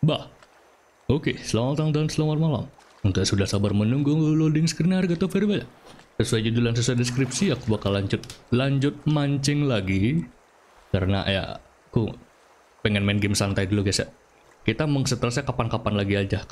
Bah. Oke, selamat datang dan selamat malam. Untuk sudah sabar menunggu loading screen harga top very. Sesuai judul dan sesuai deskripsi, aku bakal lanjut mancing lagi. Karena ya, aku pengen main game santai dulu guys ya. Kita seterusnya kapan-kapan lagi aja,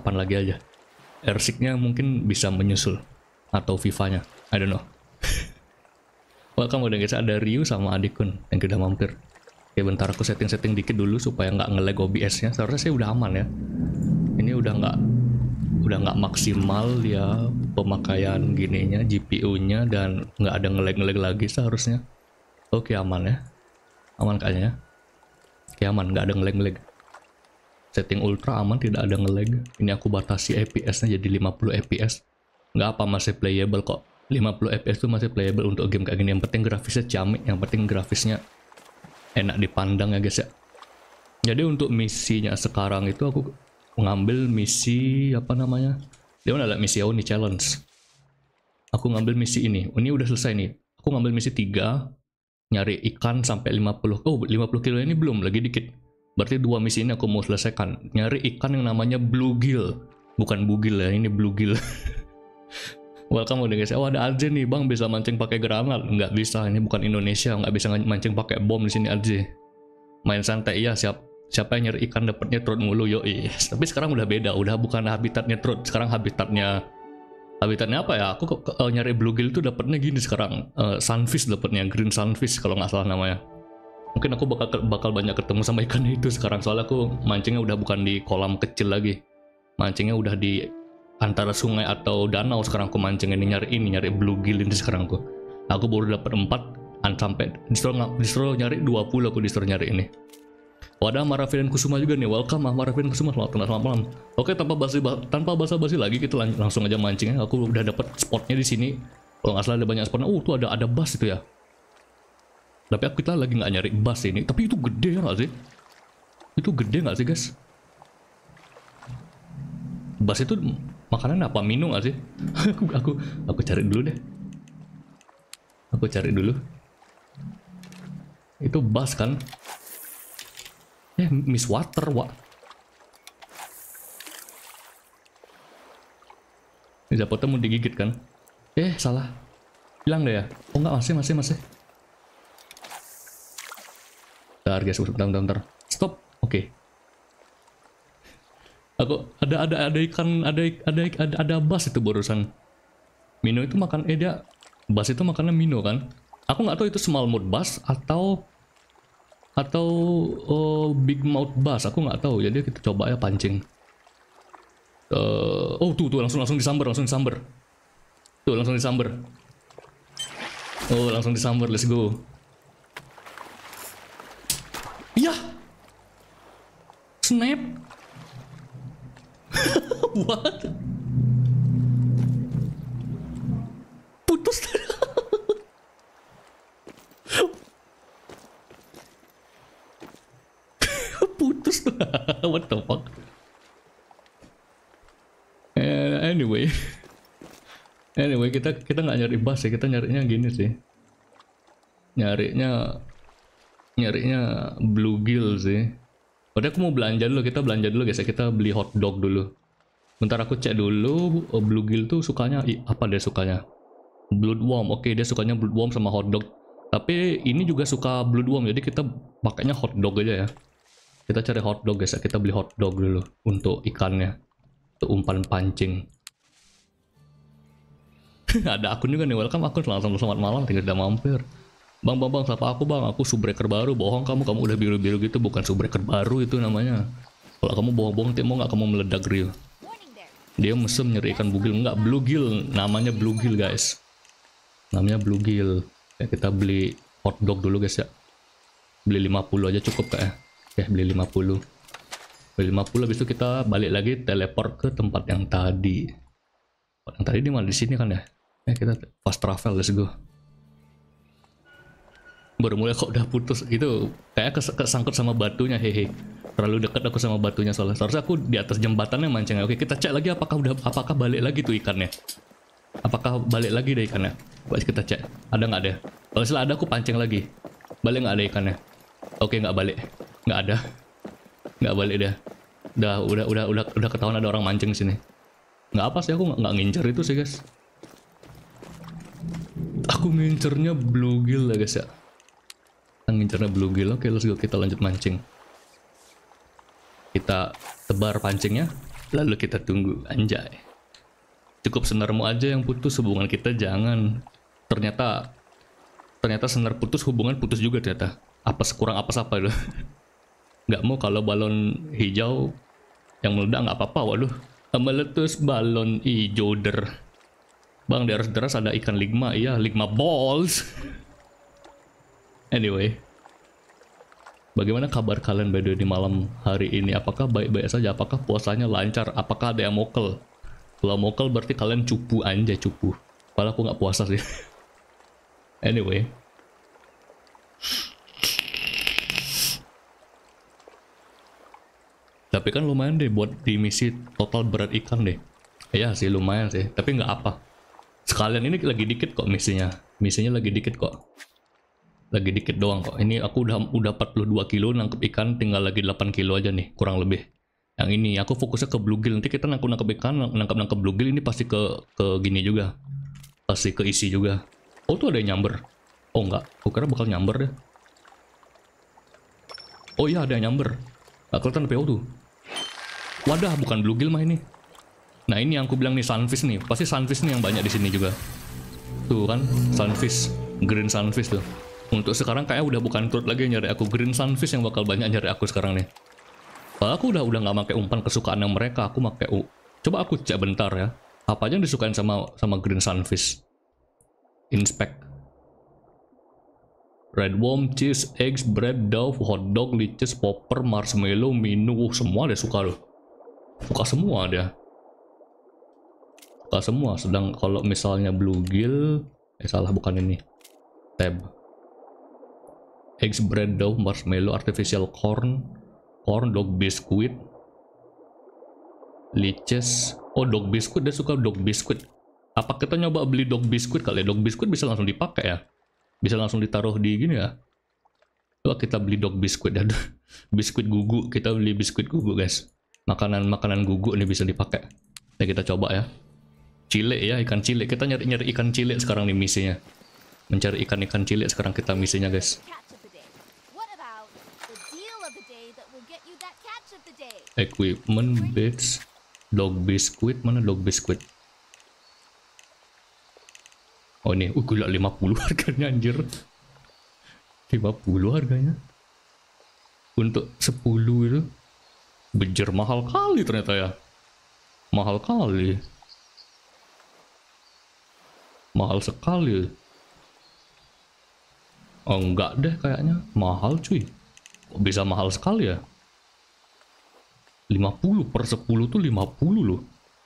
Airsick-nya mungkin bisa menyusul. Atau FIFA-nya, I don't know. Welcome udah guys, ada Ryu sama Adikun yang udah mampir. Oke, bentar aku setting-setting dikit dulu supaya nggak nge-lag OBS-nya. Seharusnya sih udah aman ya. Ini udah nggak maksimal ya pemakaian gininya, GPU-nya, dan nggak ada nge-lag lagi seharusnya. Oke, aman ya. Aman kayaknya. Oke, aman, nggak ada nge-lag. Setting ultra aman, tidak ada nge-lag. Ini aku batasi FPS-nya jadi 50 FPS. Nggak apa, masih playable kok. 50 FPS itu masih playable untuk game kayak gini. Yang penting grafisnya ciamik, yang penting grafisnya enak dipandang ya guys ya. Jadi untuk misinya sekarang itu aku ngambil misi apa namanya? Dia mana lah misi Oni Challenge. Aku ngambil misi ini. Ini udah selesai nih. Aku ngambil misi 3, nyari ikan sampai 50. Oh, 50 kilo ini belum, lagi dikit. Berarti 2 misi ini aku mau selesaikan. Nyari ikan yang namanya bluegill. Bukan bugil ya, ini bluegill. Welcome udah guys. Oh, ada Adze nih, Bang, bisa mancing pakai granat? Nggak bisa, ini bukan Indonesia, nggak bisa mancing pakai bom di sini Adze. Main santai ya, siapa yang nyari ikan dapatnya trout mulu yoi. Tapi sekarang udah beda, udah bukan habitatnya trout, sekarang habitatnya apa ya? Aku nyari bluegill tuh dapatnya gini sekarang. Sunfish dapatnya, green sunfish kalau nggak salah namanya. Mungkin aku bakal banyak ketemu sama ikan itu sekarang, soalnya aku mancingnya udah bukan di kolam kecil lagi. Mancingnya udah di antara sungai atau danau sekarang aku mancing nyari bluegill ini sekarang aku baru dapat 4 sampai disuruh nyari 20 aku disuruh nyari ini. Oh, ada Maravian Kusuma juga nih. Welcome Maravian Kusuma, selamat malam. Oke, tanpa basa-basi lagi kita langsung aja mancingnya. Aku udah dapat spotnya di sini. Kalau nggak salah ada banyak spotnya. Oh, tuh ada bass itu ya. Tapi kita lagi nggak nyari bass ini. Tapi itu gede ya nggak sih? Itu gede nggak sih guys? Bass itu makanan apa? Minum gak sih? aku cari dulu deh. Aku cari dulu. Itu bass kan? Miss Water, wak. Ini dapetnya mau digigit kan? Salah. Hilang deh ya? Oh enggak, masih. Bentar guys, bentar. Stop. Oke. Aku ada ikan, ada bass itu barusan. Mino itu makan bass itu makannya Mino kan? Aku nggak tahu itu smallmouth bass atau big mouth bass, aku nggak tahu. Jadi kita coba ya pancing. Oh tuh langsung disamber. Tuh langsung disamber. Oh, langsung disamber, let's go. Iya. Snap. What? Putus. Putus. What the fuck? Anyway, kita nggak nyari bass ya, kita nyarinya gini sih. Nyarinya bluegill sih. Padahal aku mau belanja dulu, kita belanja dulu guys ya, kita beli hotdog dulu. Bentar aku cek dulu, bluegill tuh sukanya apa dia sukanya? Bloodworm, oke dia sukanya bloodworm sama hotdog. Tapi ini juga suka bloodworm, jadi kita pakainya hotdog aja ya. Kita cari hotdog guys ya, kita beli hotdog dulu untuk ikannya. Untuk umpan pancing. Ada akun juga nih, welcome akun, selamat malam, tinggal udah mampir. Bang, siapa aku bang? Aku subbreaker baru. Bohong kamu udah biru-biru gitu, bukan subbreaker baru itu namanya. Kalau kamu bohong-bohong, mau nggak kamu meledak real? Dia mesem nyari ikan bugil, nggak bluegill, namanya bluegill guys. Namanya bluegill. Ya, kita beli hotdog dulu guys ya. Beli 50 aja cukup kayak. Beli 50. Beli 50 habis itu kita balik lagi teleport ke tempat yang tadi. Yang tadi di mana? Di sini kan ya? Kita fast travel, let's go. Baru mulai kok udah putus gitu, kayak kesangkut sama batunya, hehe. Terlalu dekat aku sama batunya soalnya. Seharusnya aku di atas jembatannya mancing. Oke, kita cek lagi apakah balik lagi tuh ikannya. Apakah balik lagi deh ikannya? Coba kita cek. Ada nggak ada? Kalau misalnya ada aku pancing lagi. Balik nggak ada ikannya? Oke, nggak balik. Nggak ada. Nggak balik dia. Udah ketahuan ada orang mancing sini. Nggak apa sih, aku nggak ngincer itu sih guys. Aku ngincernya bluegill ya guys ya. Kita ngincernya bluegill. Oke, let's go, kita lanjut mancing. Kita tebar pancingnya, lalu kita tunggu. Anjay. Cukup senarmu aja yang putus, hubungan kita jangan. Ternyata senar putus, hubungan putus juga ternyata. Kurang apa itu. Nggak mau kalau balon hijau yang meledak nggak apa-apa. Waduh, meletus balon hijau der. Bang, di atas deras ada ikan ligma. Iya, ligma balls. Anyway, bagaimana kabar kalian by the way di malam hari ini? Apakah baik-baik saja? Apakah puasanya lancar? Apakah ada yang mokel? Kalau mokel berarti kalian cupu, anjay, cupu. Padahal aku nggak puasa sih. Anyway, tapi kan lumayan deh buat di misi total berat ikan deh. Iya sih, lumayan sih, tapi nggak apa. Sekalian ini lagi dikit kok misinya. Misinya lagi dikit kok. Lagi dikit doang kok. Ini aku udah 42 kilo nangkep ikan, tinggal lagi 8 kilo aja nih, kurang lebih. Yang ini aku fokusnya ke bluegill. Nanti kita nangkep ikan, nangkep bluegill ini pasti ke gini juga. Pasti ke isi juga. Oh, tuh ada yang nyamber. Oh enggak, aku kira bakal nyamber deh. Oh iya, ada yang nyamber. Nah, kelihatan PO tuh. Wadah, bukan bluegill mah ini. Nah, ini yang aku bilang nih, sunfish nih. Pasti sunfish nih yang banyak di sini juga. Tuh kan, sunfish, green sunfish tuh. Untuk sekarang kayaknya udah bukan turut lagi yang nyari aku. Green sunfish yang bakal banyak nyari aku sekarang nih. Padahal aku udah nggak pakai umpan kesukaan yang mereka. Aku pakai coba aku cek bentar ya. Apa aja yang disukain sama green sunfish? Inspect. Red worm, cheese, eggs, bread, dough, hotdog, leeches, popper, marshmallow, minu, semua dia suka loh. Suka semua dia. Suka semua. Sedang kalau misalnya bluegill, salah, bukan ini. Tab. Eggs, bread, dough, marshmallow, artificial corn, dog biscuit, leeches. Oh, dog biscuit, dia suka dog biscuit. Apa kita nyoba beli dog biscuit kali ya? Dog biscuit bisa langsung dipakai ya? Bisa langsung ditaruh di gini ya? Coba kita beli dog biscuit ya. Biskuit gugu, kita beli biskuit gugu guys. Makanan gugu ini bisa dipakai. Nah, kita coba ya. Cile ya, ikan cile. Kita nyari ikan cile sekarang nih misinya. Mencari ikan cile sekarang kita misinya guys. Equipment, bits, dog biscuit, mana dog biscuit? Oh ini, gila 50 harganya anjir. 50 harganya. Untuk 10 itu. Bejer mahal kali ternyata ya. Mahal kali. Mahal sekali. Oh enggak deh kayaknya. Mahal cuy. Kok bisa mahal sekali ya? 50 per 10 tuh 50 loh.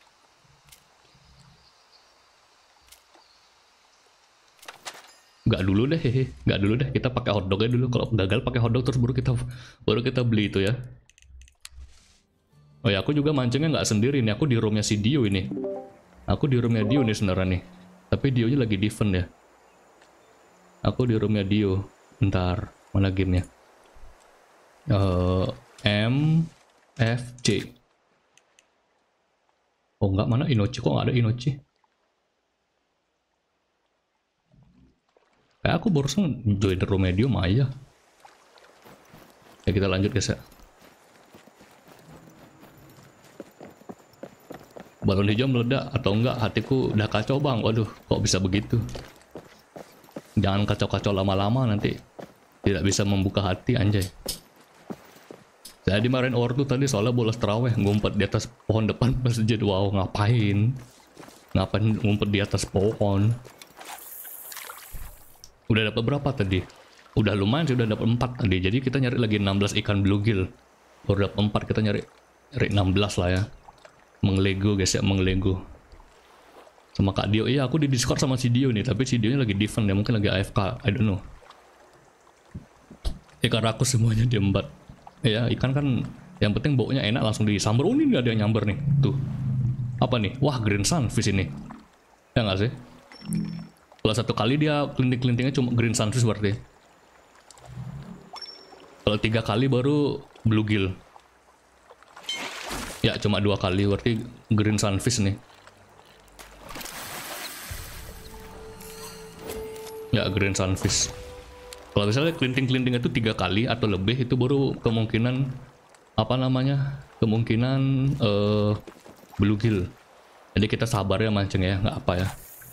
Nggak dulu deh, hehe. Nggak dulu deh. Kita pakai hotdognya dulu. Kalau gagal pakai hotdog terus baru kita beli itu ya. Oh ya, aku juga mancingnya nggak sendiri nih. Aku di roomnya si Dio ini. Aku di roomnya Dio nih sebenarnya nih. Tapi Dio-nya lagi defend ya. Aku di roomnya Dio. Bentar, mana gamenya? MFC. Oh nggak, mana Inochi? Kok nggak ada Inochi? Kayak aku barusan join roomnya Dio Maya. Ya kita lanjut guys ya. Balon hijau meledak atau enggak, hatiku udah kacau bang. Waduh, kok bisa begitu? Jangan kacau-kacau lama-lama, nanti tidak bisa membuka hati anjay. Saya dimarahin ortu tadi soalnya bolos terawih, ngumpet di atas pohon depan masjid. Wow, ngapain ngumpet di atas pohon? Udah dapat berapa tadi? Udah lumayan sih, udah dapat 4 tadi. Jadi kita nyari lagi 16 ikan bluegill. Baru dapat 4, kita nyari 16 lah ya. Menglego guys ya, menglego. Sama Kak Dio. Iya, aku di Discord sama si Dio nih, tapi si Dio nya lagi defend ya, mungkin lagi AFK, I don't know. Ikan rakus semuanya diembat. Ya, ikan kan yang penting baunya enak, langsung disambar. Oh, ini ada yang nyamber nih. Tuh. Apa nih? Wah, green sunfish ini. Ya nggak sih? Kalau satu kali dia kelinting-kelintingnya cuma green sunfish berarti. Kalau 3 kali baru bluegill. Ya cuma 2 kali, berarti green sunfish nih. Ya green sunfish. Kalau misalnya kelinting-kelinting itu 3 kali atau lebih, itu baru kemungkinan apa namanya? Kemungkinan bluegill. Jadi kita sabar ya mancing ya, nggak apa ya.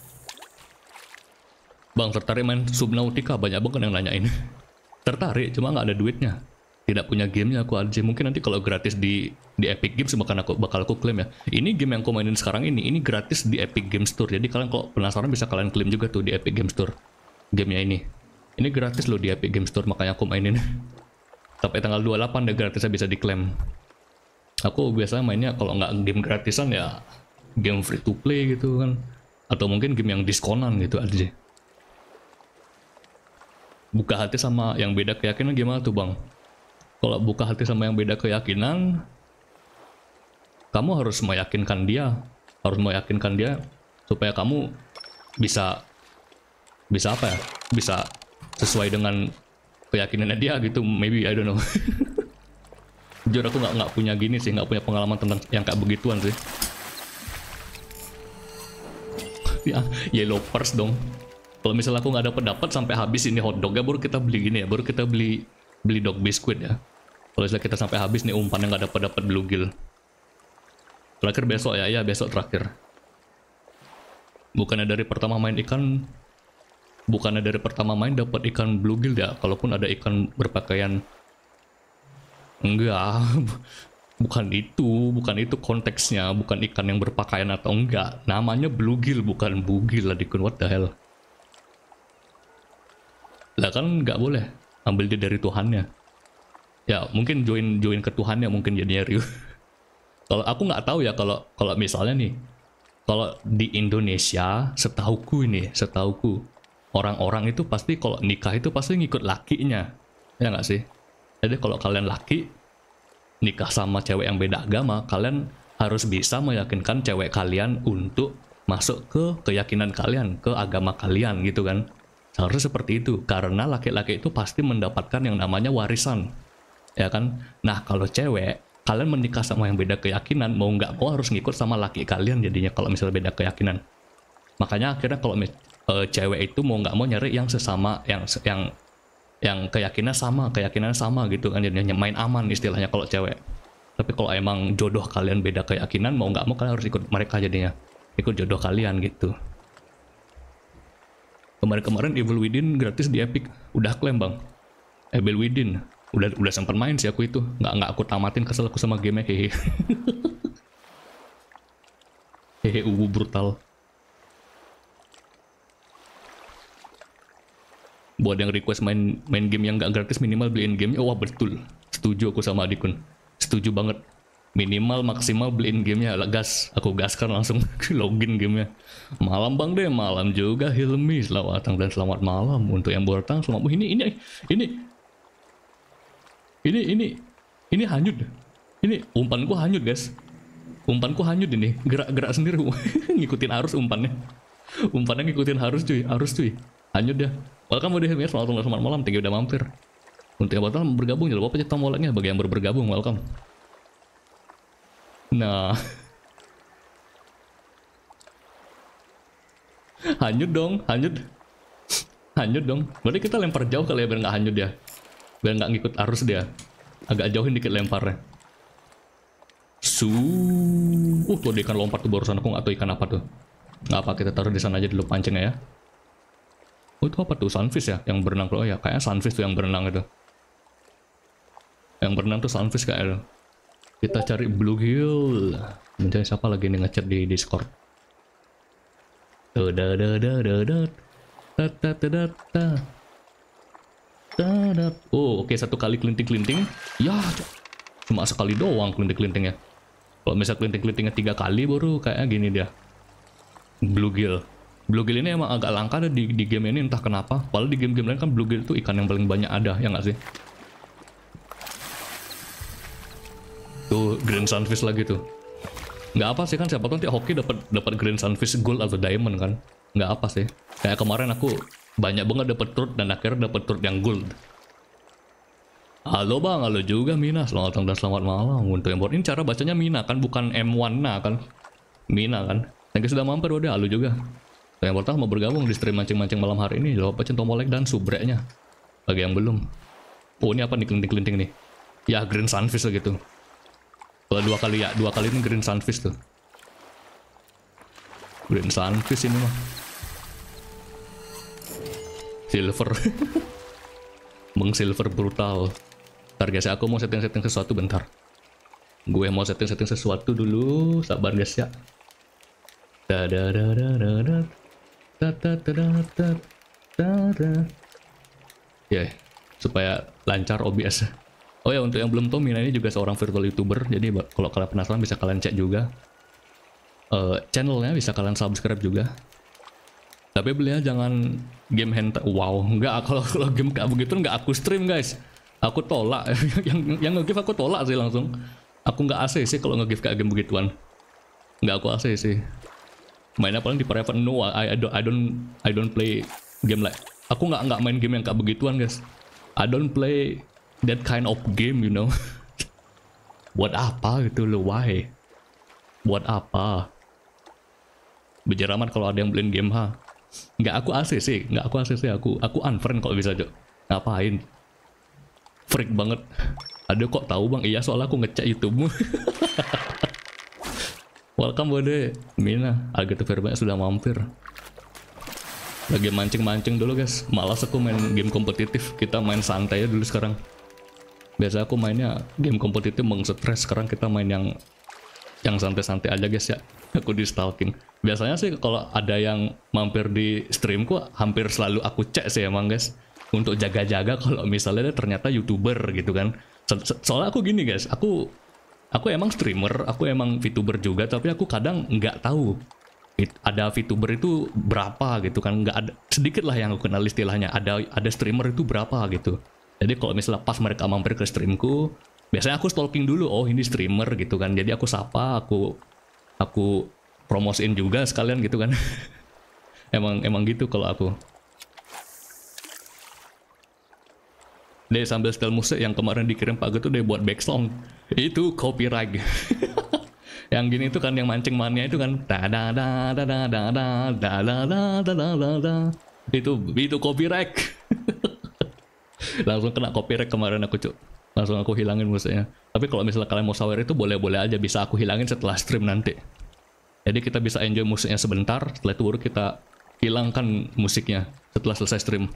Bang, tertarik main Subnautica? Banyak banget yang nanyain. Tertarik, cuma nggak ada duitnya. Tidak punya gamenya aku aja. Mungkin nanti kalau gratis di Epic Games bakal aku klaim ya. Ini game yang aku mainin sekarang ini gratis di Epic Games Store. Jadi kalian kalau penasaran bisa kalian klaim juga tuh di Epic Games Store. Gamenya ini. Ini gratis loh di Epic Games Store, makanya aku mainin. Sampai tanggal 28 deh gratisnya bisa diklaim. Aku biasanya mainnya kalau nggak game gratisan ya game free to play gitu kan. Atau mungkin game yang diskonan gitu aja. Buka hati sama yang beda keyakinan gimana tuh bang? Kalau buka hati sama yang beda keyakinan, kamu harus meyakinkan dia. Harus meyakinkan dia supaya kamu bisa apa ya? Bisa sesuai dengan keyakinannya dia gitu. Maybe, I don't know. Jujur aku nggak punya gini sih, nggak punya pengalaman tentang yang kayak begituan sih. Ya, yellow purse dong. Kalau misalnya aku nggak dapat sampai habis ini hotdog ya, baru kita beli gini ya, baru kita beli dog biscuit ya. Kalau misalnya kita sampai habis nih umpan yang nggak dapat bluegill. Terakhir besok ya, besok terakhir. Bukannya dari pertama main dapat ikan bluegill ya. Kalaupun ada ikan berpakaian, enggak. Bukan itu konteksnya, bukan ikan yang berpakaian atau enggak. Namanya bluegill bukan bugil lah dikun, what the hell. Lah kan nggak boleh ambil dia dari Tuhannya. Ya mungkin join ke Tuhannya mungkin jadinya Ryu. Kalau aku nggak tahu ya, kalau misalnya nih, kalau di Indonesia setauku orang-orang itu pasti kalau nikah itu pasti ngikut lakinya, ya nggak sih? Jadi kalau kalian laki nikah sama cewek yang beda agama, kalian harus bisa meyakinkan cewek kalian untuk masuk ke keyakinan kalian, ke agama kalian gitu kan. Seharusnya seperti itu, karena laki-laki itu pasti mendapatkan yang namanya warisan, ya kan? Nah kalau cewek, kalian menikah sama yang beda keyakinan, mau nggak mau harus ngikut sama laki kalian jadinya kalau misalnya beda keyakinan. Makanya akhirnya kalau cewek itu mau nggak mau nyari yang sesama, yang keyakinan sama gitu kan, jadinya main aman istilahnya kalau cewek. Tapi kalau emang jodoh kalian beda keyakinan, mau nggak mau kalian harus ikut mereka jadinya, ikut jodoh kalian gitu. Kemarin Evil Within gratis di Epic, udah klaim bang. Evil Within udah sempat main sih aku itu, nggak aku tamatin, kesel aku sama game-nya, hehe. Hehe, brutal. Buat yang request main game yang nggak gratis, minimal beliin gamenya. Wah betul, setuju aku sama Adikun, setuju banget. Minimal maksimal beliin gamenya, gas. Aku gaskan langsung login gamenya. Malam bang deh, malam juga Hilmi. Selamat datang dan selamat malam untuk yang baru datang. Selamat. Ini hanyut. Ini umpanku hanyut guys. Umpanku hanyut ini. Gerak sendiri. Ngikutin arus umpannya. Umpannya ngikutin arus cuy. Hanyut dia. Welcome udah Hilmi. Selamat malam. Thank you udah mampir. Untuk yang baru bergabung, jangan lupa pencet tombol like-nya bagi yang baru bergabung. Welcome. Nah, hanyut dong. Berarti kita lempar jauh kali ya biar nggak hanyut dia, biar nggak ngikut arus dia. Agak jauhin dikit lemparnya. Tuh ada ikan lompat tuh barusan, aku nggak tahu ikan apa tuh. Nggak apa, kita taruh di sana aja dulu pancingnya ya. Itu apa tuh, sunfish ya yang berenang? Oh ya, kayaknya sunfish tuh yang berenang itu. Yang berenang tuh sunfish kayaknya. Kita cari bluegill. Mencari siapa lagi nih ngechat di Discord? Oh, oke, satu kali kelinting-kelinting. Ya, cuma sekali doang kelinting-kelintingnya. Kalau misalnya kelinting-kelintingnya 3 kali baru kayaknya gini dia. Bluegill. Bluegill ini emang agak langka ada di game ini, entah kenapa. Padahal di game-game lain kan bluegill itu ikan yang paling banyak ada, ya nggak sih? Tuh green sunfish lagi tuh. Nggak apa sih kan, siapa tuh nanti hoki dapat green sunfish gold atau diamond kan. Nggak apa sih. Kayak kemarin aku banyak banget dapat trout dan akhirnya dapat trout yang gold. Halo bang, halo juga Mina. Selamat datang dan selamat malam. Untuk yang ini cara bacanya Mina kan, bukan M1 nah kan. Mina kan. Thank you sudah mampir udah, halo juga. Yang pertama mau bergabung di stream mancing-mancing malam hari ini, jangan lupa pencet tombol like dan subreknya. Bagi yang belum. Oh ini apa nih kelinting-kelinting nih? Ya green sunfish lah gitu. Kalau dua kali ini green sunfish tuh. Green sunfish ini mah. Silver. Bang silver brutal. Bentar guys, aku mau setting-setting sesuatu bentar. Gue mau setting-setting sesuatu dulu, sabar guys ya. Ya, supaya lancar OBS. Oh ya, untuk yang belum tahu, Mina ini juga seorang virtual YouTuber. Jadi kalau kalian penasaran bisa kalian cek juga. Channelnya bisa kalian subscribe juga. Tapi belinya jangan game hentai. Wow, enggak, kalau game kayak begitu enggak aku stream guys. Aku tolak. yang nge-give aku tolak sih langsung. Aku nggak ACC kalau nge-give kayak game begituan. Nggak aku ACC. Mainnya paling di private. No, I don't play game like. Aku nggak main game yang kayak begituan guys. I don't play that kind of game, you know. Buat apa gitu loh, why? Buat apa? Bejeraman kalau ada yang beliin game ha. Nggak aku ACC, aku unfriend kalau bisa Jok. Ngapain? Freak banget. Aduh kok tahu bang? Iya soalnya aku ngecek YouTube-mu. Welcome Bode Mina, Agatha Fairbanks sudah mampir. Lagi mancing-mancing dulu guys. Malas aku main game kompetitif. Kita main santai ya dulu sekarang. Biasa aku mainnya game kompetitif meng-stress. Sekarang kita main yang santai-santai aja guys ya. Aku di stalking. Biasanya sih kalau ada yang mampir di streamku, hampir selalu aku cek sih emang guys. Untuk jaga-jaga kalau misalnya ternyata YouTuber gitu kan. Soalnya aku gini guys, aku emang streamer, aku emang VTuber juga, tapi aku kadang nggak tahu ada VTuber itu berapa gitu kan. Nggak ada, sedikit lah yang aku kenal istilahnya, ada streamer itu berapa gitu. Jadi kalau misalnya pas mereka mampir ke streamku, biasanya aku stalking dulu, oh ini streamer gitu kan. Jadi aku sapa, aku promosiin juga sekalian gitu kan. emang gitu kalau aku. Deh sambil setel musik yang kemarin dikirim Pak Get tuh deh buat back song. Itu copyright. Yang gini itu kan yang mancing mania itu kan. Itu copyright. Langsung kena copyright kemarin aku cuk. Langsung aku hilangin musiknya. Tapi kalau misalnya kalian mau sawer itu boleh-boleh aja, bisa aku hilangin setelah stream nanti. Jadi kita bisa enjoy musiknya sebentar, setelah itu baru kita hilangkan musiknya setelah selesai stream.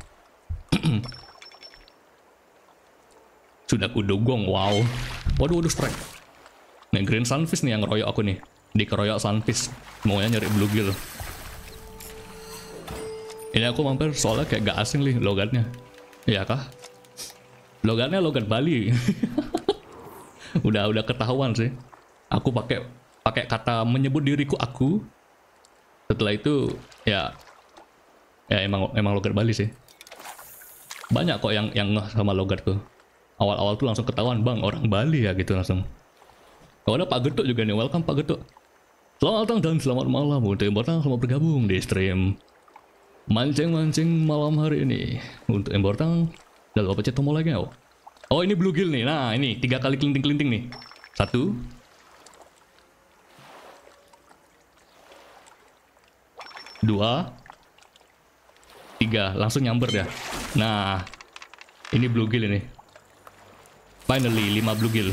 Sudah kudugong, wow. Waduh, strike. Nih, green sunfish nih yang ngeroyok aku nih. Dikeroyok sunfish. Maunya nyari bluegill. Ini aku mampir soalnya kayak gak asing nih logatnya. Iya kah? Logatnya logat Bali. udah ketahuan sih. Aku pakai kata menyebut diriku aku. Setelah itu ya emang logat Bali sih. Banyak kok yang ngeh sama logat tuh. Awal-awal tuh langsung ketahuan, bang orang Bali ya gitu langsung. Kalau ada Pak Getuk juga nih, welcome Pak Getuk. Selamat datang dan selamat malam untuk yang baru selamat bergabung di stream mancing-mancing malam hari ini. Untuk yang baru udah lupa pencet tombol lagi. Oh ini bluegill nih, nah ini 3 kali kelinting-kelinting nih. 1 2 3, langsung nyamber dah. Nah ini bluegill ini. Finally 5 bluegill.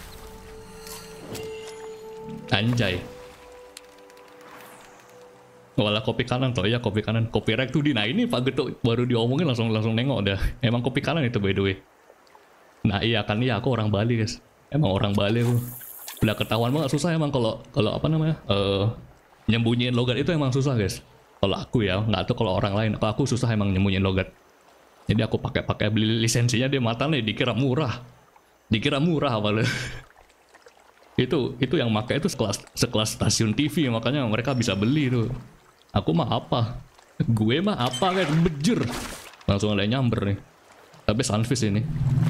Anjay. Walah kopi kanan toh ya, kopi kanan. Copyright tuh di. Nah ini Pak Getuk baru diomongin langsung nengok dah. Emang kopi kanan itu by the way. Nah iya kan, iya aku orang Bali guys. Emang orang Bali aku. Udah ketahuan banget, susah emang kalau apa namanya? Nyembunyiin logat itu emang susah guys. Kalau aku ya, nggak tahu kalau orang lain. Kalau aku susah emang nyembunyiin logat. Jadi aku pakai beli lisensinya dia mata nih, dikira murah awalnya. itu yang makai itu sekelas stasiun TV, makanya mereka bisa beli tuh. Aku mah apa? Gue mah apa kan, bejir. Langsung ada nyamber nih. Tapi sunfish ini.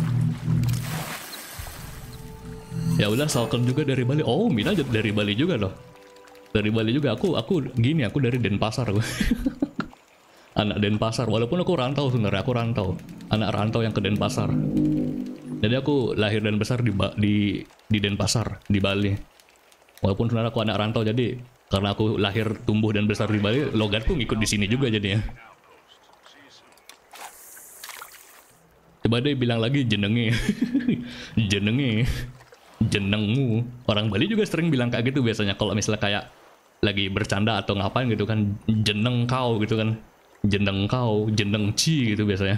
Ya udah, Salken juga dari Bali. Oh, Mina dari Bali juga loh. Dari Bali juga. Aku gini, aku dari Denpasar gue. Anak Denpasar, walaupun aku rantau sebenarnya, aku rantau. Anak rantau yang ke Denpasar. Jadi aku lahir dan besar di Denpasar, di Bali. Walaupun sebenarnya aku anak rantau, jadi karena aku lahir, tumbuh dan besar di Bali, logatku ngikut di sini juga jadinya. Coba deh bilang lagi jenenge. Jenenge. Jenengmu. Orang Bali juga sering bilang kayak gitu biasanya kalau misalnya kayak lagi bercanda atau ngapain gitu kan, jeneng kau gitu kan. Jeneng kau, jeneng ci gitu biasanya.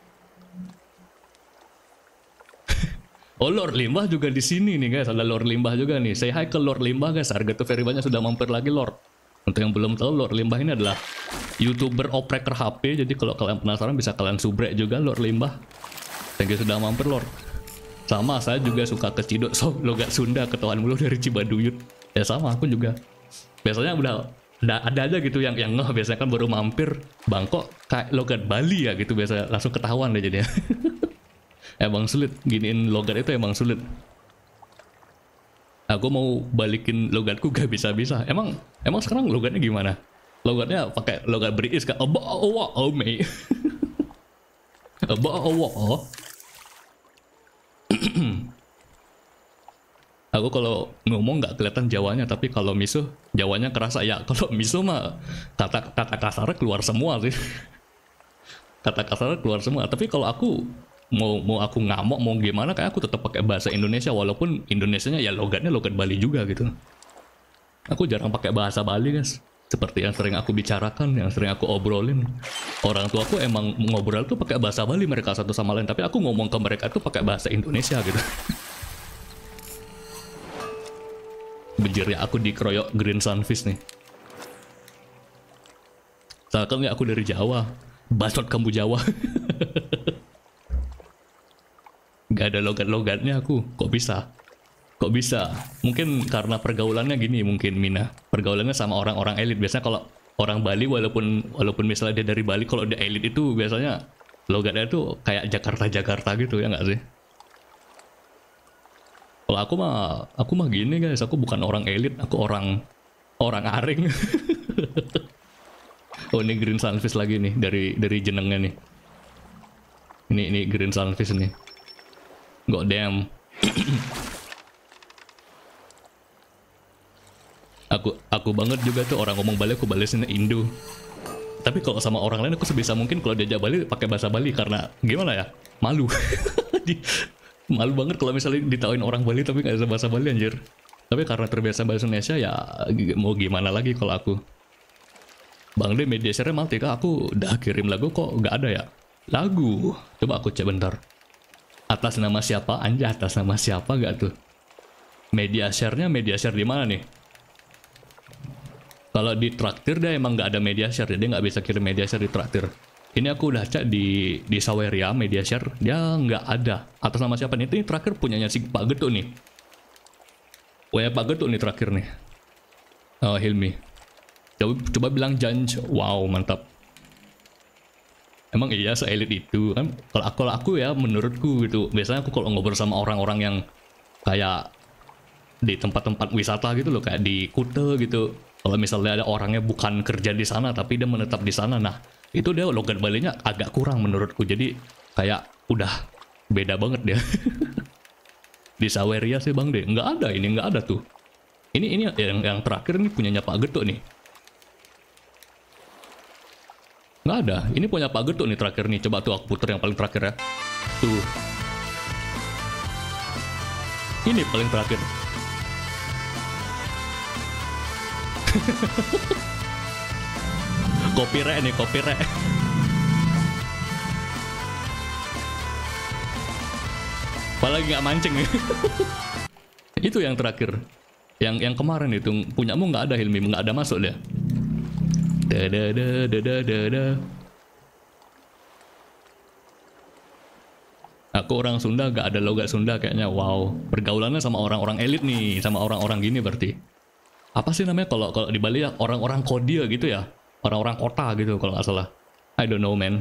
Oh, Lord Limbah juga di sini nih guys, ada Lord Limbah juga nih. Say hi ke Lord Limbah guys, harga tuh very banyak sudah mampir lagi Lord. Untuk yang belum tahu, Lord Limbah ini adalah YouTuber opreker HP, jadi kalau kalian penasaran bisa kalian subrek juga Lord Limbah. Thank you sudah mampir Lord. Sama, saya juga suka ke Cidok, so logat Sunda, ketahuan mulu dari Cibaduyut. Ya sama, aku juga. Biasanya udah ada aja gitu yang ngeh, biasanya kan baru mampir, Bangkok kayak logat Bali ya gitu, biasa langsung ketahuan deh jadinya. Emang sulit, giniin logat itu emang sulit. Aku mau balikin logatku gak bisa-bisa. Emang sekarang logatnya gimana? Logatnya pakai logat British kah? Oh mate. Aku kalau ngomong nggak kelihatan Jawanya, tapi kalau miso Jawanya kerasa ya. Kalau miso mah kata kasarnya keluar semua sih. Kata kasarnya keluar semua. Tapi kalau aku mau aku ngamuk mau gimana, kayak aku tetap pakai bahasa Indonesia, walaupun Indonesianya ya logatnya logat Bali juga gitu. Aku jarang pakai bahasa Bali guys, seperti yang sering aku bicarakan, yang sering aku obrolin. Orang tua aku emang ngobrol tuh pakai bahasa Bali mereka satu sama lain, tapi aku ngomong ke mereka tuh pakai bahasa Indonesia gitu. Bejirnya aku dikeroyok Green Sunfish nih. Seakan nggak aku dari Jawa, bacot kamu Jawa. Gak ada logat-logatnya aku, kok bisa? Kok bisa? Mungkin karena pergaulannya gini, mungkin Mina. Pergaulannya sama orang-orang elit. Biasanya kalau orang Bali, walaupun misalnya dia dari Bali, kalau dia elit itu biasanya logatnya tuh kayak Jakarta gitu ya nggak sih? Kalau aku mah gini guys, aku bukan orang elit, aku orang aring. Oh ini Green Sunfish lagi nih dari jenengnya nih. Ini Green Sunfish nih. God damn. aku banget juga tuh orang ngomong Bali aku balesin Indo. Tapi kalau sama orang lain aku sebisa mungkin kalau diajak Bali pakai bahasa Bali, karena gimana ya? Malu. Malu banget kalau misalnya ditawain orang Bali tapi nggak bisa bahasa Bali anjir. Tapi karena terbiasa bahasa Indonesia ya mau gimana lagi kalau aku. Bang De media share Malti kah? Aku udah kirim lagu kok nggak ada ya? Lagu. Coba aku cek bentar. Atas nama siapa? Anjay, atas nama siapa gak tuh? Media share-nya media share di mana nih? Kalau di traktir dia emang nggak ada media share, dia nggak bisa kirim media share di traktir. Ini aku udah cek di Saweria media share, dia nggak ada. Atas nama siapa nih? Ini terakhir punyanya si Pak Getuk nih. Punya Pak Getuk nih terakhir nih. Oh, Hilmi. Coba bilang Janj. Wow, mantap. Emang iya se-elit itu kan? Kalau aku ya menurutku gitu. Biasanya aku kalau ngobrol sama orang-orang yang kayak di tempat-tempat wisata gitu loh, kayak di Kuta gitu. Kalau misalnya ada orangnya bukan kerja di sana tapi dia menetap di sana, nah itu dia logat Balinya agak kurang menurutku. Jadi kayak udah beda banget dia. Di Saweria sih Bang De, nggak ada, ini nggak ada tuh. Ini yang terakhir nih punyanya Pak Getuk nih. Nggak ada, ini punya Pak Getuk nih terakhir nih. Coba tuh aku puter yang paling terakhir ya. Tuh. Ini paling terakhir. Copyright nih, copyright. Apalagi nggak mancing nih. Itu yang terakhir. Yang kemarin itu punyamu nggak ada Hilmi, nggak ada masuk dia. Aku orang Sunda gak ada logat Sunda kayaknya. Wow, pergaulannya sama orang-orang elit nih, sama orang-orang gini berarti. Apa sih namanya kalau di Bali ya, orang-orang kodia gitu ya, orang-orang kota gitu kalau nggak salah. I don't know man.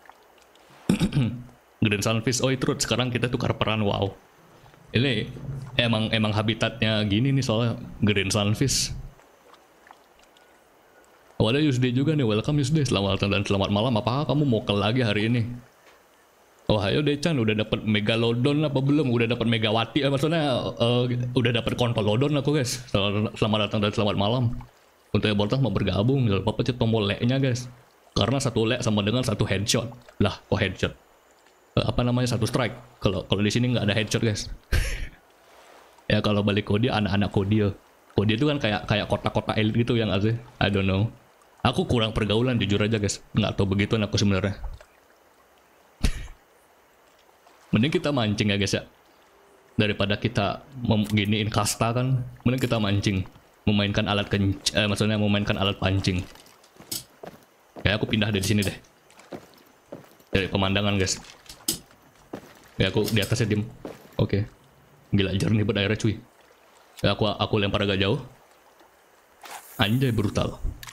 Green Sunfish, oh itu sekarang kita tukar peran. Wow, ini emang habitatnya gini nih soalnya Green Sunfish. Oh, ada Yusde juga nih, welcome Yusde, selamat datang dan selamat malam. Apakah kamu mau ke lagi hari ini? Oh ayo Decan udah dapat Megalodon apa belum? Udah dapat Megawati maksudnya udah dapat Kontolodon aku guys. Selamat datang dan selamat malam. Untuk Ebortas mau bergabung, jangan lupa pencet tombol like-nya guys. Karena satu like sama dengan satu headshot. Lah kok headshot? Apa namanya satu strike? Kalau di sini nggak ada headshot guys. Ya kalau balik kode anak-anak kode. Kode itu kan kayak kota-kota elit gitu yang asli. I don't know. Aku kurang pergaulan jujur aja guys. Nggak tahu begituan aku sebenarnya. Mending kita mancing ya guys ya. Daripada kita giniin kasta kan, mending kita mancing, memainkan alat maksudnya memainkan alat pancing. Kayak aku pindah dari sini deh. Dari pemandangan guys. Ya aku di atasnya dim. Oke. Gila jernih banget airnya cuy. Ya aku lempar agak jauh. Anjay brutal.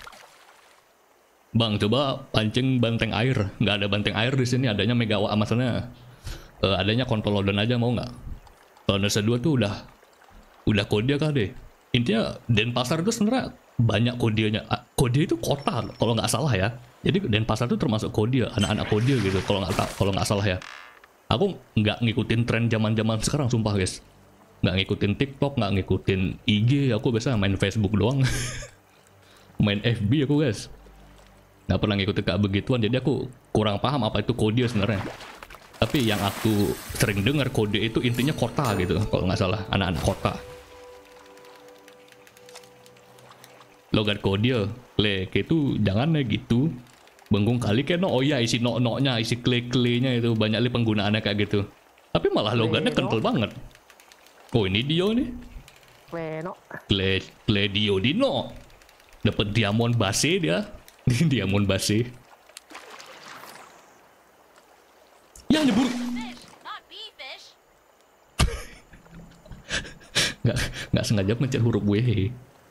Bang coba pancing banteng air. Nggak ada banteng air di sini, adanya megawatt maksudnya. Adanya Kontolodon aja mau nggak? Kalau Nusa 2 tuh udah kode kah deh. Intinya Denpasar itu sebenarnya banyak kodenya. Kode itu kota kalau nggak salah ya. Jadi Denpasar itu termasuk kode, anak-anak kode gitu kalau nggak salah ya. Aku nggak ngikutin tren zaman sekarang sumpah guys. Nggak ngikutin TikTok, nggak ngikutin IG. Aku biasa main Facebook doang. Main FB aku guys. Nggak pernah ngikutin kayak begituan. Jadi aku kurang paham apa itu kode sebenarnya. Tapi yang aku sering dengar kode itu intinya kota gitu, kalau nggak salah, anak-anak kota. Logat kode, itu jangan gitu. Bengkung kali kan, oh iya isi nok-noknya, isi kle-klenya itu banyak li penggunaannya kayak gitu. Tapi malah logatnya kental banget. Oh ini Dio nih. Kle Dio Dino. Dapat diamond base dia. Diamond base. Ya nyebur. nggak sengaja mencet huruf W.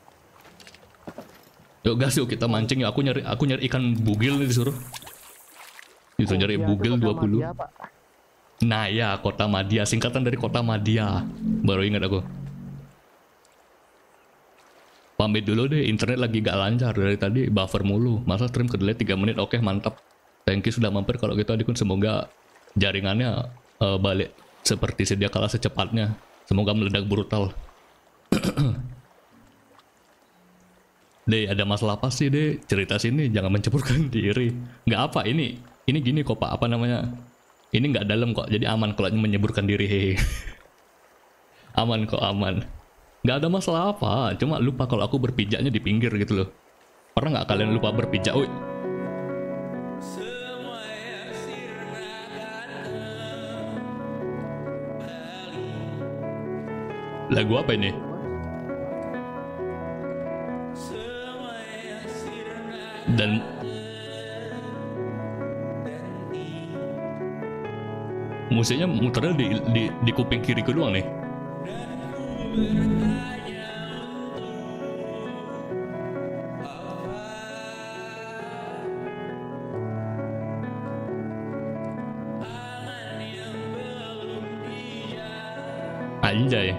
Yuk gas yuk kita mancing ya. Aku nyari ikan bugil nih disuruh. Itu nyari bugil 20. Nah ya Kota Madya, singkatan dari Kota Madya. Baru ingat aku. Pamit dulu deh, internet lagi gak lancar dari tadi, buffer mulu. Masa stream ke-delete 3 menit, oke mantap. Thank you sudah mampir, kalau gitu adikun semoga jaringannya balik seperti sedia kala secepatnya. Semoga meledak brutal. Deh ada masalah apa sih deh? Cerita sini, jangan menceburkan diri. Nggak apa, ini gini kok pak, apa namanya? Ini nggak dalam kok, jadi aman kalau menyeburkan diri. Hehe. Aman kok, aman. Nggak ada masalah apa, cuma lupa kalau aku berpijaknya di pinggir gitu loh. Pernah nggak kalian lupa berpijak? Woi. Lagu apa ini? Dan musiknya muternya di kuping kiriku doang nih. Anjay.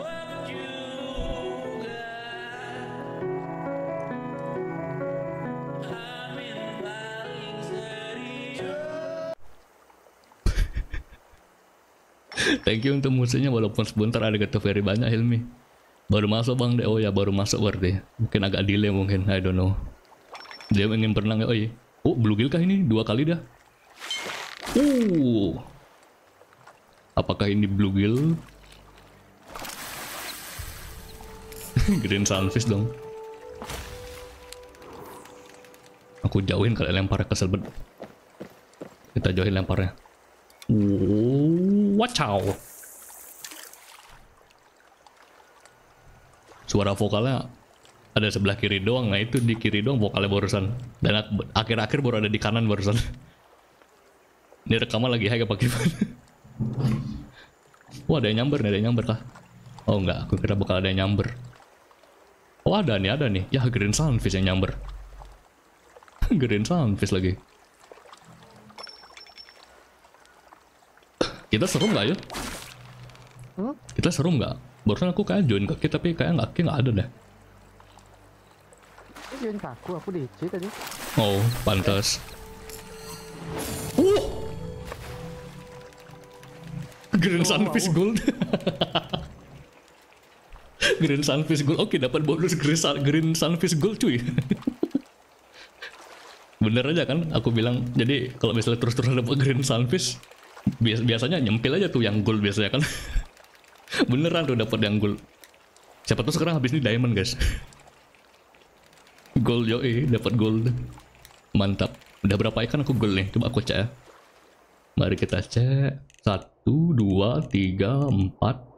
Thank you untuk musiknya walaupun sebentar ada kata very banyak Hilmi. Baru masuk bang deh, oh ya baru masuk berarti. Mungkin agak delay mungkin, I don't know. Dia ingin berenang ya, oh iya. Oh bluegill kah ini? 2 kali dah. Apakah ini bluegill? Green sunfish dong. Aku jauhin kalau lempar kesel banget. Kita jauhin lemparnya. Wacaw. Suara vokalnya ada sebelah kiri doang. Nah itu di kiri doang vokalnya barusan. Dan akhir-akhir baru ada di kanan barusan. Ini rekaman lagi high apa gimana? Oh ada yang nyamber nih, ada yang nyamber kah? Oh enggak, aku kira bakal ada yang nyamber. Oh ada nih. Ya green sunfish yang nyamber. Green sunfish lagi. Kita seru nggak ya? Kita seru nggak? Barusan aku kayak join kaki tapi kayak nggak ada deh. Join aku DC tadi. Oh, pantas. Green Sunfish Gold. Green Sunfish Gold. Oke, dapat bonus Green Sunfish Gold cuy. Bener aja kan aku bilang. Jadi kalau misalnya terus-terusan dapat Green Sunfish, biasanya nyempil aja tuh yang gold biasanya kan. Beneran tuh dapat yang gold. Siapa tuh sekarang habis ini diamond guys. Gold yoi, dapat gold. Mantap. Udah berapa ikan aku gold nih? Coba aku cek ya. Mari kita cek. 1, 2, 3, 4, 5, 6, 7.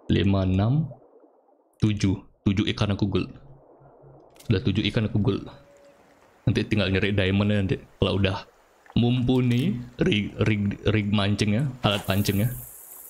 7 ikan aku gold. Udah 7 ikan aku gold. Nanti tinggal nyari diamond ya nanti. Kalau udah mumpuni rig mancing ya, alat pancing ya.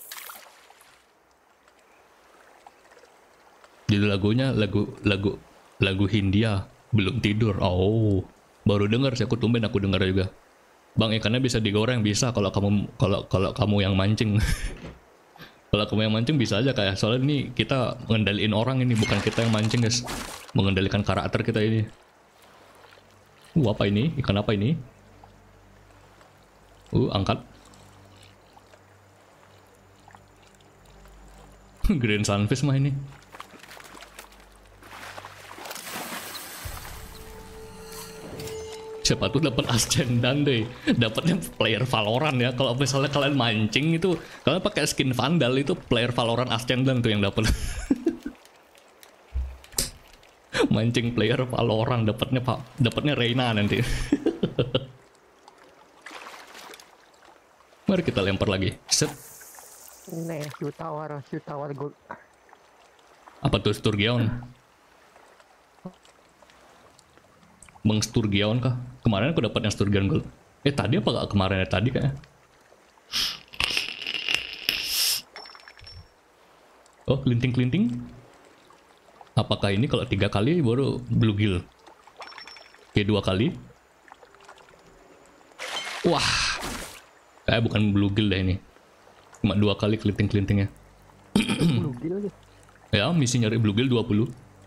Jadi lagunya lagu Hindia, belum tidur. Oh, baru dengar sih, aku tumben aku dengar juga. Bang, ikannya bisa digoreng, bisa kalau kamu yang mancing. Kalau kamu yang mancing bisa aja kayak, soalnya ini kita mengendaliin orang ini, bukan kita yang mancing guys. Mengendalikan karakter kita ini. Apa ini? Ikan apa ini? Angkat. Green Sunfish mah ini. Siapa tuh dapat ascendan deh, dapatnya player Valorant ya. Kalau misalnya kalian mancing itu, kalian pakai skin Vandal itu player Valorant ascendan tuh yang dapat. Mancing player Valorant dapatnya Reina nanti. Mari kita lempar lagi. Set. Nih, shoot tower gold. Apa tuh Sturgeon? Bang Sturgeon kah? Kemarin aku dapat yang Sturgeon gold. Tadi apa gak kemarin ya? Tadi kayaknya. Oh, kelinting-kelinting. Apakah ini kalau 3 kali baru bluegill? Oke, 2 kali. Wah. Kayak bukan bluegill deh ini. Cuma 2 kali kelinting-kelintingnya. Bluegill aja. Ya, misi nyari bluegill 20.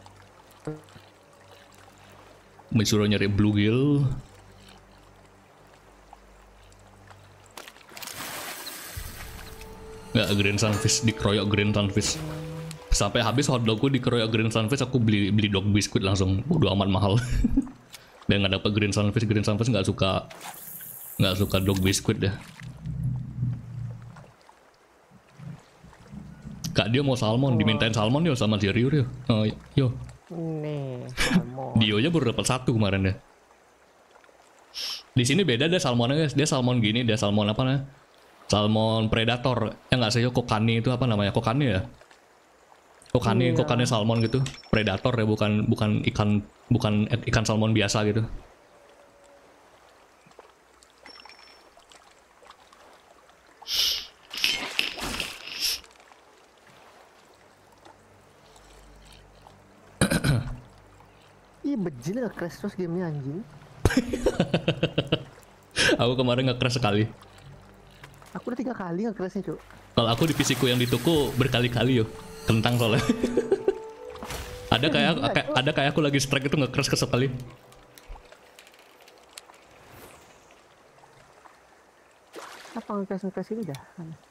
Disuruh nyari bluegill. Nggak, Green Sunfish, dikeroyok Green Sunfish. Sampai habis hotdogku dikeroyok Green Sunfish, aku beli dog biscuit langsung. Udah amat mahal. Dan nggak dapet Green Sunfish nggak suka dog biscuit deh. Kak dia mau salmon, dimintain salmon yo sama si Ryu yo. Yo. Nih, salmon. Dio aja baru dapat 1 kemarin deh. Di sini beda deh salmonnya guys. Dia salmon gini, dia salmon apa namanya? Salmon predator. Ya nggak sih, kokani itu apa namanya? Kokani ya? Kokani salmon gitu. Predator ya, bukan ikan salmon biasa gitu. Ih, bejil nge-crash terus gamenya anjing. Aku kemarin nge-crash sekali. Aku udah 3 kali nge-crashnya, Cuk. Kalau aku di PC ku yang di toko berkali-kali yo. Kentang soalnya. ada kayak aku lagi strike itu nge-crash ke sekali. Apa nge-crash ini dah?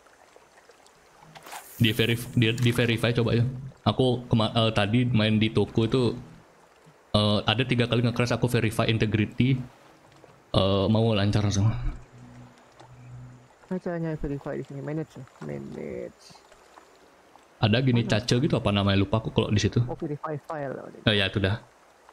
Di verify coba ya. Aku tadi main di toko itu ada 3 kali nge-crash, aku verify integrity, mau lancar semua. Caranya verify di sini, manage. Ada gini caca gitu, apa namanya lupa aku kalau di situ. Oh, verify file. Ya itu dah.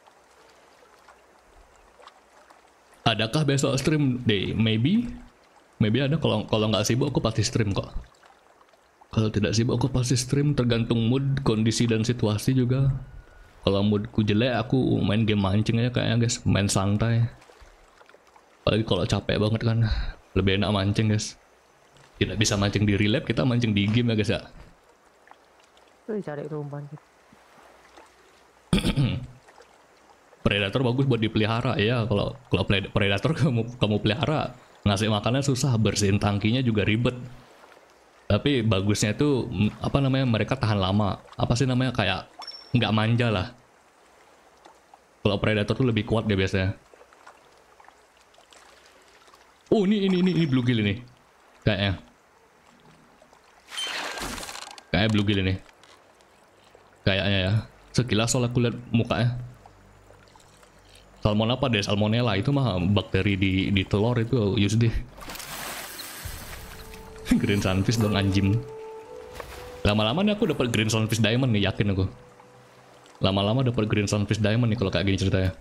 Adakah besok stream day? Maybe ada. Kalau nggak sibuk aku pasti stream kok. Kalau tidak sibuk aku pasti stream, tergantung mood, kondisi dan situasi juga. Kalau moodku jelek aku main game mancing aja kayaknya guys, main santai. Apalagi kalau capek banget kan, lebih enak mancing guys. Tidak bisa mancing di real life, kita mancing di game ya guys ya. Cari umpan. Predator bagus buat dipelihara ya. Kalau predator kamu pelihara, ngasih makannya susah, bersihin tangkinya juga ribet. Tapi bagusnya itu apa namanya, mereka tahan lama. Apa sih namanya, kayak nggak manja lah. Kalau predator tuh lebih kuat dia biasanya. Oh ini bluegill ini kayaknya. Kayaknya bluegill ini. Kayaknya ya. Sekilas soal aku lihat mukanya. Salmon apa deh? Salmonella itu mah bakteri di telur itu use deh. Green sunfish dong anjing. Lama-lama nih aku dapat green sunfish diamond nih, yakin aku. Lama-lama dapat green sunfish diamond nih kalau kayak gini ceritanya.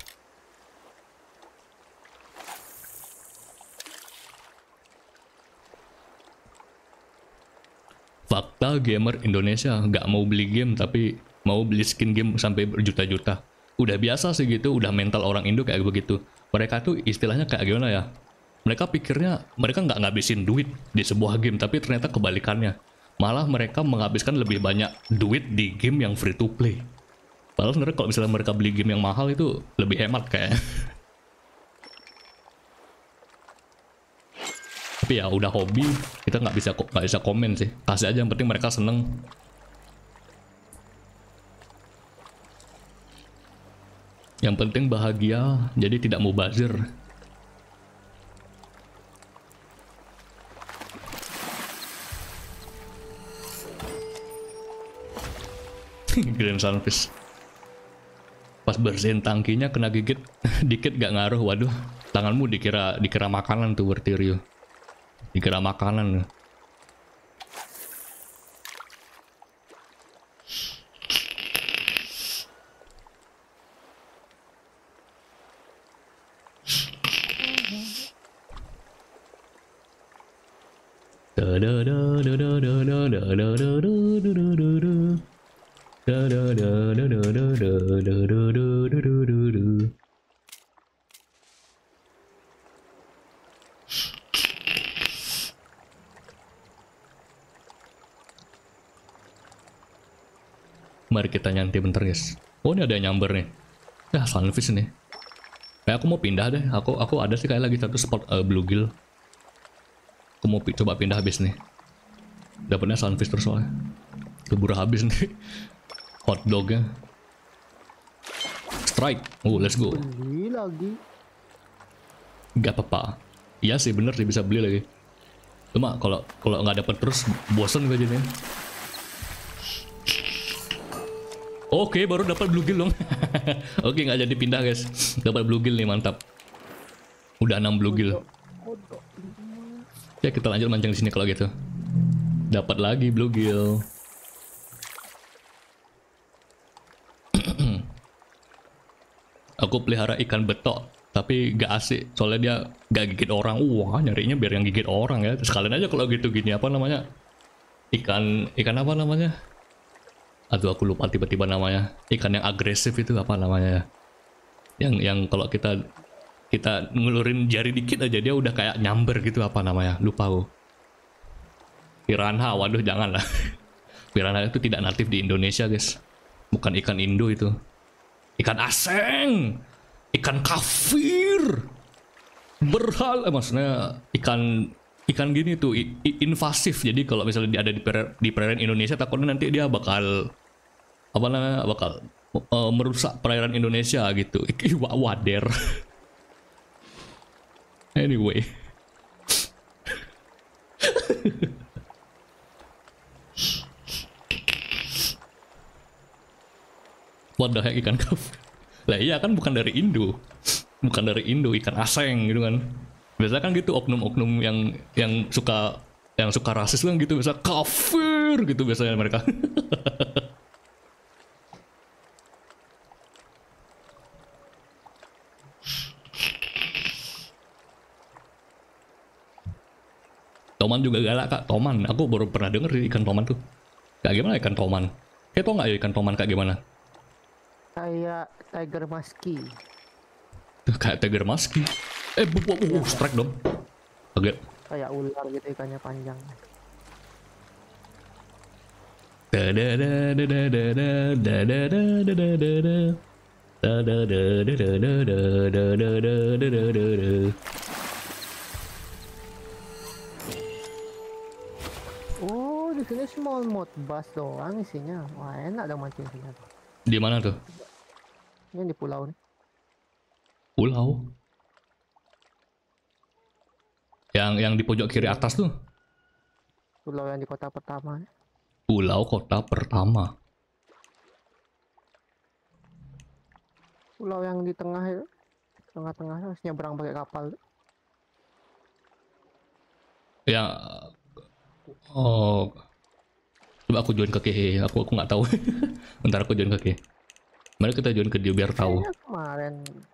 Fakta gamer Indonesia nggak mau beli game tapi mau beli skin game sampai berjuta-juta. Udah biasa sih gitu, udah mental orang Indo kayak begitu. Mereka tuh istilahnya kayak gimana ya? Mereka pikirnya mereka nggak ngabisin duit di sebuah game, tapi ternyata kebalikannya. Malah mereka menghabiskan lebih banyak duit di game yang free to play. Padahal sebenarnya kalau misalnya mereka beli game yang mahal itu lebih hemat kayak. Tapi ya udah hobi, kita nggak bisa komen sih. Kasih aja yang penting mereka seneng. Yang penting bahagia, jadi tidak mubazir. Green sunfish. Pas bersihin tangkinya kena gigit dikit gak ngaruh. Waduh, tanganmu dikira makanan tuh Bertirio. Dikira makanan. Mari kita nyantai bentar guys. Oh ini ada yang nyamber nih. Ya sunfish nih. Kayak aku mau pindah deh. Aku ada sih kayak lagi satu spot bluegill. Aku mau coba pindah habis nih. Dapatnya sunfish terus soalnya. Keburu habis nih. Hot dognya. Strike. Oh let's go. Beli lagi. Gak apa-apa. Iya sih bener sih bisa beli lagi. Cuma kalau nggak dapet terus bosen gue jadinya. Oke, baru dapat bluegill dong. Oke, nggak jadi pindah guys. Dapat bluegill nih, mantap. Udah 6 bluegill. Ya kita lanjut mancing di sini kalau gitu. Dapat lagi bluegill. Aku pelihara ikan betok, tapi gak asik. Soalnya dia gak gigit orang. Wah, nyarinya biar yang gigit orang ya. Sekalian aja kalau gitu gini apa namanya? Ikan apa namanya? Aduh aku lupa tiba-tiba namanya. Ikan yang agresif itu apa namanya? Yang kalau kita ngelurin jari dikit aja dia udah kayak nyamber gitu, apa namanya? Lupa aku. Piranha, waduh jangan lah. Piranha itu tidak natif di Indonesia guys. Bukan ikan Indo itu. Ikan aseng. Ikan kafir. Maksudnya ikan gini tuh invasif. Jadi kalau misalnya dia ada di perairan Indonesia, takutnya nanti dia bakal merusak perairan Indonesia gitu. Wader. Anyway. What the heck, ikan kafir? Lah iya kan bukan dari Indo. Bukan dari Indo, ikan aseng gitu kan. Biasanya kan gitu oknum-oknum yang suka rasis kan gitu, biasa kafir gitu biasanya mereka. Toman juga galak kak, toman. Aku baru pernah denger ikan toman tuh. Kayak gimana ikan toman? Kayak tau nggak ya ikan toman kayak gimana? Kayak tiger musky. Kayak tiger musky. Strike dong. Kaget. Kayak ular gitu ikannya panjang. Oh, di sini small mode bass doang isinya. Wah, enak dong mancing sini. Di mana tuh? Ini di pulau nih. Pulau. Yang di pojok kiri atas tuh. Pulau yang di kota pertama nih. Pulau kota pertama. Pulau yang di tengah itu. Tengah-tengah harus nyebrang pakai kapal. Ya, oh, coba aku join ke Kehe. Aku nggak tahu. Bentar aku join ke Kehe. Mari kita join ke dia biar tahu. Kayaknya kemarin.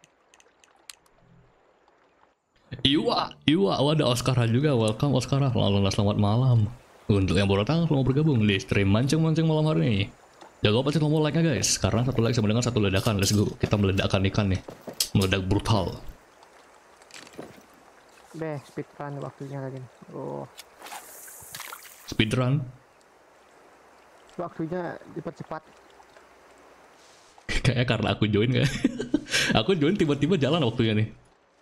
Iwa, Iwa, oh, ada Oscar juga. Welcome Oscar. Lalu selamat malam. Untuk yang baru datang, selamat bergabung di stream mancing-mancing malam hari ini. Jaga pasti tombol like-nya guys, karena satu like sama dengan satu ledakan. Let's go, kita meledakkan ikan nih. Meledak brutal. Speedrun waktunya lagi. Oh, Speedrun. waktunya dipercepat. Kayaknya karena aku join kayak. Aku join tiba-tiba jalan waktunya nih.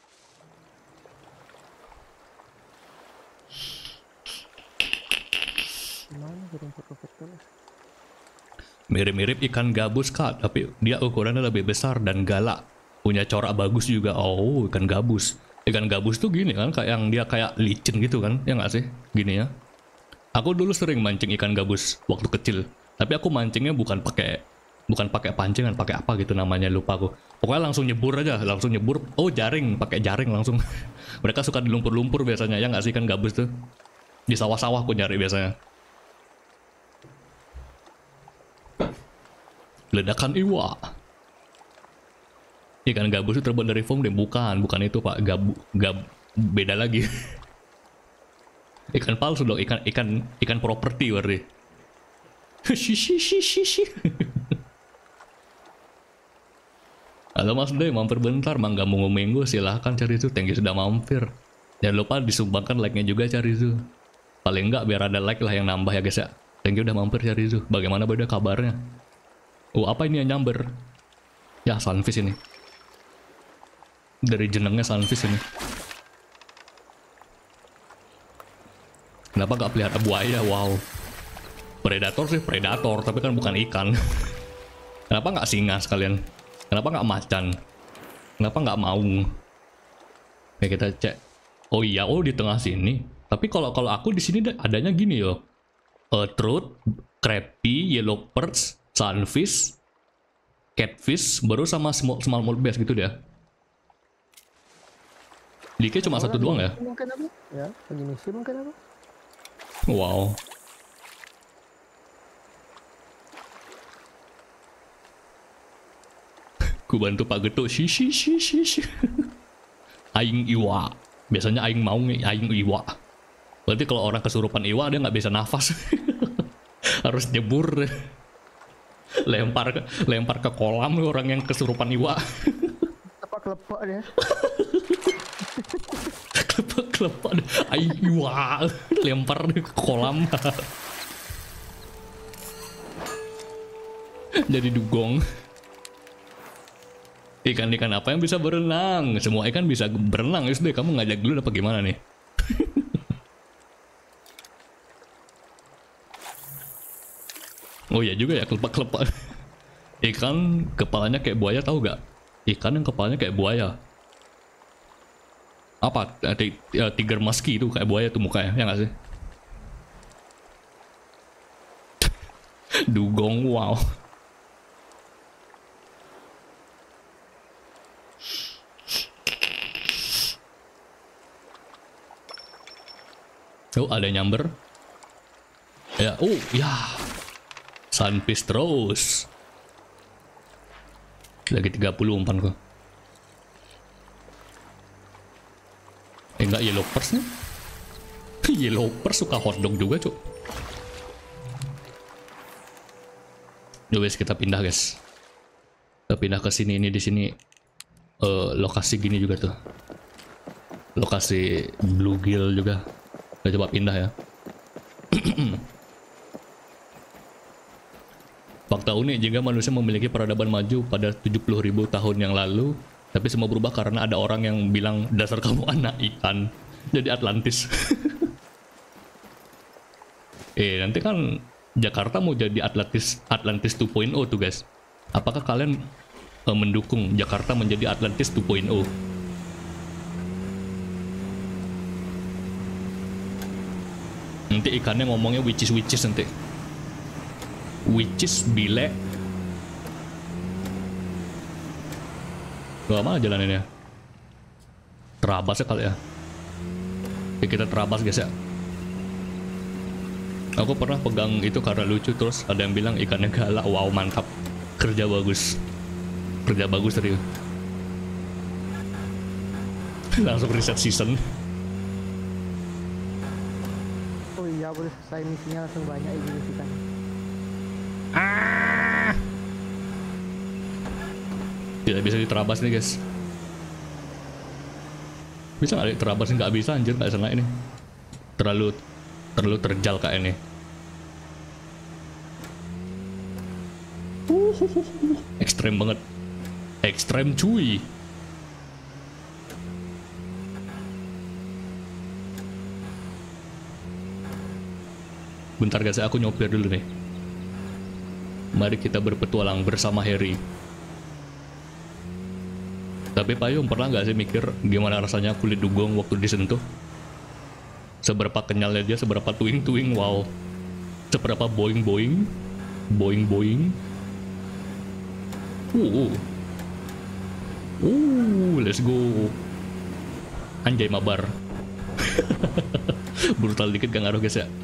Gimana kirim foto-foto? Mirip-mirip ikan gabus kak, tapi dia ukurannya lebih besar dan galak. Punya corak bagus juga. Oh, ikan gabus. Ikan gabus tuh gini kan, kayak yang dia kayak licin gitu kan, ya nggak sih? Gini ya. Aku dulu sering mancing ikan gabus waktu kecil. Tapi aku mancingnya bukan pakai pancingan, pakai apa gitu namanya, lupa aku. Pokoknya langsung nyebur aja, langsung nyebur. Oh, jaring, pakai jaring langsung. Mereka suka di lumpur-lumpur biasanya, ya nggak sih ikan gabus tuh? Di sawah-sawah aku nyari biasanya. Ledakan Iwa. Ikan gabus itu terbuat dari foam deh, bukan itu pak, beda lagi. Ikan palsu dong, ikan properti berarti. Halo Mas Day, mampir bentar, Mangga Mungu Minggu, silahkan cari itu, thank you sudah mampir. Jangan lupa disumbangkan like-nya juga cari itu. Paling enggak biar ada like lah yang nambah ya guys ya. Thank you udah mampir cari itu. Bagaimana beda kabarnya? Oh, apa ini yang nyamber? Ya, sunfish ini. Dari jenengnya sunfish ini. Kenapa gak pelihara buaya? Wow. Predator sih predator, tapi kan bukan ikan. Kenapa nggak singa sekalian? Kenapa nggak macan? Kenapa nggak maung? Oke, kita cek. Oh iya, oh di tengah sini. Tapi kalau aku di sini adanya gini yo. Trout, crappie, yellow perch, sunfish, catfish, baru sama small bass gitu dia. Dikit cuma satu doang ya? Mungkin apa? Ya, lagi misi mungkin apa? Wow. Ku bantu Pak Getuk. Shi. Aing Iwa. Biasanya Aing mau Aing Iwa. Berarti kalau orang kesurupan Iwa dia nggak bisa nafas. Harus nyebur. lempar ke kolam orang yang kesurupan Iwa. Kelepek dia. Kelepek Aing Iwa. Lempar ke kolam. Jadi dugong. Ikan-ikan apa yang bisa berenang? Semua ikan bisa berenang. Yus deh, kamu ngajak dulu apa gimana nih? Oh iya juga ya, kelepak-kelepak. Ikan kepalanya kayak buaya, tahu gak? Ikan yang kepalanya kayak buaya. Apa? Tiger musky itu kayak buaya tuh mukanya, ya nggak sih? Dugong, wow. Oh, ada yang nyamber. Ya, oh, ya. Sunfish terus. Lagi 30 umpan kok. Enggak, yellow perch nih. Yellow perch suka hotdog juga, cuk. Yuk guys, kita pindah guys. Kita pindah ke sini. Ini di sini lokasi gini juga tuh. Lokasi bluegill juga. Kita coba pindah ya. Fakta unik jika manusia memiliki peradaban maju pada 70.000 tahun yang lalu, tapi semua berubah karena ada orang yang bilang dasar kamu anak ikan. Jadi Atlantis. Nanti kan Jakarta mau jadi Atlantis 2.0 tuh guys. Apakah kalian mendukung Jakarta menjadi Atlantis 2.0? Nanti ikannya ngomongnya witches nanti. which is bile. Gak mana jalanannya? Terabas ya kali ya. Oke, kita terabas guys ya. Aku pernah pegang itu karena lucu, terus ada yang bilang ikannya galak. Wow, mantap. Kerja bagus. Kerja bagus serius. Langsung reset season. Oh iya, baru selesai misinya langsung banyak ini kan. Tidak bisa diterabas nih guys. Bisa nggak diterabas? Nggak bisa anjir, nggak sana ini. Terlalu terjal kayak ini. Ekstrem banget. Ekstrem cuy. Bentar guys, aku nyopir dulu nih. Mari kita berpetualang bersama Harry. Tapi Payung pernah nggak sih mikir gimana rasanya kulit dugong waktu disentuh? Seberapa kenyalnya dia, seberapa tuing-tuing, wow. Seberapa boing-boing. Boing-boing. Let's go. Anjay mabar. Brutal dikit gak ngaruh guys ya.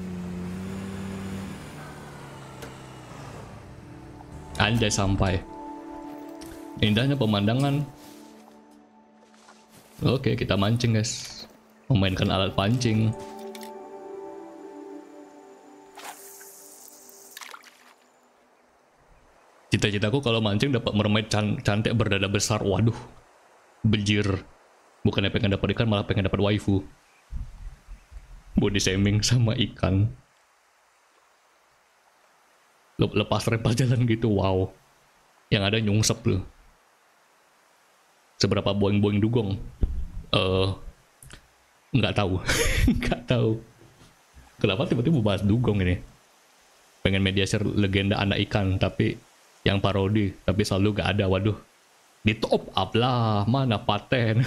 Anjay sampai. Indahnya pemandangan. Oke, kita mancing guys. Memainkan alat pancing. Cita-citaku kalau mancing dapat mermaid cantik berdada besar. Waduh, bejir. Bukannya pengen dapat ikan, malah pengen dapat waifu. Body shaming sama ikan. Lepas rempah jalan gitu, wow. Yang ada nyungsep loh. Seberapa boing-boing dugong? Nggak tahu. Nggak tahu. Kenapa tiba-tiba bahas dugong ini? Pengen media share legenda anak ikan, tapi yang parodi, tapi selalu gak ada. Waduh, di top up lah, mana paten.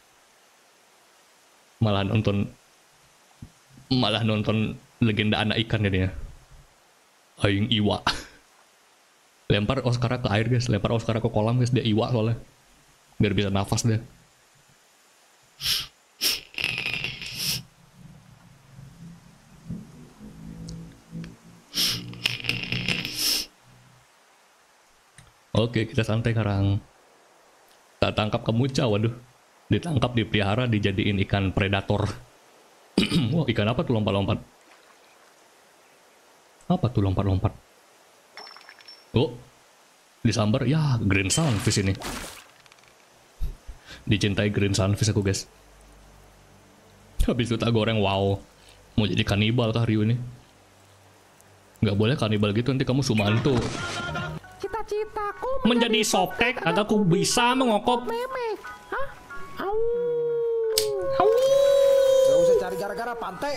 malah nonton legenda anak ikan jadinya. Aing iwa. Lempar Oscar ke air guys, lempar Oscar ke kolam guys, dia iwa soalnya. Biar bisa nafas dia. Oke, kita santai sekarang. Tak tangkap kemuca, waduh. Ditangkap, dipelihara, dijadiin ikan predator. Wah, ikan apa tuh lompat-lompat? Apa tuh lompat-lompat? Oh, disambar. Ya, green sunfish ini. Dicintai green sunfish aku guys. Habis itu tak goreng, wow. Mau jadi kanibal kah Ryu ini? Nggak boleh kanibal gitu, nanti kamu sumanto. Cita-citaku Menjadi sopek agar aku bisa mengokop. meme. Hah? Au. Gak usah cari gara-gara pantai.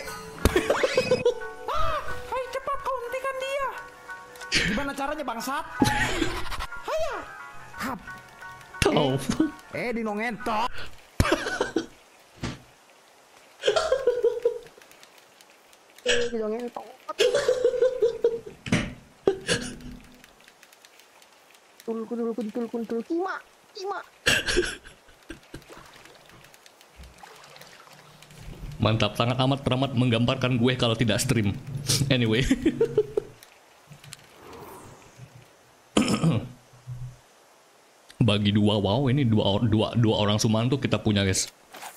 Ayo cepat kau hentikan dia. Gimana caranya bangsat? Haya. Hap. Tahu. Dino ngentot. Gitu ngentot. Kuntul kima. Mantap, sangat amat teramat menggambarkan gue kalau tidak stream. Anyway. Bagi dua, wow, ini dua orang Sumanto kita punya guys.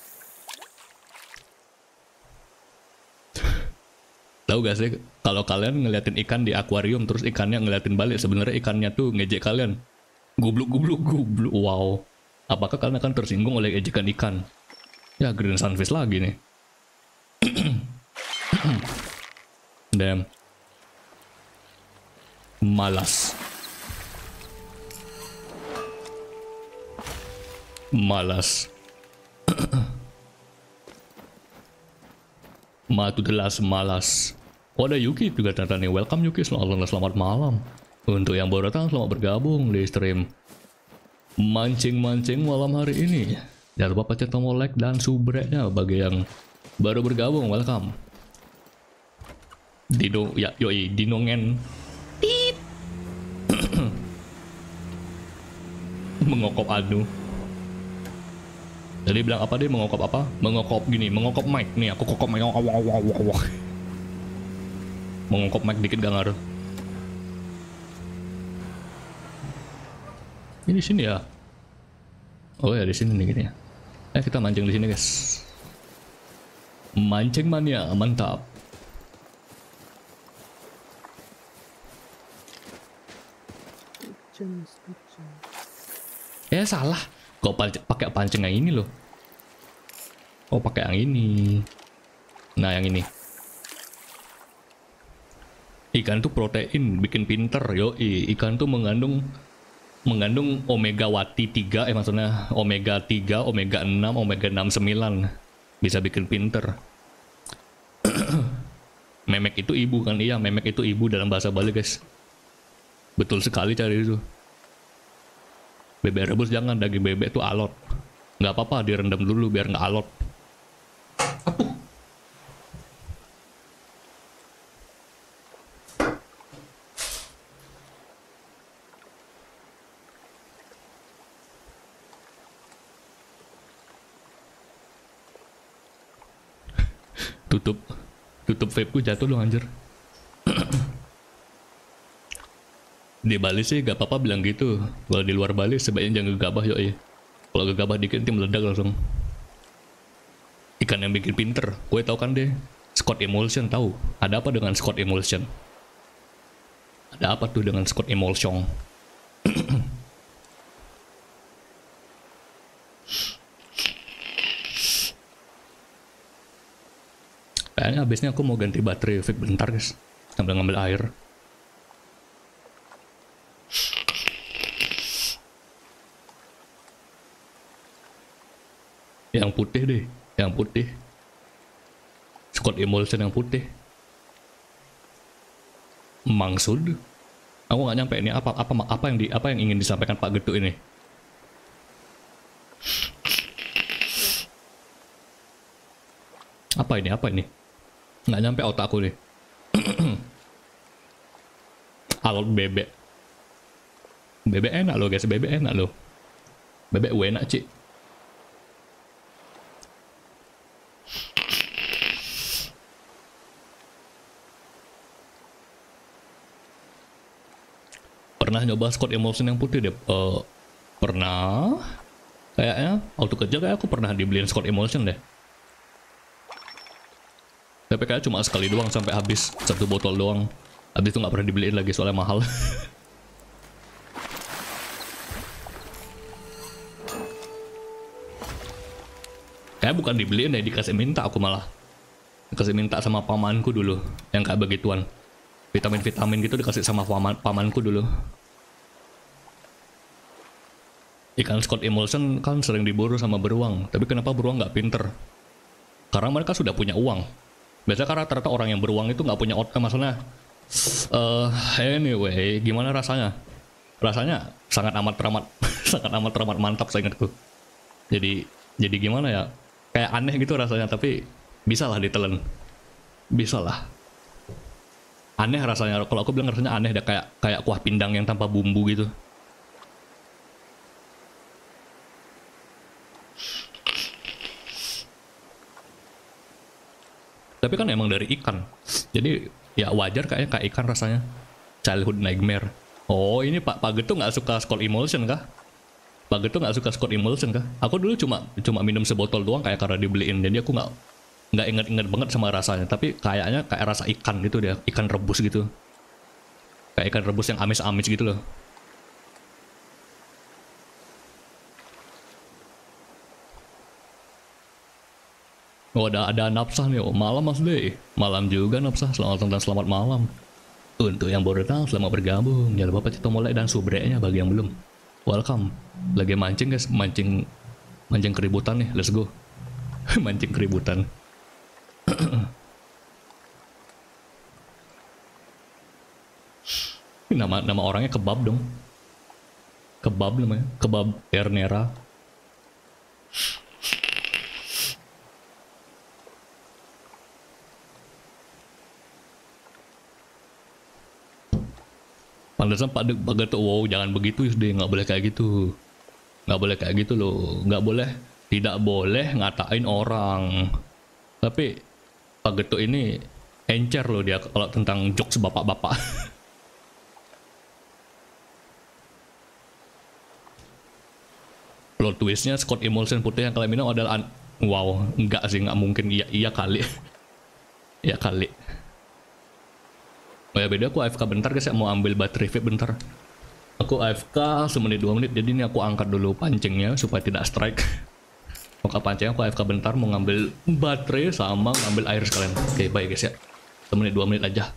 Tahu gak sih, kalau kalian ngeliatin ikan di akuarium terus ikannya ngeliatin balik, sebenarnya ikannya tuh ngejek kalian. Gubluk. Wow. Apakah kalian akan tersinggung oleh ejekan ikan? Ya, green sunfish lagi nih. Damn. Malas. Matudelas malas. Oh, ada Yuki juga ternyata nih. Welcome Yuki, selamat malam. Untuk yang baru datang, selamat bergabung di stream mancing-mancing malam hari ini. Jangan lupa pencet tombol like dan subscribe-nya bagi yang baru bergabung. Welcome. Dino, ya, yoi, Dinongen. Mengokop anu. Jadi bilang apa dia mengokop apa? Mengokop gini, mengokop mic nih. Aku kokop mic. Mengokop mic dikit gak ngaruh. Ini di sini ya. Oh ya di sini nih gini ya. Kita mancing di sini guys. Mancing mania mantap. Salah. Kok pakai pancing yang ini loh. Oh pakai yang ini. Nah yang ini. Ikan tuh protein, bikin pinter. Ikan tuh mengandung omega wati 3, maksudnya omega 3, omega 6, omega 69. Bisa bikin pinter. Memek itu ibu kan? Iya, memek itu ibu dalam bahasa Bali guys. Betul sekali cari itu. Bebek rebus jangan, daging bebek tuh alot. Nggak apa-apa, direndam dulu biar nggak alot. Apuh. Tutup vape-ku jatuh dong anjir. Di Bali sih gak apa-apa bilang gitu. Kalau di luar Bali sebaiknya jangan gegabah yoi. Kalau gegabah dikit nanti meledak langsung. Ikan yang bikin pinter, gue tau kan deh. Scott Emulsion tahu. Ada apa dengan Scott Emulsion? Ada apa tuh dengan Scott Emulsion? Kayaknya habisnya aku mau ganti baterai vape bentar guys. Sambil ngambil air. Yang putih deh, yang putih. Scott Emulsion yang putih. Maksud? Aku nggak nyampe ini apa yang ingin disampaikan Pak Getuk ini. Apa ini? Nggak nyampe otakku nih. Alot bebek. Bebek enak loh guys, bebek enak loh. Bebek enak cik. Pernah nyoba Scott Emulsion yang putih deh? Pernah. Kayaknya waktu kerja kayak aku pernah dibeliin Scott Emulsion deh. Tapi kayak cuma sekali doang sampai habis, 1 botol doang. Habis itu nggak pernah dibeliin lagi soalnya mahal. Kayak bukan dibeliin ya, dikasih minta aku malah. Dikasih minta sama pamanku dulu, yang kayak begituan. Vitamin-vitamin gitu dikasih sama pamanku dulu. Ikan Scott Emulsion kan sering diburu sama beruang, tapi kenapa beruang nggak pinter? Karena mereka sudah punya uang. Biasanya karena rata-rata orang yang beruang itu nggak punya otak, maksudnya. Anyway, gimana rasanya? Rasanya sangat amat teramat, sangat amat teramat mantap seingatku. Jadi gimana ya? Kayak aneh gitu rasanya, tapi bisa lah ditelan. Bisa lah. Aneh rasanya, kalau aku bilang rasanya aneh deh, kayak kuah pindang yang tanpa bumbu gitu. Tapi kan emang dari ikan, jadi ya wajar kayaknya kayak ikan rasanya. Childhood nightmare. Oh ini Pak Getuk nggak suka Scott Emulsion kah? Pak Getuk nggak suka Scott Emulsion kah? Aku dulu cuma minum sebotol doang kayak karena dibeliin, jadi aku nggak inget banget sama rasanya. Tapi kayaknya kayak rasa ikan gitu deh, ikan rebus gitu. Kayak ikan rebus yang amis-amis gitu loh. Oh ada Napsah nih, oh, malam Mas Dey. Malam juga Napsah, selamat malam. Untuk yang baru datang, selamat bergabung. Jangan lupa pencet tombol like dan subreknya bagi yang belum. Welcome. Lagi mancing guys, mancing keributan nih, let's go. Mancing keributan. Nama orangnya Kebab dong. Kebab namanya, Kebab Ernera. Pantesan Pak Getuk, wow jangan begitu deh, nggak boleh kayak gitu. Nggak boleh kayak gitu loh. Nggak boleh, tidak boleh ngatain orang. Tapi Pak Getuk ini encer loh dia kalau tentang jokes bapak-bapak. Plot twistnya Scott Emulsion putih yang kalian minum adalah wow, enggak sih, nggak mungkin. Iya, iya kali. Iya kali. Oh ya beda, aku AFK bentar guys, saya mau ambil baterai vape bentar. Aku AFK semenit 2 menit, jadi ini aku angkat dulu pancingnya supaya tidak strike. Buka pancingnya, aku AFK bentar mau ngambil baterai sama ngambil air sekalian. Oke, baik guys ya. Semenit 2 menit aja.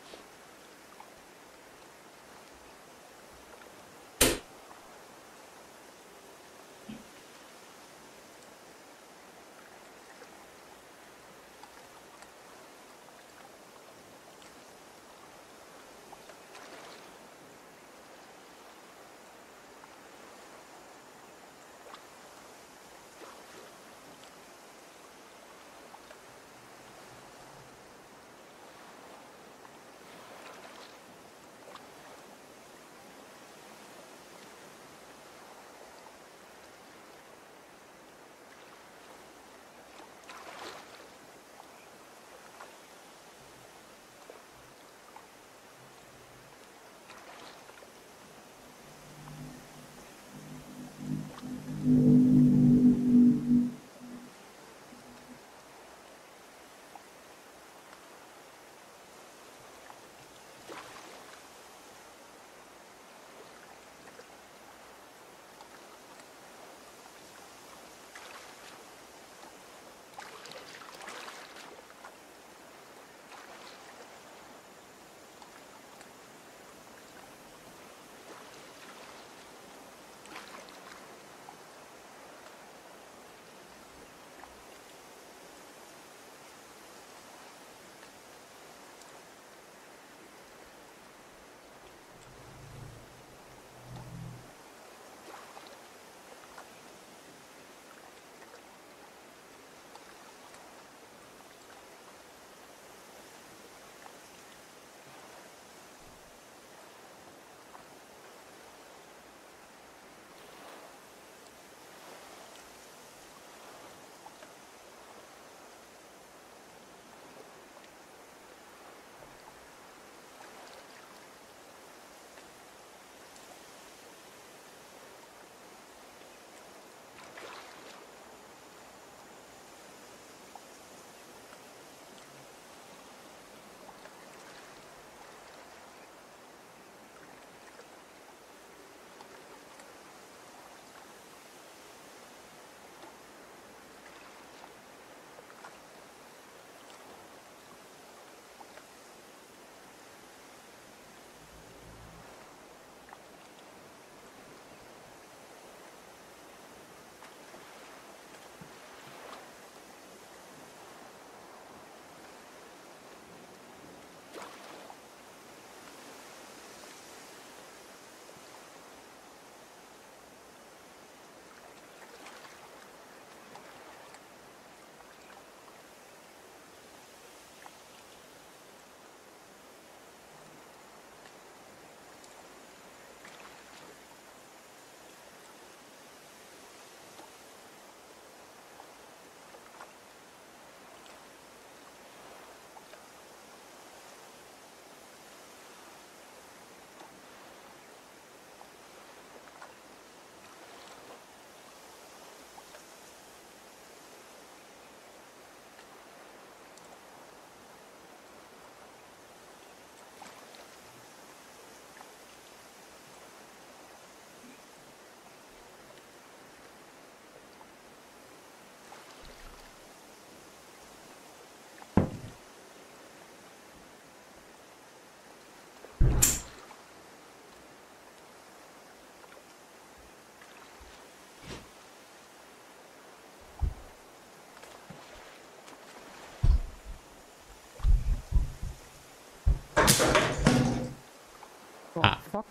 Oh, Ah. fuck.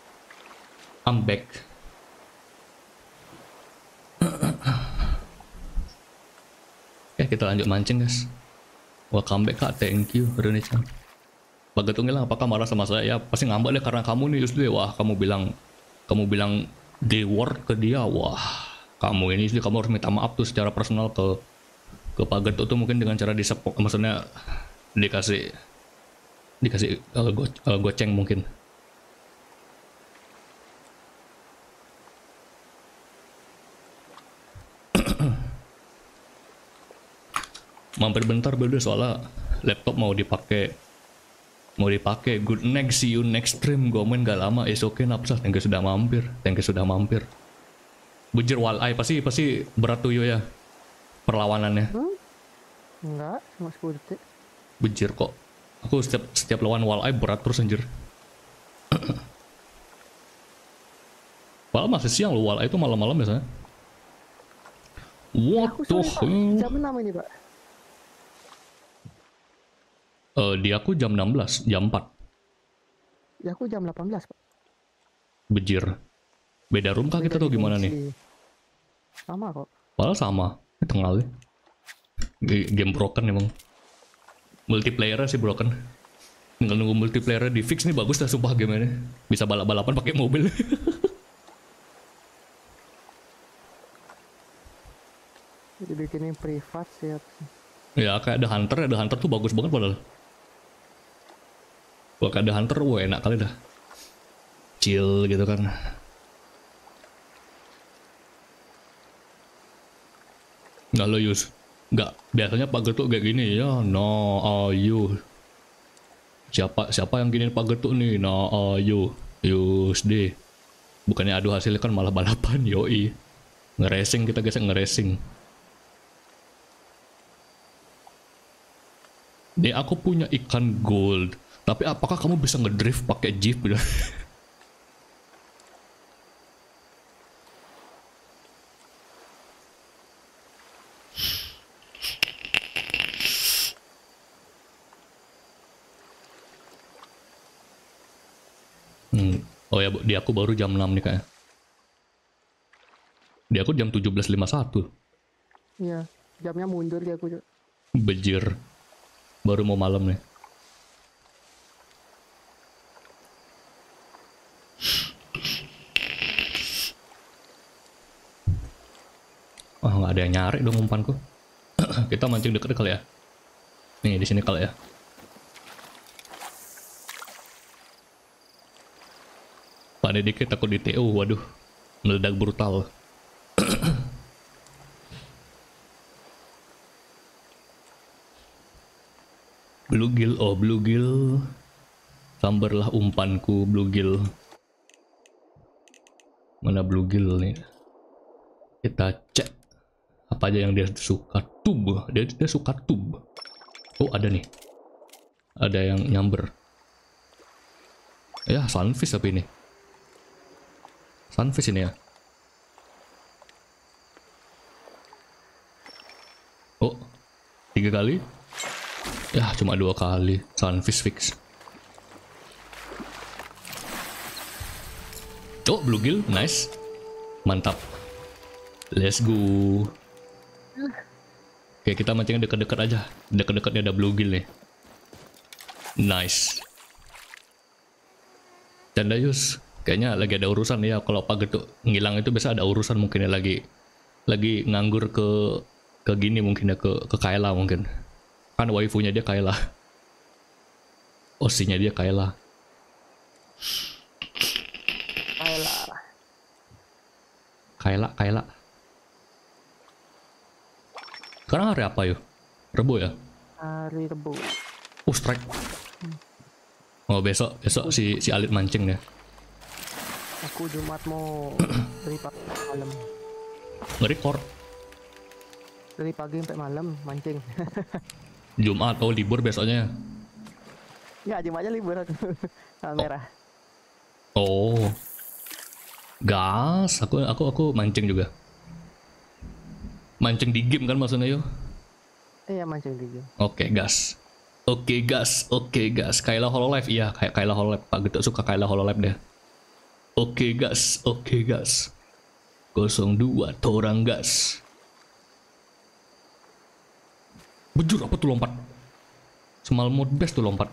I'm back. Oke, kita lanjut mancing guys. Welcome back kak, thank you Rene-chan. Pak Getung bilang apakah marah sama saya? Ya pasti ngambek deh karena kamu nih Yusli. Wah kamu bilang Di word ke dia, wah, kamu ini sih kamu harus minta maaf tuh secara personal ke Pak Getuk tuh, mungkin dengan cara disepok, maksudnya dikasih goceng mungkin. Mampir bentar beda soalnya laptop mau dipakai. Good night, see you next stream. Gue main gak lama, is okay Napsah. Thank you sudah mampir. Bujur Walleye pasti berat tuh yo ya perlawanannya. Enggak, cuma 10 detik. Bujur kok. Aku setiap lawan Walleye berat terus anjir. Padahal masih siang loh, Walleye itu malam-malam biasanya. What Aku the sorry Pak, hell? jam 6 ini Pak. Di aku jam 16, jam 4. Ya aku jam 18 Pak. Bejir. Beda room kah kita tuh gimana nih? Sama kok. Padahal sama. Ini tengah deh. Game broken emang. Multiplayer sih broken. Tinggal nunggu multiplayer di fix nih, bagus dah sumpah game ini. Bisa balap-balapan pakai mobil. Dibikinin privat sih. Ya kayak ada Hunter tuh bagus banget padahal. Kalau ada Hunter, wah enak kali dah. Chill gitu kan. Nggak lo Yus. Nggak, biasanya Pak Getuk kayak gini ya. No, ayo. Siapa yang gini Pak Getuk nih? No, ayo. Yus deh. Bukannya adu hasil kan malah balapan, yoi. Ngeracing kita guys, ngeracing. Nih aku punya ikan gold. Tapi apakah kamu bisa ngedrift pakai jeep? Oh ya, di aku baru jam 6 nih kayaknya. Di aku jam 17.51. Iya, jamnya mundur dia aku. Bejir. Baru mau malam nih. Oh, nggak ada yang nyari dong umpanku. Kita mancing deket kali ya. Nih di sini kali ya. Pada dikit aku di TU, waduh, meledak brutal. Bluegill, oh bluegill. Sambarlah umpanku bluegill. Mana bluegill nih? Kita cek apa aja yang dia suka. Tub, dia suka tub. Oh ada nih, ada yang nyamber. Ya sunfish tapi ini. Sunfish ini ya. Oh, 3 kali. Ya cuma 2 kali. Sunfish fix. Oh bluegill, nice. Mantap. Let's go. Oke, kita mancingnya deket-deket aja. Deket-deketnya ada bluegill nih. Nice. Canda Yus. Kayaknya lagi ada urusan ya. Kalau Pak Getuk ngilang itu biasa ada urusan mungkin ya, lagi nganggur ke gini mungkin ya, ke Kayla mungkin. Kan waifunya dia Kayla. Osinya dia Kayla. Kayla. Sekarang hari apa yuk? Rebo ya? Hari Rebo. Oh strike. Oh besok si Alit mancing deh. Aku Jumat mau dari pagi sampai malam. Nge-record. Dari pagi sampai malam mancing. Jumat atau libur besoknya? Enggak, Jumatnya libur aku. Tanggal merah. Oh. Gas, aku mancing juga. Mancing di game kan maksudnya yo? Iya, mancing di game. Oke, gas. Kayla Hololive, iya kayak Kayla Hololive. Pak Getuk suka Kayla Hololive deh. Oke gas. 02 torang gas. Bejur apa tuh lompat? Small mode best tuh lompat.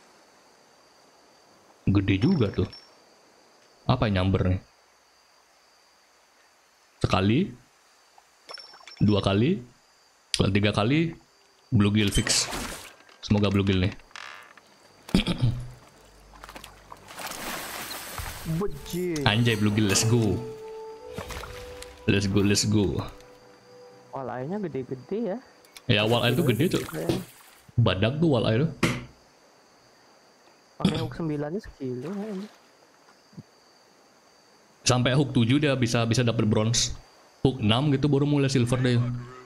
Gede juga tuh. Apa yang nyamber nih? sekali, 2 kali, kalau 3 kali bluegill fix. Semoga bluegill nih. Bejir. Anjay bluegill, let's go. Let's go, let's go. Walleye-nya gede-gede ya. Ya walleye itu gede tuh. Badak tuh walleye tuh. Pakai hook 9-nya sekilo ya. Sampai hook 7 dia bisa dapat bronze. Hook 6 gitu baru mulai silver deh.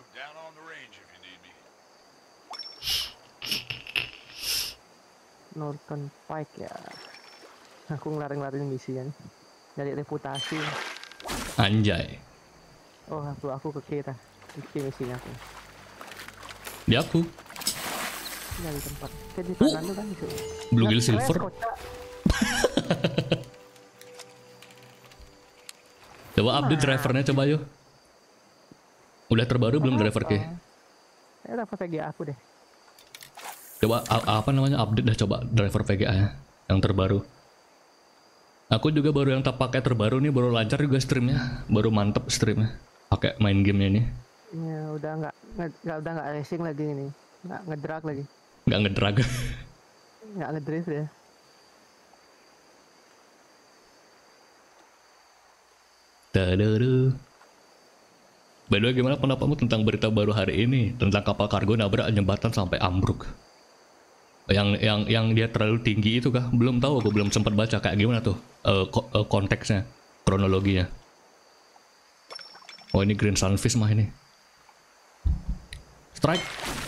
Northern Pike ya. Aku ngelarin-ngelarin misi kan. Dari reputasi. Anjay. Oh aku kekira. Iki misinya aku. Di aku. Dari tempat. Kayak di kanan tuh kan bisa. Bluegill Nge-crash, silver. kocak. Coba update drivernya coba yuk. Udah terbaru belum driver ke? Driver VGA aku deh. Coba apa namanya update dah coba driver VGA nya yang terbaru. Aku juga baru yang tak pakai terbaru nih, baru lancar juga streamnya, baru mantep streamnya. Pakai main gamenya ini. Ya udah nggak racing lagi ini, nggak ngedrag lagi, Nggak ngedrag. nggak ngedrift ya. Tadadu. By the way, gimana pendapatmu tentang berita baru hari ini tentang kapal kargo nabrak jembatan sampai ambruk? Yang dia terlalu tinggi itu kah? Belum tahu, aku belum sempat baca kayak gimana tuh konteksnya, kronologinya. Oh ini Green Sunfish mah ini. Strike.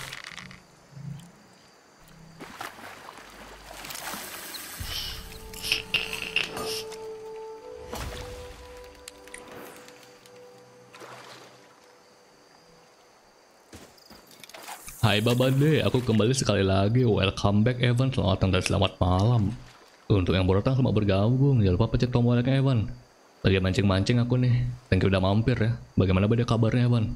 Hai Babade, aku kembali sekali lagi. Welcome back Evan, selamat datang dan selamat malam. Untuk yang baru datang selamat bergabung. Jangan lupa pencet tombol like Evan. Lagi mancing-mancing aku nih. Thank you udah mampir ya. Bagaimana pada kabarnya Evan?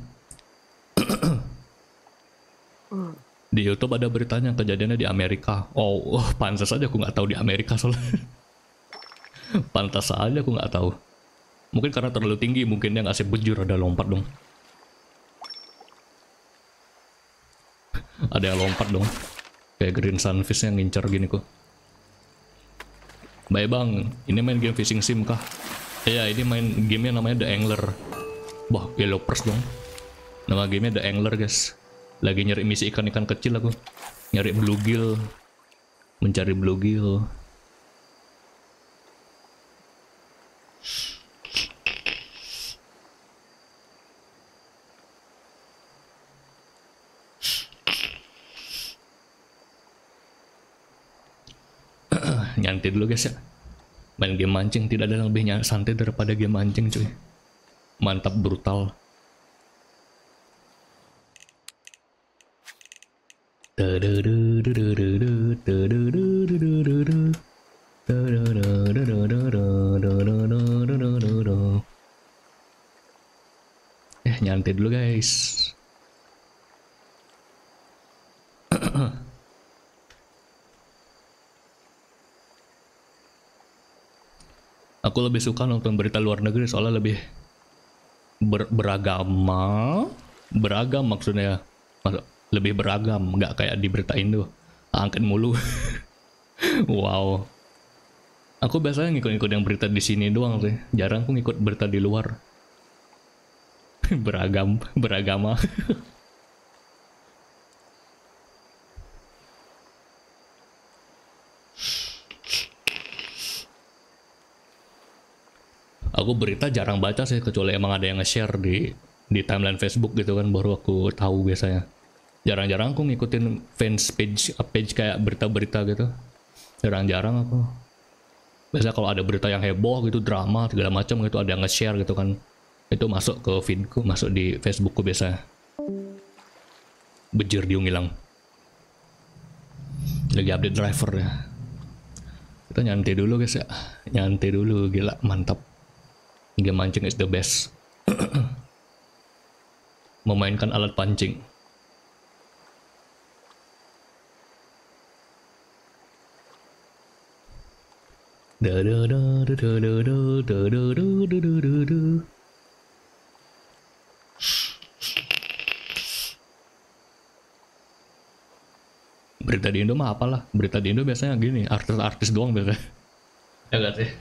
Di YouTube ada beritanya kejadiannya di Amerika. Oh, pantas aja aku nggak tahu di Amerika soalnya. Pantas aja aku nggak tahu. Mungkin karena terlalu tinggi, mungkin dia nggak sih bujur, ada lompat dong. Ada yang lompat dong. Kayak Green Sunfish yang ngincar gini kok. Baik bang, ini main game fishing sim kah? Iya, ini main gamenya namanya The Angler. Wah, Yellow Purse dong. Nama gamenya The Angler guys. Lagi nyari misi ikan-ikan kecil aku. Nyari bluegill. Mencari bluegill. Nyantai dulu guys ya. Main game mancing tidak ada yang lebih santai daripada game mancing cuy. Mantap brutal. Nyantai dulu guys. Aku lebih suka nonton berita luar negeri soalnya lebih beragama, beragam maksudnya, lebih beragam, nggak kayak di berita Indo, angkat mulu. Wow. Aku biasanya ngikut-ngikut yang berita di sini doang sih, jarang aku ngikut berita di luar. Beragama. Aku berita jarang baca sih, kecuali emang ada yang nge-share di timeline Facebook gitu kan, baru aku tahu biasanya. Jarang-jarang aku ngikutin fans page kayak berita-berita gitu. Jarang-jarang aku. Biasanya kalau ada berita yang heboh gitu, drama segala macam gitu, ada yang nge-share gitu kan, itu masuk ke feedku, masuk di Facebookku biasanya. Bejir diung hilang. Lagi update driver ya. Kita nyantai dulu guys ya. Nyantai dulu, gila mantap. Game mancing is the best. Memainkan alat pancing. Berita di Indo mah apalah. Berita di Indo biasanya gini, artis-artis doang biasanya. Ya gak sih?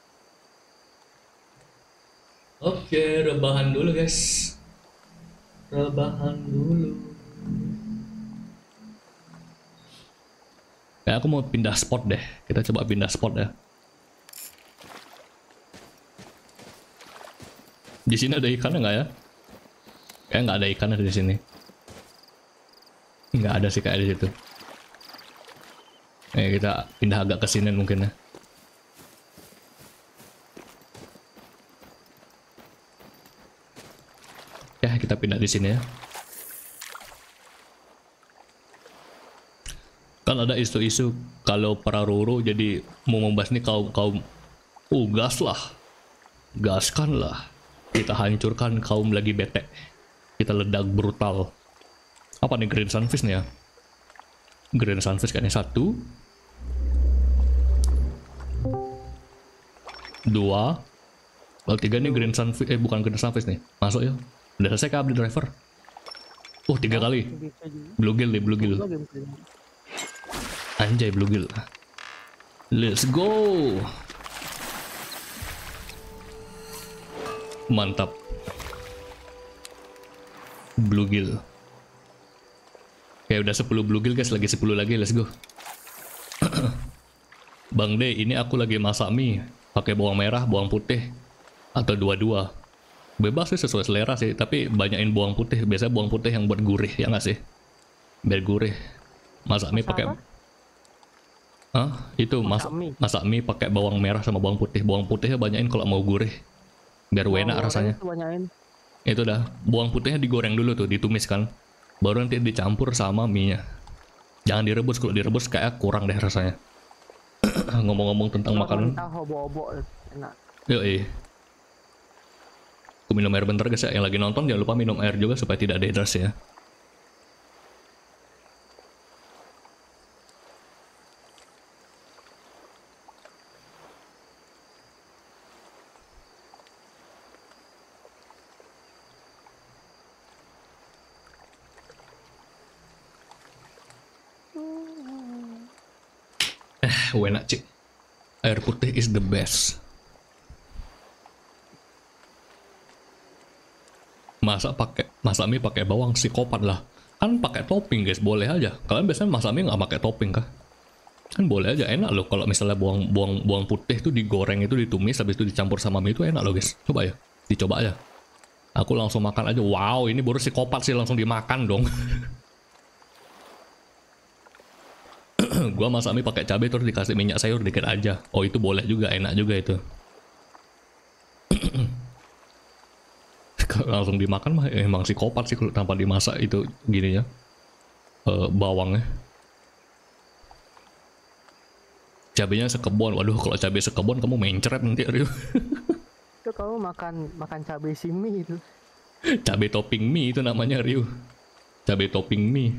Oke, rebahan dulu guys. Rebahan dulu. Kayak aku mau pindah spot deh. Kita coba pindah spot ya. Di sini ada ikannya nggak ya? Kayak nggak ada ikannya di sini. Nggak ada sih kayak di situ. Kita pindah agak ke sini mungkin ya. Ya kita pindah di sini ya. Kan ada isu-isu kalau para Roro jadi mau membahas nih kaum gas lah, gaskan lah, kita hancurkan kaum lagi bete, kita ledak brutal. Apa nih Green Sunfish nih ya? Green Sunfish kayaknya 1 2 kalau 3 nih Green Sunfish, bukan Green Sunfish nih, masuk ya. Udah selesai kah update driver? 3 kali. Bluegill nih, bluegill. Anjay bluegill. Let's go. Mantap. Bluegill. Oke udah 10 bluegill guys, lagi 10 lagi, let's go. Bang D, ini aku lagi masak mie. Pakai bawang merah, bawang putih, atau dua-dua. Bebas sih sesuai selera sih, tapi banyakin bawang putih. Biasanya bawang putih yang buat gurih, ya nggak sih? Biar gurih. Masak mie pakai itu masak mie pakai bawang merah sama bawang putih. Bawang putihnya banyakin kalau mau gurih, biar enak rasanya. Itu dah, bawang putihnya digoreng dulu tuh, ditumis kan, baru nanti dicampur sama mie-nya. Jangan direbus, kalau direbus kayak kurang deh rasanya. Ngomong-ngomong tentang makanan. Yoi. Aku minum air bentar guys ya, yang lagi nonton jangan lupa minum air juga supaya tidak dehidrasi ya. Enak cik, air putih is the best. Masak mie pakai bawang, psikopat lah. Kan pakai topping guys, boleh aja. Kalian biasanya masak mie nggak pakai topping kah? Kan boleh aja, enak loh kalau misalnya bawang putih itu digoreng, itu ditumis, habis itu dicampur sama mie, itu enak loh guys. Coba ya, dicoba aja. Aku langsung makan aja. Wow, ini baru psikopat sih, langsung dimakan dong. Gua masak mie pakai cabai terus dikasih minyak sayur dikit aja. Oh itu boleh juga, enak juga itu. Langsung dimakan mah emang psikopat sih kalau tanpa dimasak itu gininya. Bawangnya. Cabenya sekebon. Waduh kalau cabai sekebon kamu mencret nanti Rio. Itu kamu makan cabai si mie itu. Cabai topping mie itu namanya Rio. Cabai topping mie.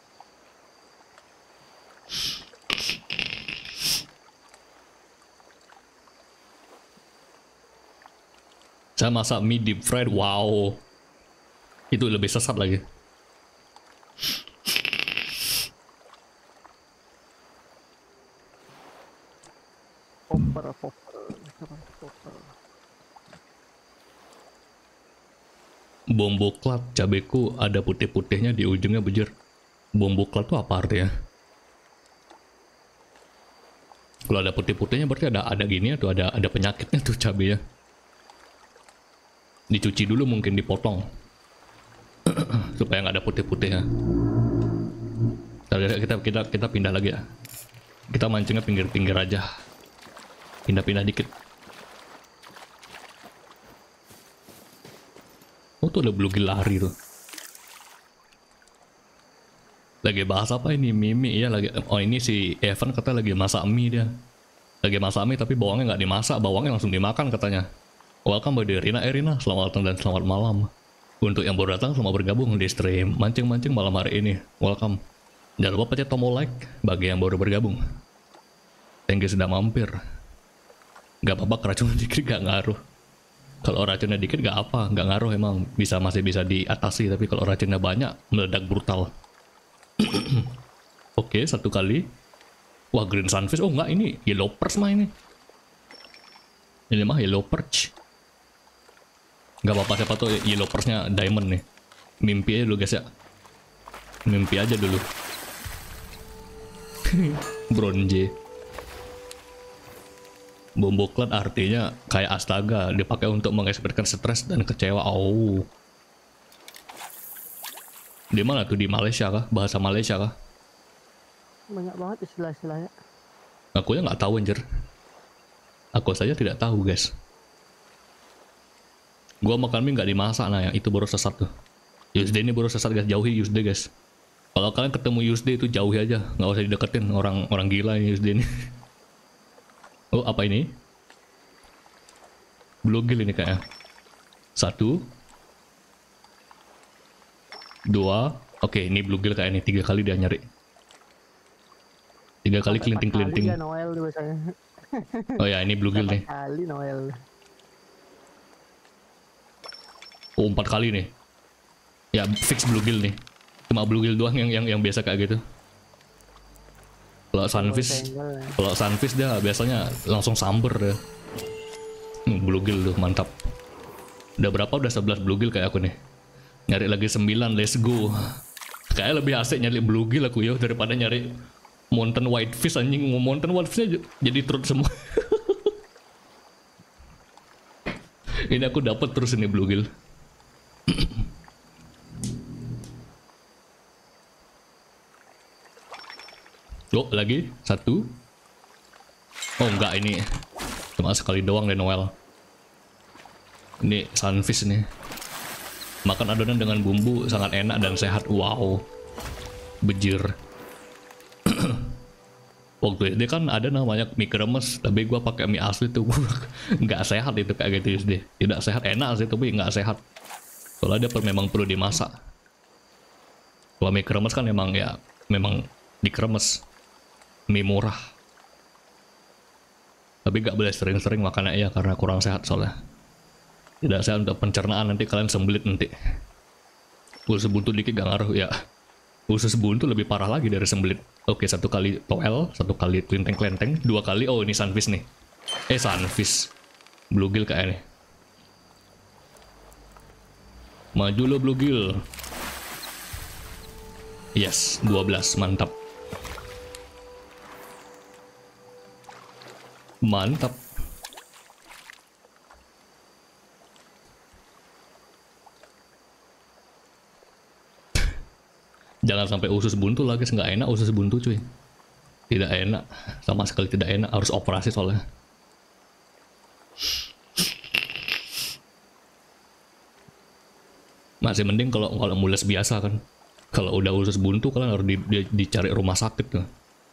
Saya masak mie deep fried, wow. Itu lebih sesat lagi. Popper. Bombo clat, cabeku ada putih-putihnya di ujungnya bujur. Bombo clat itu apa artinya? Kalau ada putih-putihnya berarti ada gini tuh, ada penyakitnya tuh cabenya. Dicuci dulu mungkin, dipotong supaya nggak ada putih-putihnya. Kita pindah lagi ya. Kita mancingnya pinggir-pinggir aja. Pindah-pindah dikit. Oh tuh ada bluegill lari tuh. Lagi bahas apa ini? Mimi ya lagi. Oh ini si Evan kata lagi masak mie dia. Lagi masak mie tapi bawangnya nggak dimasak, bawangnya langsung dimakan katanya. Welcome by Rina Erina, selamat datang dan selamat malam. Untuk yang baru datang, selamat bergabung di stream mancing-mancing malam hari ini. Welcome. Jangan lupa pencet tombol like bagi yang baru bergabung. Thank you sudah mampir. Gak apa-apa keracunan dikit gak ngaruh. Kalau racunnya dikit gak apa, gak ngaruh emang. Masih bisa diatasi, tapi kalau racunnya banyak, meledak brutal. Oke, satu kali. Wah, green sunfish. Oh enggak, ini yellow perch mah ini. Ini mah yellow perch. Gak apa-apa, siapa tuh yellow perch-nya diamond nih. Mimpi aja dulu guys ya. Mimpi aja dulu. Bronze. Bom boklat artinya kayak astaga, dipakai untuk mengekspresikan stres dan kecewa. Oh. Di mana tuh, di Malaysia kah? Bahasa Malaysia kah? Banyak banget istilah-istilahnya. Aku ya nggak tahu anjir. Aku saja tidak tahu guys. Gua makan mie nggak dimasak, nah yang itu baru sesat tuh. Yusde ini baru sesat guys, jauhi Yusde guys. Kalau kalian ketemu Yusde itu jauhi aja, nggak usah dideketin, orang gila ini Yusde ini. Oh, apa ini? Bluegill ini kayaknya. 1 2. Oke, ini bluegill kayak ini 3 kali dia nyari. 3 kali kelinting-kelinting. Kali Noel biasanya. Oh ya, ini bluegill nih. Kali Noel. Oh, 4 kali nih. Ya, fix bluegill nih. Cuma bluegill doang yang biasa kayak gitu. Kalau sunfish dia biasanya langsung samber deh. Bluegill tuh mantap. Udah berapa? Udah 11 bluegill kayak aku nih. Nyari lagi 9, let's go. Kayak lebih asik nyari bluegill aku ya daripada nyari mountain whitefish anjing. Mountain whitefish jadi trut semua. Ini aku dapat terus ini bluegill. Oh, lagi 1. Oh enggak, ini cuma sekali doang deh Noel. Ini sunfish nih. Makan adonan dengan bumbu sangat enak dan sehat. Wow. Bejir. Waktu itu kan ada namanya mie kremes, tapi gua pakai mie asli tuh. Nggak sehat itu kayak gitu deh. Tidak sehat, enak sih tapi nggak sehat. Soalnya dia memang perlu dimasak. Kalau mie kremes kan memang ya memang dikremes. Mie murah. Tapi gak boleh sering-sering makannya ya karena kurang sehat soalnya. Tidak sehat untuk pencernaan, nanti kalian sembelit nanti. Usus buntu dikit gak ngaruh ya. Usus buntu lebih parah lagi dari sembelit. Oke, 1 kali toel, 1 kali kelenteng-kelenteng, 2 kali. Oh, ini sunfish nih. Sunfish. Bluegill kayak nih. Maju lo bluegill. Yes, 12, mantap. Mantap. Jangan sampai usus buntu lagi, nggak enak usus buntu cuy. Tidak enak, sama sekali tidak enak, harus operasi soalnya. Masih mending kalau mules biasa kan. Kalau udah usus buntu kalian harus dicari rumah sakit tuh.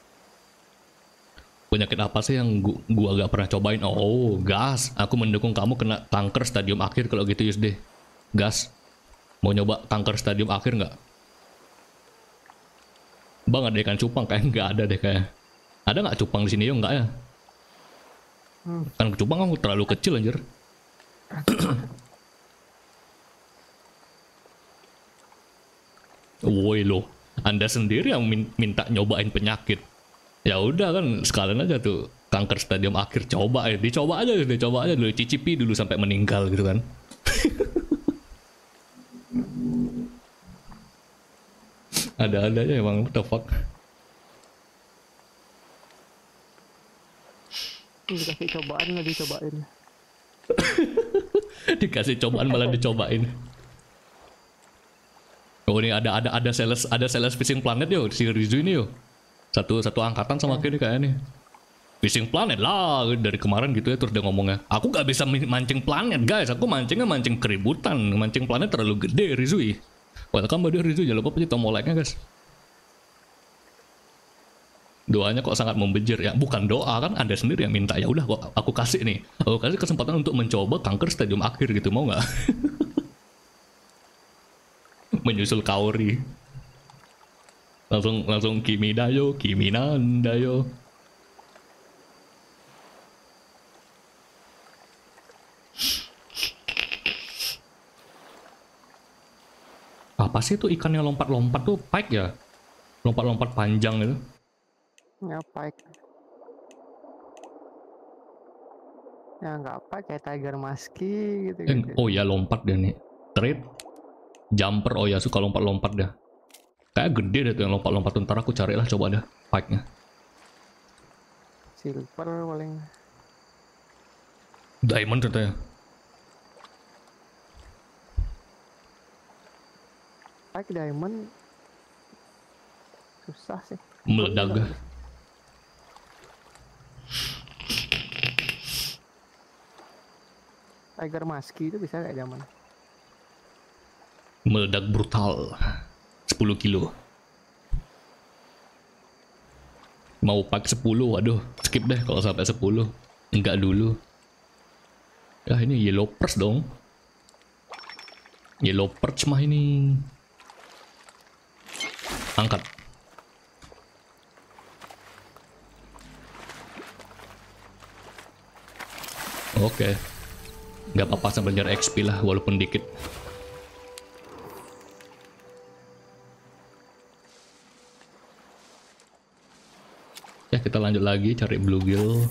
Penyakit apa sih yang gua gak pernah cobain? Oh, gas. Aku mendukung kamu kena kanker stadium akhir kalau gitu Yusde. Gas. Mau nyoba kanker stadium akhir nggak? Bang, ada ikan cupang? Kayak nggak ada deh kayak. Ada nggak cupang di sini yo? Nggak ya? Kan cupang kamu terlalu kecil anjir. Woi lo, Anda sendiri yang minta nyobain penyakit. Ya udah kan sekalian aja tuh kanker stadium akhir coba ya, dicoba aja dulu, cicipi dulu sampai meninggal gitu kan. Ada-ada aja emang, what the fuck. Dikasih cobaan nggak dicobain. Dikasih cobaan malah dicobain. Oh ini ada sales fishing planet yo, si Rizu ini yo. Satu angkatan sama kini kayaknya nih. Fishing planet lah dari kemarin gitu ya, terus dia ngomongnya, aku gak bisa mancing planet guys, aku mancingnya mancing keributan, mancing planet terlalu gede Rizui. Welcome body Rizui, jangan lupa pencet tombol like-nya guys. Doanya kok sangat membejir ya, bukan doa kan, Anda sendiri yang minta. Ya udah kok aku kasih nih, aku kasih kesempatan untuk mencoba kanker stadium akhir gitu, mau nggak? Menyusul Kaori. Langsung kimi dayo, kimi nandayo. Apa sih tuh ikan yang lompat-lompat tuh? Pike ya? Lompat-lompat panjang itu. Ngapain? Ya nggak apa kayak Tiger Musky gitu gitu. Oh ya lompat dia nih. Trade. Jumper, oh ya suka lompat-lompat dah. Kayak gede deh tuh yang lompat-lompat. Ntar aku carilah coba dah pike-nya. Silver paling. Diamond katanya. Pike diamond susah sih. Meledak dah. Tiger Musky itu bisa kayak zaman. Meledak brutal. 10 kilo. Mau pack 10, waduh, skip deh kalau sampai 10. Enggak dulu. Ya ini yellow perch dong. Yellow perch mah ini. Angkat. Oke. Nggak apa-apa sambil nyari XP lah walaupun dikit. Ya kita lanjut lagi cari bluegill.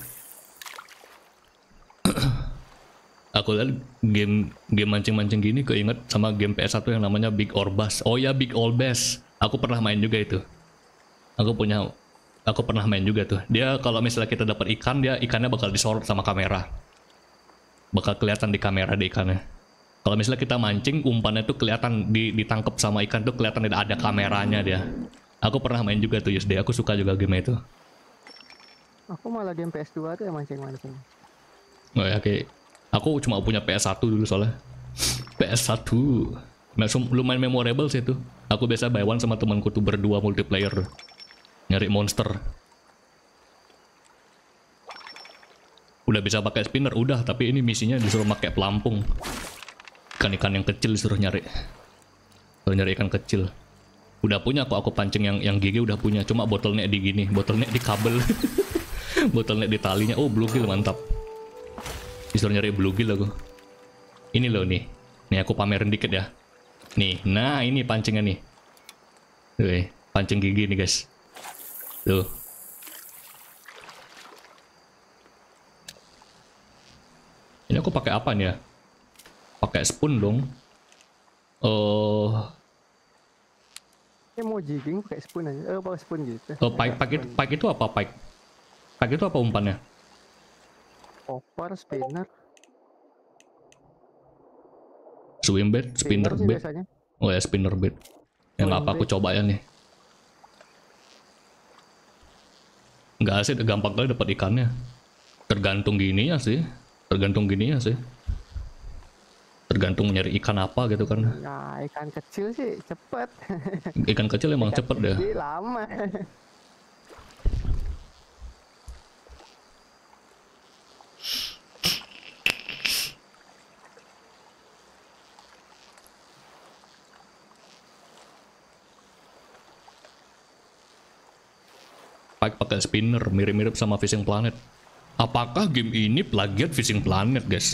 Aku lihat game mancing-mancing gini keinget sama game PS1 yang namanya Big Orbas. Oh ya Big Orbas. Aku pernah main juga itu. Aku pernah main juga tuh. Dia kalau misalnya kita dapat ikan, dia ikannya bakal disorot sama kamera. Bakal kelihatan di kamera di ikannya. Kalau misalnya kita mancing, umpannya tuh kelihatan ditangkap sama ikan tuh kelihatan ada kameranya dia. Aku pernah main juga tuh Yusde. Aku suka juga game itu. Aku malah game PS2 tuh yang mancing-mancing. Oh ya kayak aku cuma punya PS1 dulu soalnya. PS1 lumayan memorable sih itu. Aku biasa buy one sama temanku tuh berdua multiplayer nyari monster. Udah bisa pakai spinner udah, tapi ini misinya disuruh pakai pelampung. Ikan-ikan yang kecil disuruh nyari. Disuruh nyari ikan kecil. Udah punya aku pancing yang gigi udah punya, cuma bottleneck di gini, bottleneck di kabel. Bottleneck di talinya. Oh bluegill mantap. Disuruh nyari bluegill aku. Ini loh nih. Nih aku pamerin dikit ya. Nih, nah ini pancingnya nih. Tuh, pancing gigi nih guys. Tuh. Ini aku pakai apa nih ya? Pakai spoon dong. Ini mau jigging pakai spoon aja. Pakai spoon gitu. Pike itu apa pike? Pike itu apa umpannya? Popper, spinner. Swim bait, spinner sih bait. biasanya. Oh ya spinner bait. Yang apa aku coba ya nih. Enggak sih, gampang kali dapat ikannya. Tergantung gininya sih. Tergantung nyari ikan apa gitu kan. Nah, ikan kecil sih cepet. Ikan kecil emang cepet deh. Gede lama. Pike pakai spinner, mirip-mirip sama Fishing Planet. Apakah game ini plagiat Fishing Planet, guys?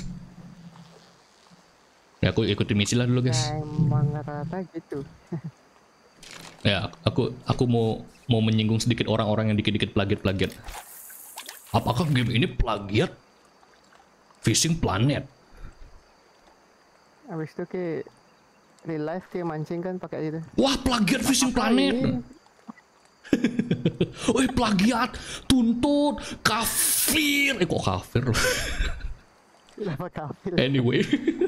Ya aku ikuti misi lah dulu, guys. Ya, emang rata-rata gitu. Ya, aku mau menyinggung sedikit orang-orang yang dikit-dikit plagiat. Apakah game ini plagiat Fishing Planet? Habis itu ke real life kayak mancing kan pakai itu. Wah, plagiat Fishing Planet. Wih, plagiat, tuntut, kafir. Kok kafir? Kenapa kafir? Anyway.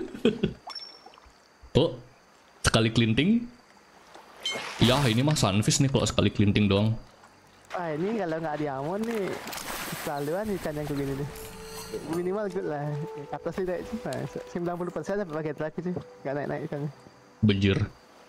Oh, sekali kelinting. Ya, ini mah sunfish nih kalau sekali kelinting doang. Wah, ini kalau nggak diamond nih selaluan ikan yang begini nih. Minimal good lah. Kata sih deh, 90% sampai pakai terakhir sih. Nggak naik-naik ikannya. Bejir.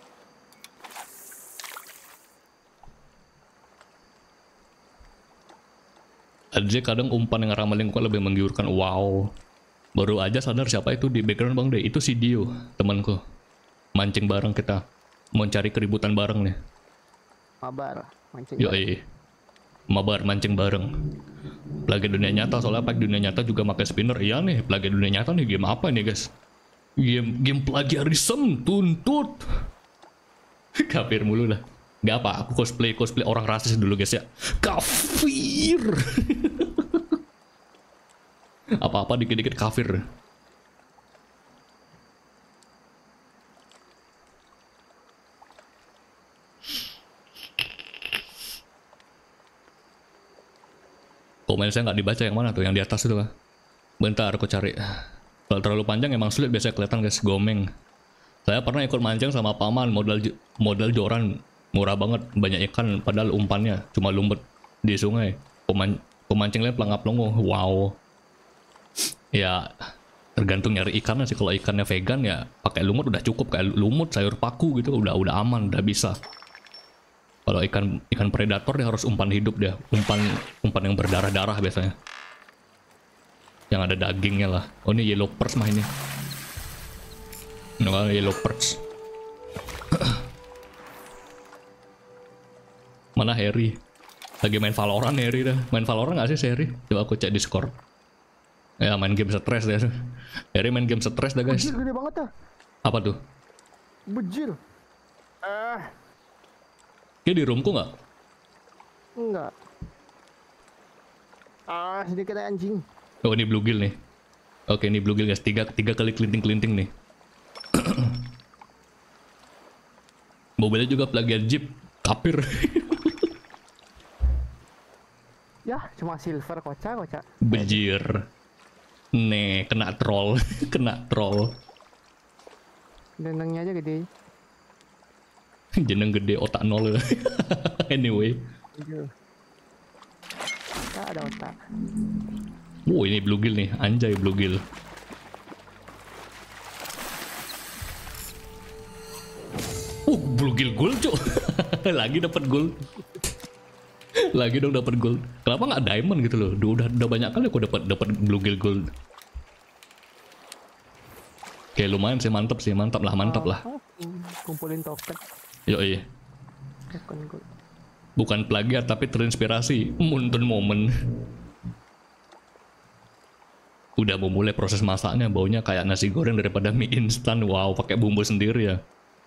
Aja kadang umpan yang ramah lingkungan lebih menggiurkan. Wow. Baru aja sadar siapa itu di background Bang Deh. Itu si Dio, temanku. Mancing bareng kita. Mau cari keributan bareng nih. Mabar, mancing. Yoi. Mabar mancing bareng. Plagiat dunia nyata, soalnya pack dunia nyata juga pakai spinner. Iya nih, plagiat dunia nyata nih. Game apa nih guys? Game plagiarism, tuntut. Kafir mulu lah. Gak apa, aku cosplay orang rasis dulu guys ya. Kafir. Apa-apa dikit-dikit kafir. Komen saya nggak dibaca yang mana tuh, yang di atas itu kan. Bentar aku cari. Kalau terlalu panjang emang sulit biasanya kelihatan guys, gomeng. Saya pernah ikut mancing sama paman, modal joran murah banget, banyak ikan padahal umpannya cuma lumut di sungai. Pemancing lain pelangap longo. Wow. Ya tergantung nyari ikannya sih. Kalau ikannya vegan ya pakai lumut udah cukup, kayak lumut sayur paku gitu udah aman, udah bisa. Kalau ikan predator dia harus umpan hidup, dia umpan yang berdarah-darah biasanya. Yang ada dagingnya lah. Oh ini yellow perch mah ini. Ini yellow perch. Mana Harry? Lagi main Valorant Harry dah. Main Valorant gak sih Harry? Coba aku cek Discord. Ya main game stress deh. Harry main game stress dah guys. Bejil gede banget dah. Apa tuh? Bejil. Dia di roomku nggak? Enggak. Sini kena anjing. Oh ini bluegill nih. Oke ini bluegill guys. Tiga kali kelinting nih. Mobilnya juga plagiat Jeep. Kapir. Ya cuma silver kocak. Bejir. Nih kena troll. Kena troll. Denengnya aja gede. Jeneng gede otak nol. Anyway. Tak ada otak. Wow ini bluegill nih. Anjay bluegill. Bluegill gold cok. Lagi dapat gold. Lagi dong dapat gold. Kenapa nggak diamond gitu loh? Udah banyak kali aku dapat bluegill gold. Oke lumayan sih, mantap lah. Kumpulin token. Yoi. Token gold. Bukan plagiat tapi terinspirasi. Muntun momen. Udah mau mulai proses masaknya, baunya kayak nasi goreng daripada mie instan. Wow, pakai bumbu sendiri ya.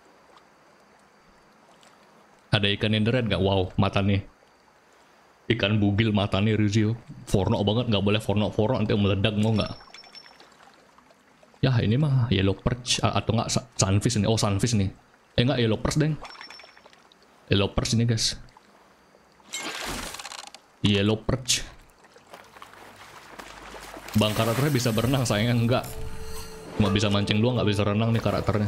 Ada ikan enderhead gak? Wow, mata nih. Ikan bugil mata nih Rizio. Forno banget, nggak boleh forno nanti meledak mau nggak? Ya ini mah yellow perch atau nggak sunfish ini. Oh sunfish nih. Nggak yellow perch deng. Yellow perch ini guys. Yellow perch. Bang karakternya bisa berenang, sayangnya enggak. Cuma bisa mancing doang, nggak bisa renang nih karakternya.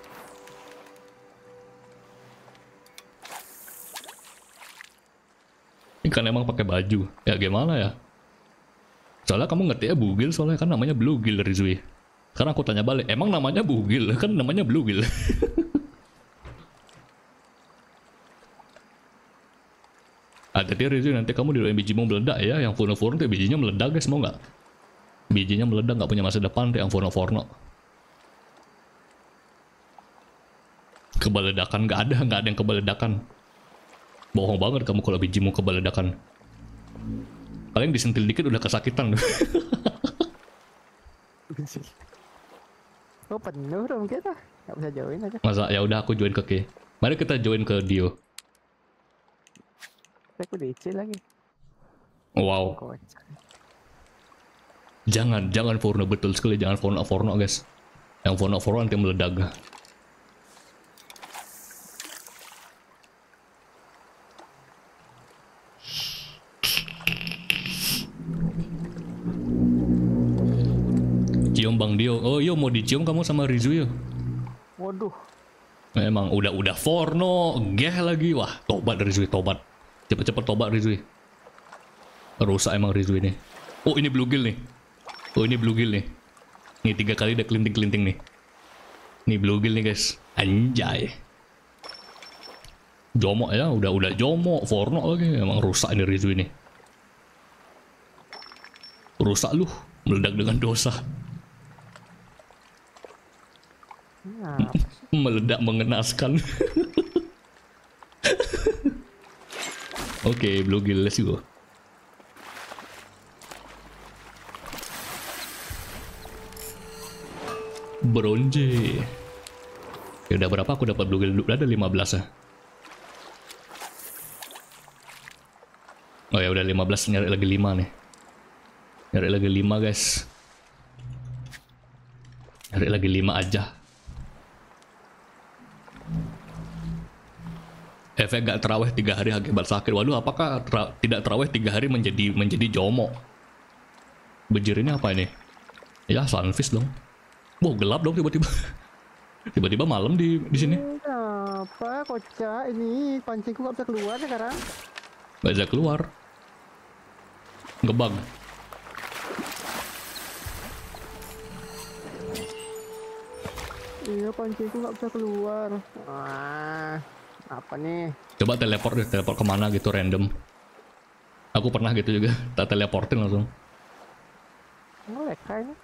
Ikan emang pakai baju. Ya gimana ya? Soalnya kamu ngerti ya bugil, soalnya kan namanya bluegill Rizwi. Sekarang aku tanya balik, emang namanya bugil? Kan namanya bluegill. Jadi Rizwi nanti kamu didoain bijimu meledak ya. Yang Furno tuh bijinya meledak guys, mau nggak? Bijinya meledak, nggak punya masa depan tuh yang Furno. Kebaledakan nggak ada yang kebaledakan. Bohong banget kamu kalau bijimu kebaledakan. Paling disentil dikit udah kesakitan. Oh penuh dong kita. Gak bisa join aja. Masa ya udah aku join ke K. Mari kita join ke Dio. Aku DC lagi. Wow. Kocak. Jangan Furno, betul sekali, jangan Furno guys. Yang Furno nanti meledak. Cium Bang Dio. Oh iya mau dicium kamu sama Rizu ya? Waduh. Emang udah Forno, geh lagi. Wah, tobat Rizwi, tobat. Cepet-cepet tobat Rizwi. Rusak emang Rizwi ini. Oh, ini bluegill nih. Nih 3 kali udah kelinting-kelinting nih. Nih bluegill nih guys. Anjay. Jomok ya, udah jomok, Forno lagi. Emang rusak ini Rizwi nih. Rusak lu, meledak dengan dosa. Meledak mengenaskan. Oke, bluegill, let's go. Bronze. Ya udah berapa aku dapat bluegill? Udah ada 15 ya. Oh ya udah 15, nyari lagi 5 nih. Nyari lagi 5 guys. Nyari lagi 5 aja. Efek gak terawih 3 hari akibat sakit. Waduh, apakah tidak terawih 3 hari menjadi jomo? Bejir ini apa ini? Ya sunfish dong. Wow, gelap dong tiba-tiba. Tiba-tiba malam di sini. Apa kocak ini, pancingku gak bisa keluar sekarang. Gak bisa keluar. Ngebug. Iya, pancingku gak bisa keluar. Apa nih? Coba teleport deh, teleport kemana gitu random. Aku pernah gitu juga, tak teleportin langsung. Ngelek kayaknya.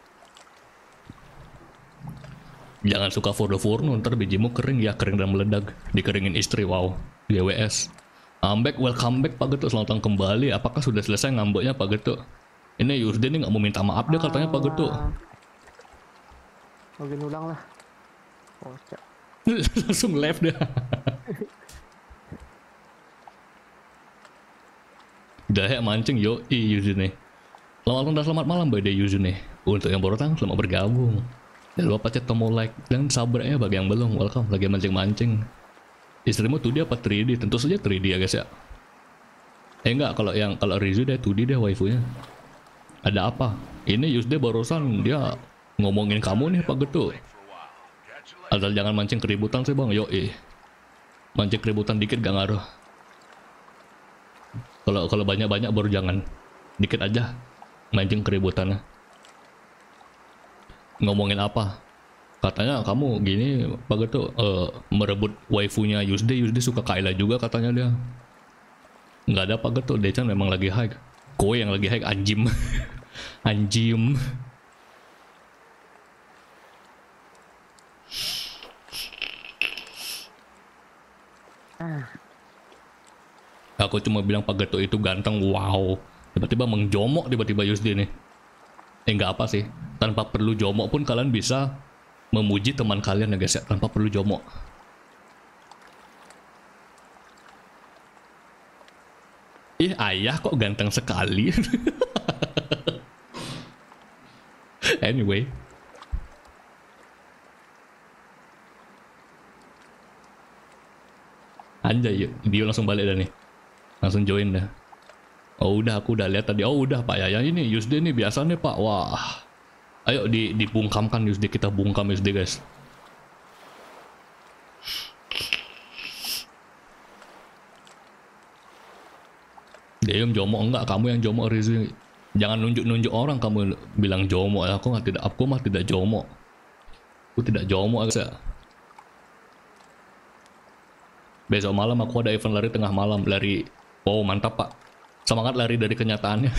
Jangan suka furno, ntar bijimu kering ya, kering dan meledak. Dikeringin istri, wow. GWS. Welcome back Pak Getuk, selamat datang kembali. Apakah sudah selesai ngambeknya Pak Getuk? Ini Yusden ini nggak mau minta maaf dia katanya Pak Getuk. Login ulang lah. Kocak. Langsung left dia. Dahek mancing yo Yusden nih. Selamat malam by the Yusden nih. Untuk yang baru datang selamat bergabung. Jangan lupa pencet tombol like dan sabarnya bagi yang belum. Welcome lagi mancing-mancing. Istrimu 2D apa 3D? Tentu saja 3D ya guys ya. Enggak, kalau Rizu dia 2D deh waifunya. Ada apa? Ini Yusde barusan dia ngomongin kamu nih Pak Getuk. Asal jangan mancing keributan sih bang. Yoi. Mancing keributan dikit gak ngaruh. Kalau banyak-banyak baru jangan. Dikit aja mancing keributannya. Ngomongin apa? Katanya kamu gini Pak Getuk merebut waifunya Yusde suka Kayla juga katanya dia. Nggak ada Pak Getuk, Dechan memang lagi high. Kowe yang lagi high anjim. Anjim. Aku cuma bilang Pak Getuk itu ganteng, wow. Tiba-tiba mengjomok tiba-tiba Yusde nih. Nggak apa sih, tanpa perlu jomok pun kalian bisa memuji teman kalian ya guys ya, tanpa perlu jomok. Ih, ayah kok ganteng sekali. Anyway. Anjay, dia langsung balik dah nih. Langsung join dah. Oh udah, aku udah lihat tadi. Oh udah Pak ya, ini Yusde nih biasa nih Pak. Wah. Ayo dibungkamkan Yusde, kita bungkam Yusde guys. Dia jomok enggak, kamu yang jomok Rizu. Jangan nunjuk-nunjuk orang kamu bilang jomok. Aku mah tidak jomok. Aku tidak jomok guys ya. Besok malam aku ada event lari tengah malam, lari. Wow mantap Pak. Semangat lari dari kenyataannya.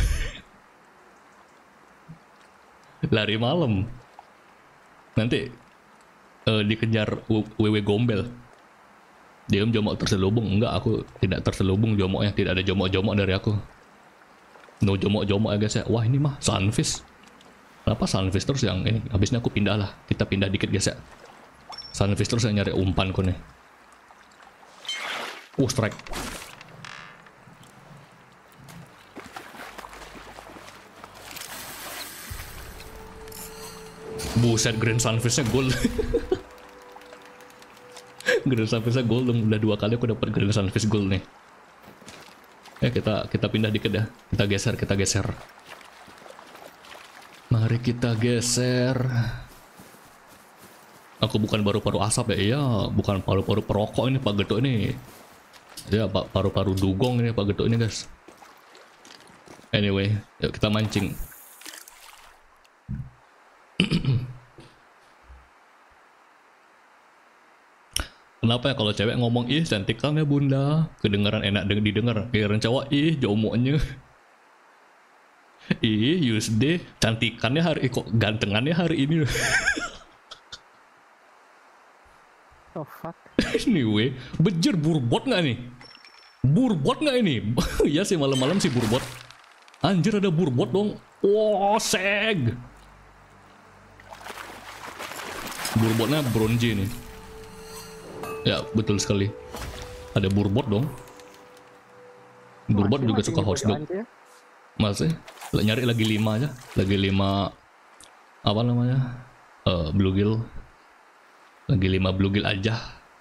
Lari malam. Nanti dikejar wewe gombel. Dia jomok terselubung. Enggak, aku tidak terselubung jomoknya. Tidak ada jomok-jomok dari aku. No jomok-jomok ya guys ya. Wah ini mah sunfish. Kenapa sunfish terus yang ini? Habisnya aku pindah lah. Kita pindah dikit guys ya. Sunfish terus yang nyari umpanku nih. Strike. Buset, Grand Sunfish-nya gold. Grand Sunfish-nya gold, udah 2 kali aku dapat Grand Sunfish gold nih. Kita pindah dikit ya. Kita geser. Mari kita geser. Aku bukan paru-paru asap ya. Iya, bukan paru-paru perokok ini Pak Getuk ini. Ya, paru-paru dugong ini Pak Getuk ini guys. Anyway, yuk kita mancing. Kenapa ya kalau cewek ngomong ih cantik kan ya bunda, kedengaran enak didengar. Kira cowok ih jomoknya. Ih Yusde cantikannya hari kok gantengannya hari ini. Oh fuck. Anyway, bejir burbot nggak nih? Burbot nggak ini? Iya sih malam-malam sih burbot. Anjir ada burbot dong. Wow seg. Burbotnya bronze nih. Ya betul sekali. Ada burbot dong. Burbot juga Masih suka di hotdog. pojokan tuh ya. Masih nyari lagi 5 aja. Lagi 5 apa namanya? Bluegill. Lagi 5 bluegill aja.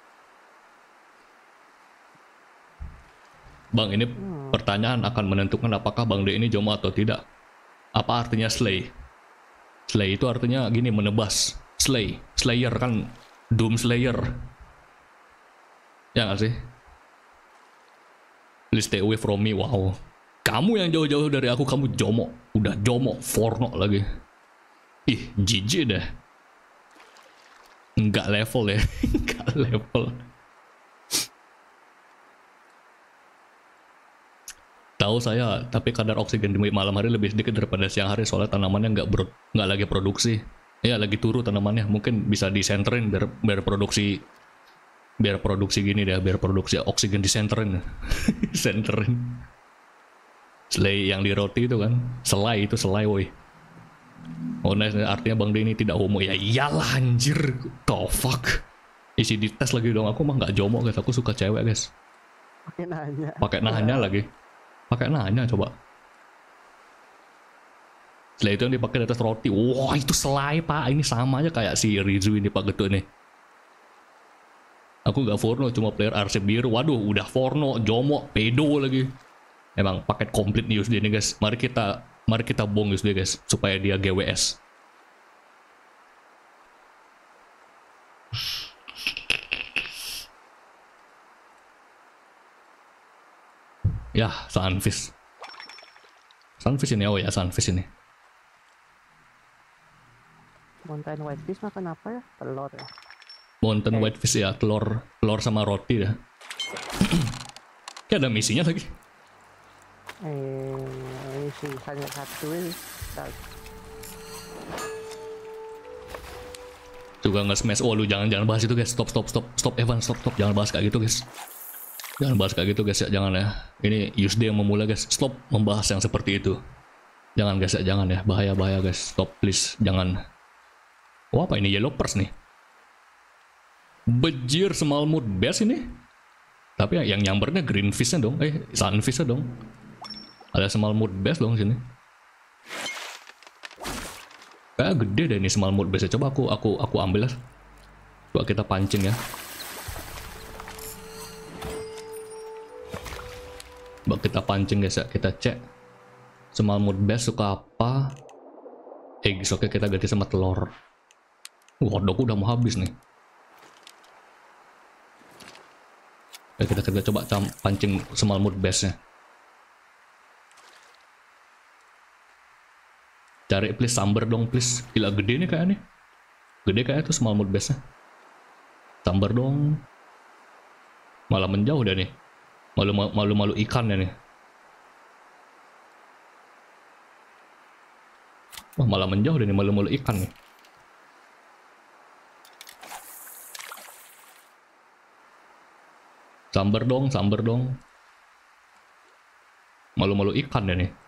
Bang, ini pertanyaan akan menentukan apakah Bang D ini jomo atau tidak. Apa artinya slay? Slay itu artinya gini, menebas. Slay, Slayer kan Doom Slayer. Ya nggak sih? Please stay away from me. Wow. Kamu yang jauh-jauh dari aku, kamu jomo. Udah jomo, forno lagi. Ih, jijik deh. Nggak level ya. Nggak level. Tahu saya, tapi kadar oksigen di malam hari lebih sedikit daripada siang hari soalnya tanamannya nggak lagi produksi. Ya lagi turun tanamannya, mungkin bisa disenterin biar produksi gini deh, biar produksi oksigen disenterin. Senterin. Selai yang di roti itu kan, selai woi. Oh nice, artinya Bang D ini tidak homo. Ya iyalah anjir, the fuck. Isi di tes lagi dong, aku mah nggak jomo guys, aku suka cewek guys. Pakai nanya lagi. Pakai nanya coba. Setelah itu yang dipakai di atas roti. Wah itu selai pak. Ini sama aja kayak si Rizu ini pak Getuk nih. Aku gak forno, cuma player arsip biru. Waduh udah forno, jomo, pedo lagi. Emang paket komplit nih USD nih guys. Mari kita bong USD guys. Supaya dia GWS. Ya Sunfish. Sunfish ini, oh ya Sunfish ini. Mountain whitefish makan apa ya? Telur ya. Mountain whitefish ya, telur sama roti ya. Kayak ada misinya lagi. Ini sih hanya satu ini. Juga nge-smash. Oh lu jangan bahas itu guys. Stop Evan, stop. Jangan bahas kayak gitu guys. Jangan bahas kayak gitu guys ya, jangan ya. Ini USD yang memulai guys. Stop membahas yang seperti itu. Jangan guys ya, jangan ya. Bahaya guys. Stop please, jangan. Oh apa ini, yellow purse nih? Bejir small mood best ini. Tapi yang nyambernya green fish-nya dong. Sunfish-nya dong. Ada small mood best dong sini. Kayak gede deh ini small mood best-nya. Coba aku ambil lah. Coba kita pancing ya. Coba kita pancing guys ya. Kita cek small mood best suka apa. Eggs, oke kita ganti sama telur. Hotdog udah mau habis nih. Oke, kita coba pancing small mood base-nya. Cari please sambar dong please. Gila gede nih kayaknya. Gede kayaknya tuh small mood base-nya. Sambar dong. Malah menjauh dah nih. Malu ikannya nih. Wah malah menjauh deh nih, malu ikan nih. Sambar dong. Malu ikan deh nih.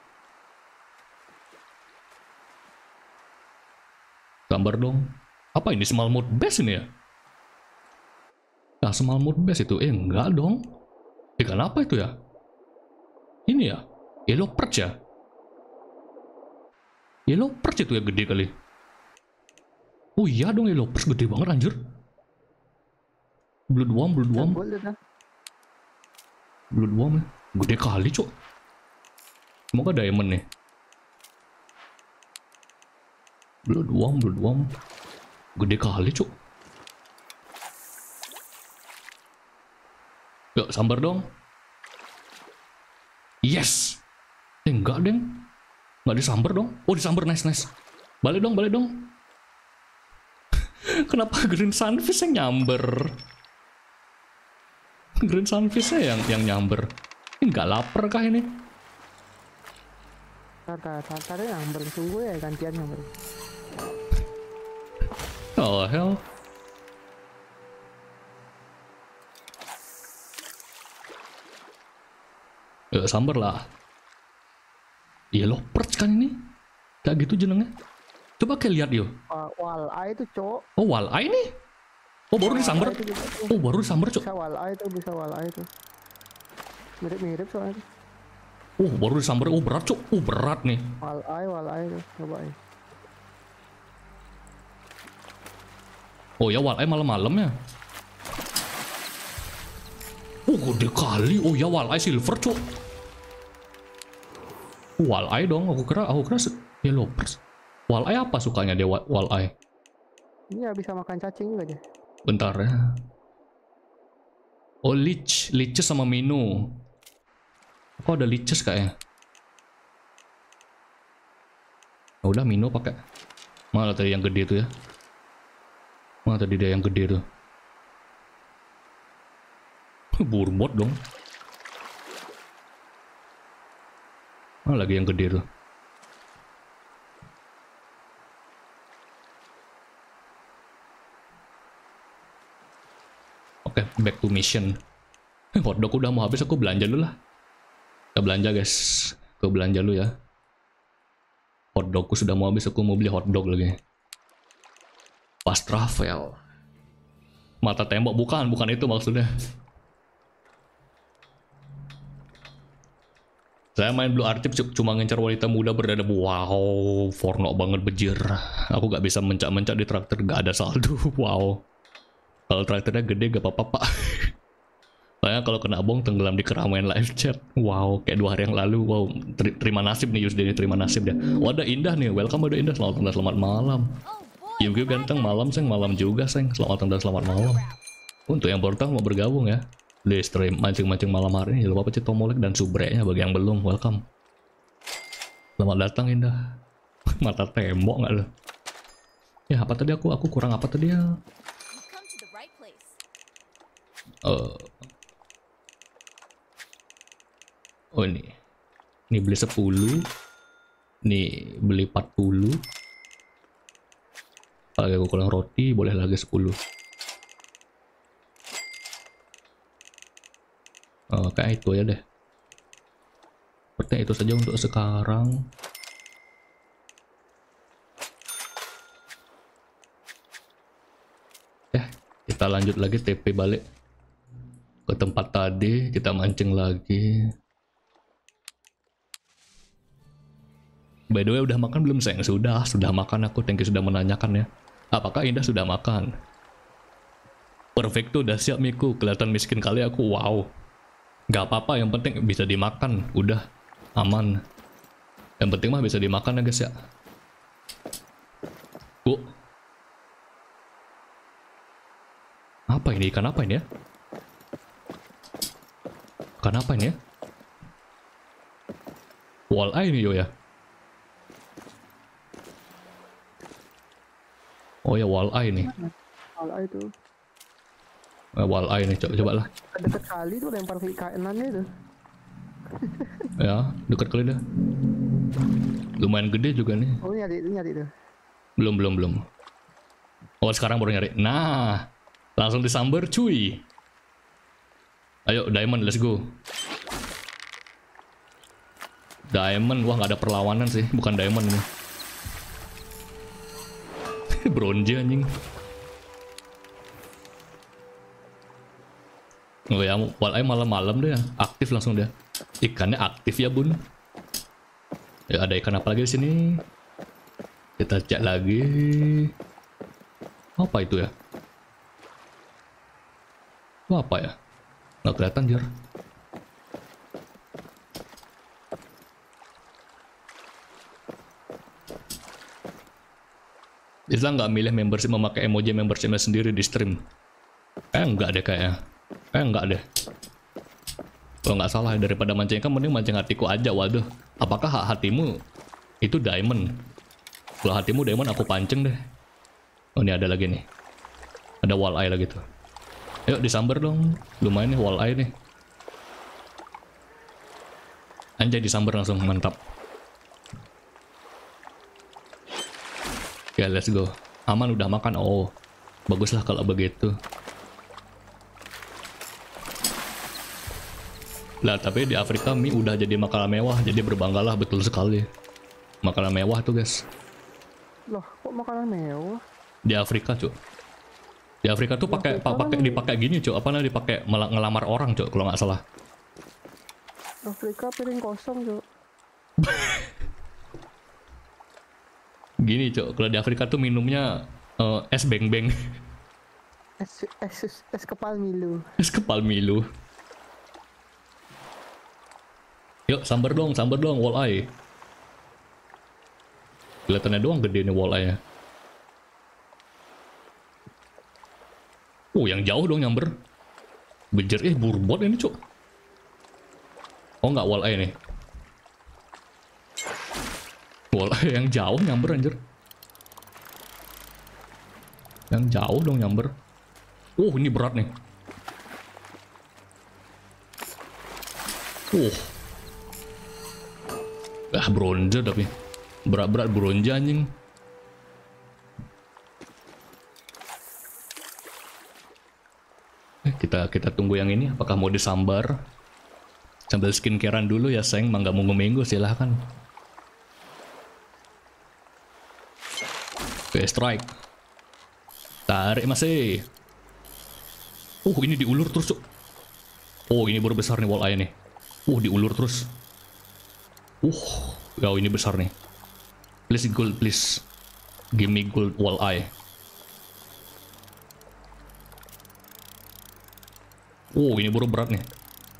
Sambar dong. Apa ini small mood base ini ya? Nah small mood base itu, enggak dong. Ikan apa itu ya? Ini ya? Yellow perch ya? Yellow perch itu ya gede kali. Oh iya dong, yellow perch gede banget anjir. Bloodworm ya. Gede kali cok. Semoga diamond nih. Bloodworm. Gede kali cok. Yuk sambar dong. Yes. Enggak deng. Enggak disambar dong. Oh disambar, nice. Balik dong. Kenapa green sunfish yang nyamber? Green sunfish-nya yang nyamber. Ini nggak lapar kah ini? Tar nyamber, tunggu ya gantian nyamber. Oh hell. Ya sambar lah. Yellow perch kan ini? Kayak gitu jenengnya. Coba kayak lihat yuk. Walleye itu cok. Oh walleye nih? Oh baru disambar. Oh baru disambar cok. Bisa walleye itu. Mirip-mirip soalnya. Baru disamber. Berat cuk. Berat nih. Walleye tuh, coba ya. Oh ya, walleye malam-malam ya. Gede kali. Oh ya, walleye silver cuk. Walleye dong. Aku kira yellow pers. Walleye apa sukanya dia walleye? Iya bisa makan cacing juga dia. Bentar ya. Oh, leeches sama minnow. Kok ada leeches kayaknya? Oh, udah minnow pakai. Mana tadi yang gede tuh ya? Mana tadi dia yang gede tuh? Burbot dong. Mana lagi yang gede tuh? Oke, back to mission. Hotdog udah mau habis, aku belanja dulu lah. Kita belanja guys. Aku belanja dulu ya. Hotdogku sudah mau habis, aku mau beli hotdog lagi. Fast travel. Mata tembok, bukan itu maksudnya. Saya main Blue Archive cuma ngincar wanita muda berdada. Wow, forno banget bejir. Aku gak bisa mencak-mencak di traktor, gak ada saldo. Wow. Kalau traktornya gede gak apa-apa pak. Soalnya kalau kena bom tenggelam di keramaian live chat. Wow, kayak 2 hari yang lalu. Wow, terima nasib nih Yusdi, terima nasib dia. Oh, ada Indah nih, welcome ada Indah. Selamat malam. Yugi ganteng, malam seng, malam juga seng. Selamat malam. Untuk yang baru tahu mau bergabung ya di stream mancing-mancing malam hari ini, jangan lupa pencet tombol like dan subrenya bagi yang belum. Welcome. Selamat datang Indah. Mata tembok nggak lo? Ya apa tadi aku kurang apa tadi ya? Oh ini beli 10, nih beli 40. Kalau aku kurang roti boleh lagi 10. Kayak itu aja deh. Sepertinya itu saja untuk sekarang. Kita lanjut lagi TP balik ke tempat tadi, kita mancing lagi. By the way, udah makan belum sayang? Sudah makan aku. Thank you sudah menanyakan ya. Apakah Indah sudah makan? Perfect tuh, udah siap Miku. Kelihatan miskin kali aku. Wow. Gak apa-apa, yang penting bisa dimakan. Udah aman. Yang penting mah bisa dimakan ya guys ya. Apa ini? Ikan apa ini ya? Ikan apa ini ya? Walleye ini yo ya. Oh ya, walleye nih. Walleye itu. Walleye nih, coba lah. Dekat kali tuh lempar ikanannya itu. Ya, dekat kali dah. Lumayan gede juga nih. Oh nyari tuh. Belum. Oh sekarang baru nyari. Nah, langsung disambar cuy. Ayo diamond, let's go. Diamond, wah nggak ada perlawanan sih, bukan diamond ini. Bronze anjing. Oh ya, walleye malam-malam deh, aktif langsung dia. Ikannya aktif ya bun. Ya ada ikan apa lagi di sini? Kita cek lagi. Apa itu ya? Itu apa ya? Nggak kelihatan jir. Islam nggak milih membership, memakai emoji membershipnya sendiri di stream. Enggak deh kayaknya. Enggak deh. Kalau nggak salah, daripada mancing ikan mending mancing hatiku aja. Waduh, apakah hak hatimu itu diamond? Kalau hatimu diamond aku pancing deh. Oh ini ada lagi nih. Ada walleye lagi tuh. Ayo disambar dong. Lumayan nih walleye nih. Anjay disambar langsung, mantap. Oke, let's go. Aman udah makan. Oh, baguslah kalau begitu. Lah, tapi di Afrika mie udah jadi makanan mewah, jadi berbanggalah, betul sekali. Makanan mewah tuh, guys. Loh, kok makanan mewah? Di Afrika, Cuk. Di Afrika tuh dipakai gini, Cuk. Apa namanya dipakai ngelamar orang, Cuk, kalau nggak salah. Afrika piring kosong cok. Gini cok, kalau di Afrika tuh minumnya es beng-beng. Es kepal Milo. Es kepal Milo. Yuk sambar dong walleye. Kelihatannya doang gede nih walleye-nya. Yang jauh dong nyamber. Bejer burbot ini cok. Oh nggak walleye nih. Walleye yang jauh nyamber anjir. Yang jauh dong nyamber. Ini berat nih. Bronze tapi. Berat-berat bronze anjing. Kita tunggu yang ini. Apakah mau disambar? Sambil skincarean dulu ya sayang. Mangga minggu silahkan. Oke, strike. Tarik masih. Ini diulur terus, Cuk. Ini baru besar nih walleye nih. Diulur terus. Ini besar nih. Please gold, please. Give me gold walleye. Ini baru berat nih.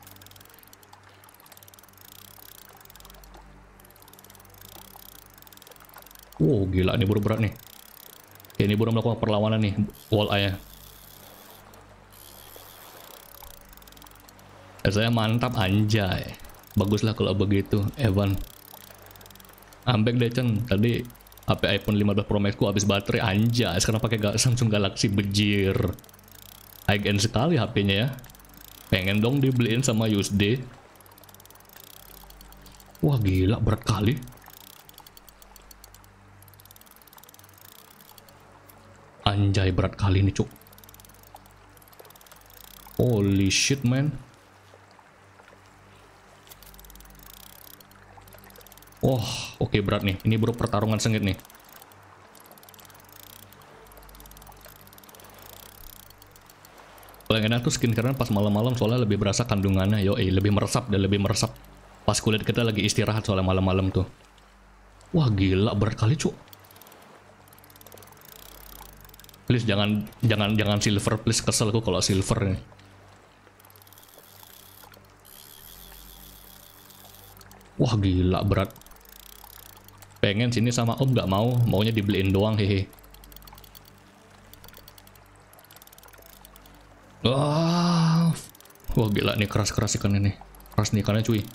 Gila nih baru berat nih. Ini baru melakukan perlawanan nih walleye. Saya mantap anjay. Baguslah kalau begitu, Evan. Ambek deh Cen. Tadi HP iPhone 15 Pro Max ku habis baterai anjay. Sekarang pakai Samsung Galaxy bejir. High end sekali HP-nya ya. Pengen dong dibeliin sama USD. Gila berat kali. Anjay berat kali nih cuk. Holy shit man. Oke berat nih. Ini bro pertarungan sengit nih. Paling enak tuh skincare pas malam-malam soalnya lebih berasa kandungannya. Lebih meresap dan lebih meresap. Pas kulit kita lagi istirahat soalnya malam-malam tuh. Gila berat kali cuk. Please jangan silver please, keselku kalau silver nih. Gila berat. Pengen sini sama om nggak mau, maunya dibeliin doang hehe. Gila nih keras ikan ini. Keras nih ikannya cuy.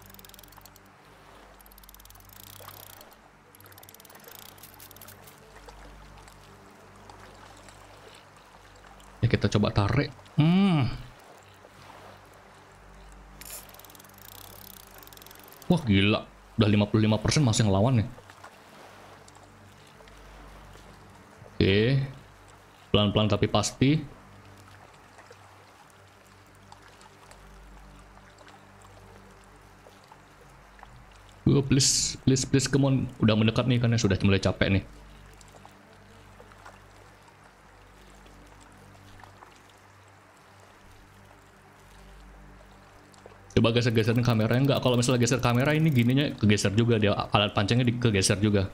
Kita coba tarik. Gila. Udah 55% masih ngelawan nih. Oke. Pelan-pelan tapi pasti. Please, come on. Udah mendekat nih karena sudah mulai capek nih. Coba geser-geserin kameranya enggak. Kalau misalnya geser kamera ini gininya kegeser juga dia, alat pancingnya kegeser juga.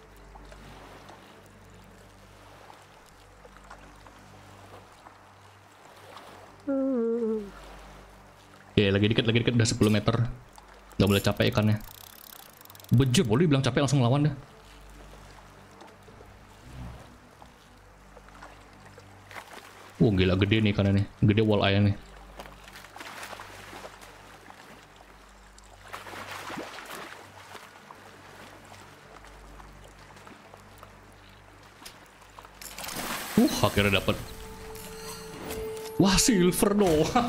Lagi dikit udah 10 meter. Gak boleh capek ikannya. Bejir, boleh bilang capek langsung lawan dah. Gila gede nih ikannya nih. Gede walleye nih. Akhirnya dapat. Silver doang.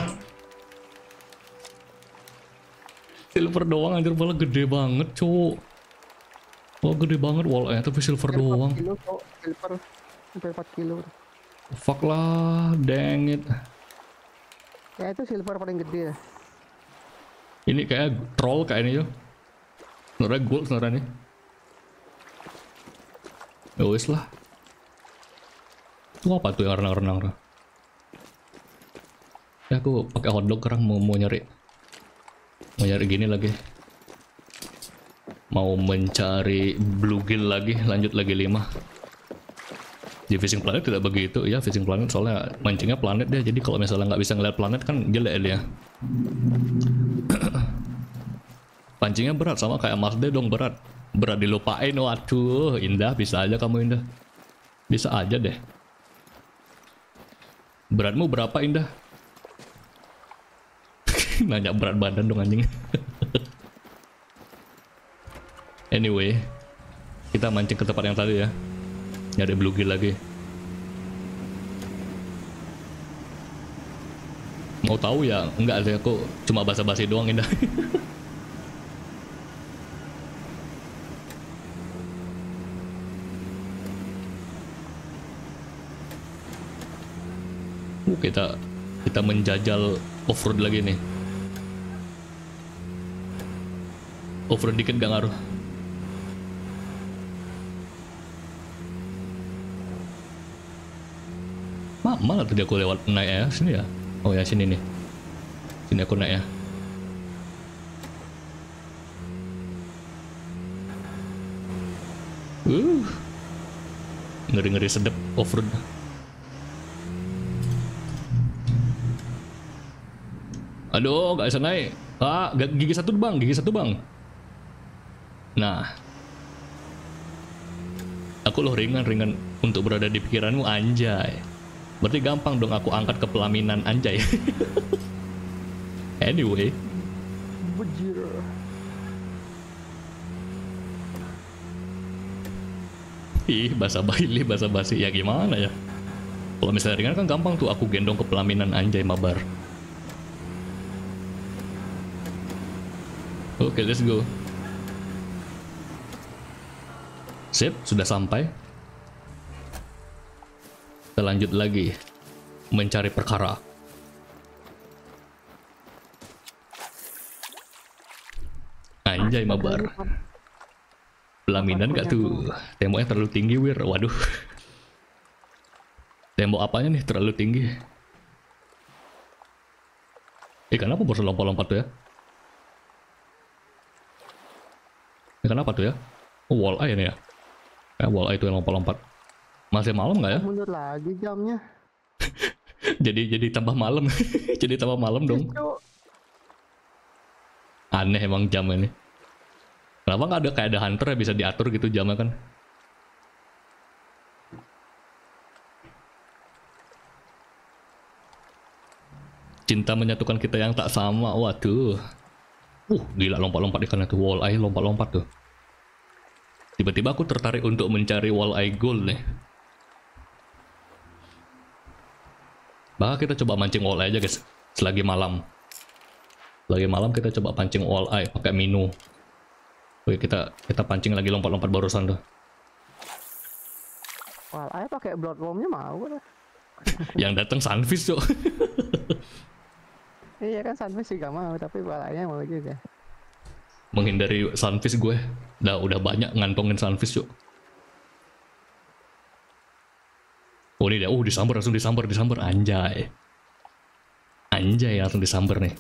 Silver doang anjir, malah gede banget, cuk. Gede banget walleye tapi silver doang. 4 kilo, cok. Silver sampai 4 kilo. Fuck lah, dang it. Ya itu silver paling gede ya. Ini kayak troll kayaknya yuk. Sebenarnya gold sebenarnya nih. Wis lah. Itu apa tuh yang renang-renang? Aku pakai hotdog sekarang mau nyari. nyari gini lagi. Mau mencari bluegill lagi, lanjut lagi 5. Di fishing planet tidak begitu ya, fishing planet soalnya mancingnya planet dia, jadi kalau misalnya nggak bisa ngeliat planet kan jelek dia. Pancingnya berat sama kayak Mas D dong, berat dilupain. Waduh, Indah bisa aja kamu, Indah, bisa aja deh. Beratmu berapa, Indah? Nanya berat badan dong anjing. Anyway, kita mancing ke tempat yang tadi ya. Nyari bluegill lagi. Mau tahu ya? Enggak sih, aku cuma basa-basi doang, Indah. Kita menjajal off-road lagi nih. Off-road dikit gak ngaruh. Malah tadi aku lewat naik ya, sini ya. Oh ya, sini nih. Sini aku naik ya. Ngeri-ngeri sedep off-road. Aduh, gak bisa naik. Gigi satu bang, gigi satu bang. Nah, aku loh ringan untuk berada di pikiranmu, anjay. Berarti gampang dong aku angkat ke pelaminan, anjay. Anyway. Bujir. Ih, basa-basi ya gimana ya? Kalau misalnya ringan kan gampang tuh aku gendong ke pelaminan, anjay mabar. Oke, let's go. Sip, sudah sampai. Kita lanjut lagi mencari perkara. Anjay mabar. Pelaminan gak tuh? Temboknya terlalu tinggi, Wir. Waduh. Tembok apanya nih terlalu tinggi? Kenapa baru lompat-lompat tuh ya? Kenapa tuh ya? Oh, walleye nih ya? Walleye itu yang lompat-lompat. Masih malam nggak ya? Mundur lagi jamnya. jadi tambah malam. Jadi tambah malam dong. Aneh emang jam ini. Kenapa nggak ada kayak ada hunter ya, bisa diatur gitu jamnya kan? Cinta menyatukan kita yang tak sama. Waduh. Gila lompat-lompat ikannya tuh. Walleye lompat-lompat tuh. Tiba-tiba aku tertarik untuk mencari walleye gold nih. Bahkan kita coba mancing walleye aja guys. Selagi malam. Selagi malam kita coba pancing walleye pakai minu. Oke, kita pancing lagi lompat-lompat barusan tuh. Walleye pakai bloodwormnya mau kan? Yang datang sunfish tuh. Iya kan sunfish juga mau, tapi walleye mau juga. Menghindari sunfish gue. Udah banyak ngantongin sunfish yuk. Oh ini dia, disambar, langsung disambar, anjay. Anjay, langsung disambar nih.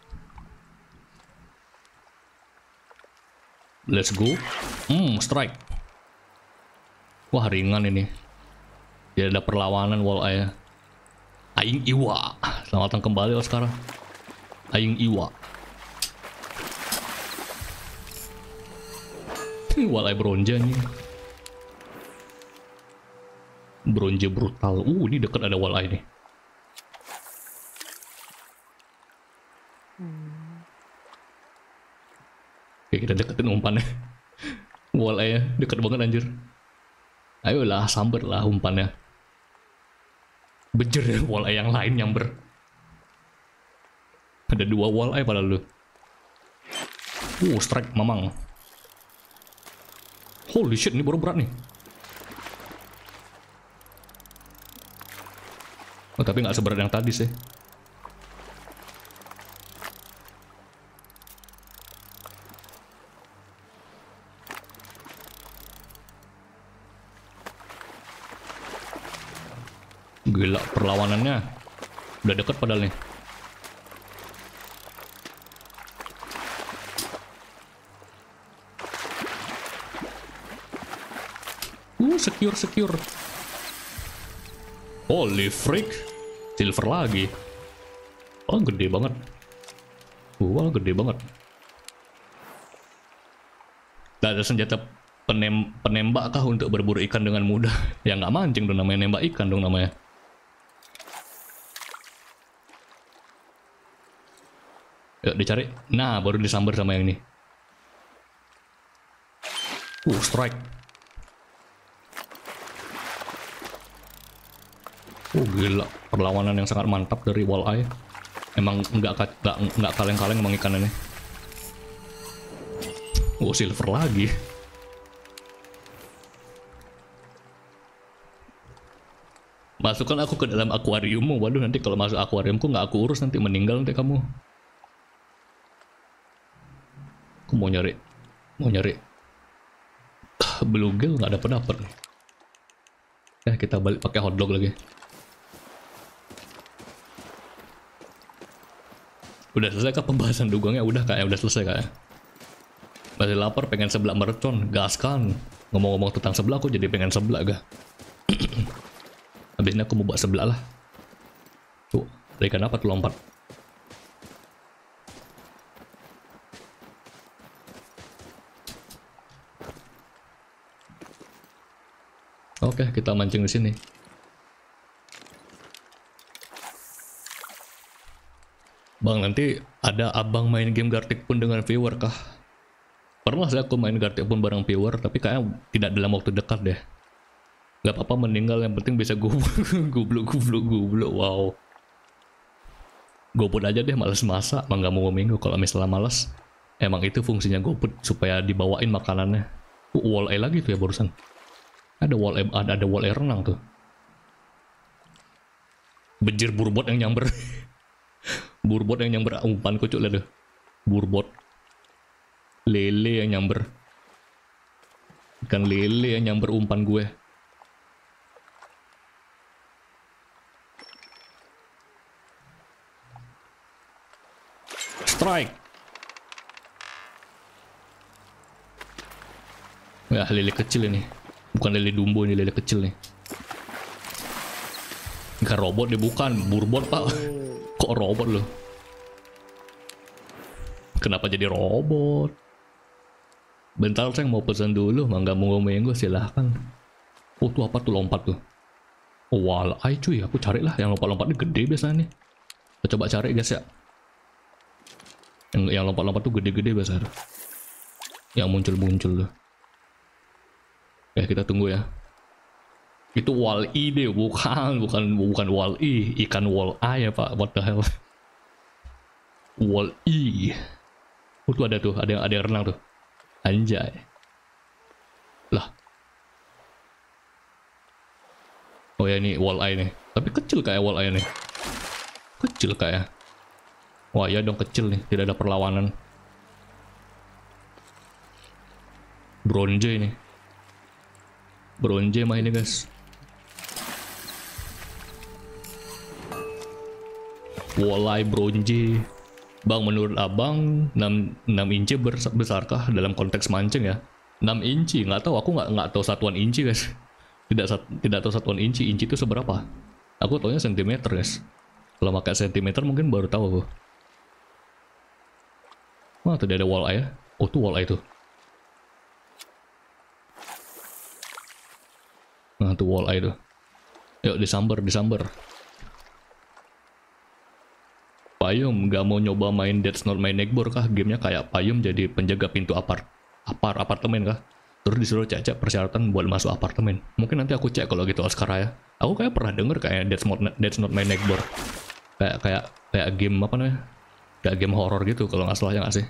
Let's go. Strike. Wah, ringan ini. Tidak ada perlawanan walleye. Aing Iwa. Selamat datang kembali loh sekarang. Aing Iwa. Walleye bronze nih. Bronze brutal. Ini dekat ada walleye nih. Oke, kita deketin umpannya. Walleye dekat banget anjir. Ayolah, samber lah umpannya. Bejer ya walleye yang lain nyamber. Ada 2 walleye padahal lu. Strike mamang. Holy shit, ini baru berat nih. Oh, tapi nggak seberat yang tadi sih. Gila, perlawanannya udah deket padahal nih. secure. Holy freak, silver lagi. Oh, gede banget. Wah, gede banget. Gak ada senjata penembak kah untuk berburu ikan dengan mudah? Ya nggak mancing dong namanya, nembak ikan dong namanya. Yuk dicari. Nah, baru disambar sama yang ini. Strike. Gila, perlawanan yang sangat mantap dari walleye. Emang nggak kaleng-kaleng emang ikan ini. Silver lagi. Masukkan aku ke dalam akuariummu. Waduh, nanti kalau masuk akuariumku nggak aku urus, nanti meninggal nanti kamu. Aku mau nyari bluegill, nggak dapet nih. Ya kita balik pakai hotdog lagi. Udah selesai kah pembahasan dugongnya? Udah selesai kayak. Masih lapar, pengen seblak mercon, gas kan. Ngomong-ngomong tentang seblak, aku jadi pengen seblak gak? Habis ini aku mau buat seblak lah. Tuh, ikan apa tuh lompat? Oke, kita mancing di sini. Bang, nanti ada abang main game Gartic pun dengan viewer kah? Pernah sih aku main Gartic pun bareng viewer, tapi kayaknya tidak dalam waktu dekat deh. Gak apa-apa meninggal, yang penting bisa gubluk. Wow. GoPut aja deh, males masak, nggak mau minggu. Kalau misalnya males, emang itu fungsinya GoPut supaya dibawain makanannya. Walleye lagi tuh ya barusan. Ada walleye renang tuh. Bejir burbot yang nyamber. Burbot yang nyamber umpan kucuk lah tuh. Burbot. Lele yang nyamber. Ikan lele yang nyamber umpan gue. Strike. Ya, lele kecil ini. Bukan lele dumbo, ini lele kecil nih. Bukan robot deh, bukan. Burbot, Pak. Kok robot loh? Kenapa jadi robot? Bentar, saya mau pesan dulu. Mangga monggo silahkan. Oh, tuh apa tuh lompat tuh? Oh, walleye cuy. Aku cari lah. Yang lompat-lompatnya gede biasanya nih. Kita coba cari guys ya. Yang lompat-lompat tuh gede-gede biasanya. Yang muncul-muncul tuh. Ya, kita tunggu ya. Itu walleye deh, bukan walleye, ikan walleye ya Pak. What the hell? Walleye. Oh, tuh ada yang renang tuh. Anjay. Lah. Oh ya, ini walleye nih. Tapi kecil kayak walleye nih. Kecil kayak. Wah ya dong, kecil nih, tidak ada perlawanan. Bronze ini. Bronze mah ini guys. Walleye bronze. Bang, menurut abang 6 inci besarkah dalam konteks mancing ya? 6 inci, nggak tahu, aku nggak tahu satuan inci guys. Tidak tahu satuan inci itu seberapa. Aku taunya sentimeter guys. Kalau pakai sentimeter mungkin baru tahu aku. Wah, tadi ada walleye ya. Oh, tuh walleye tuh. Nah, tuh walleye tuh. Yuk disambar. Payum, gak mau nyoba main That's Not My Neighbor kah? Gamenya kayak Payum jadi penjaga pintu apartemen kah? Terus disuruh cek persyaratan buat masuk apartemen. Mungkin nanti aku cek kalau gitu Oscar ya. Aku kayak pernah denger kayak That's Not My Neighbor. Kayak game apa namanya? Kayak game horror gitu kalau nggak salah, ya nggak sih?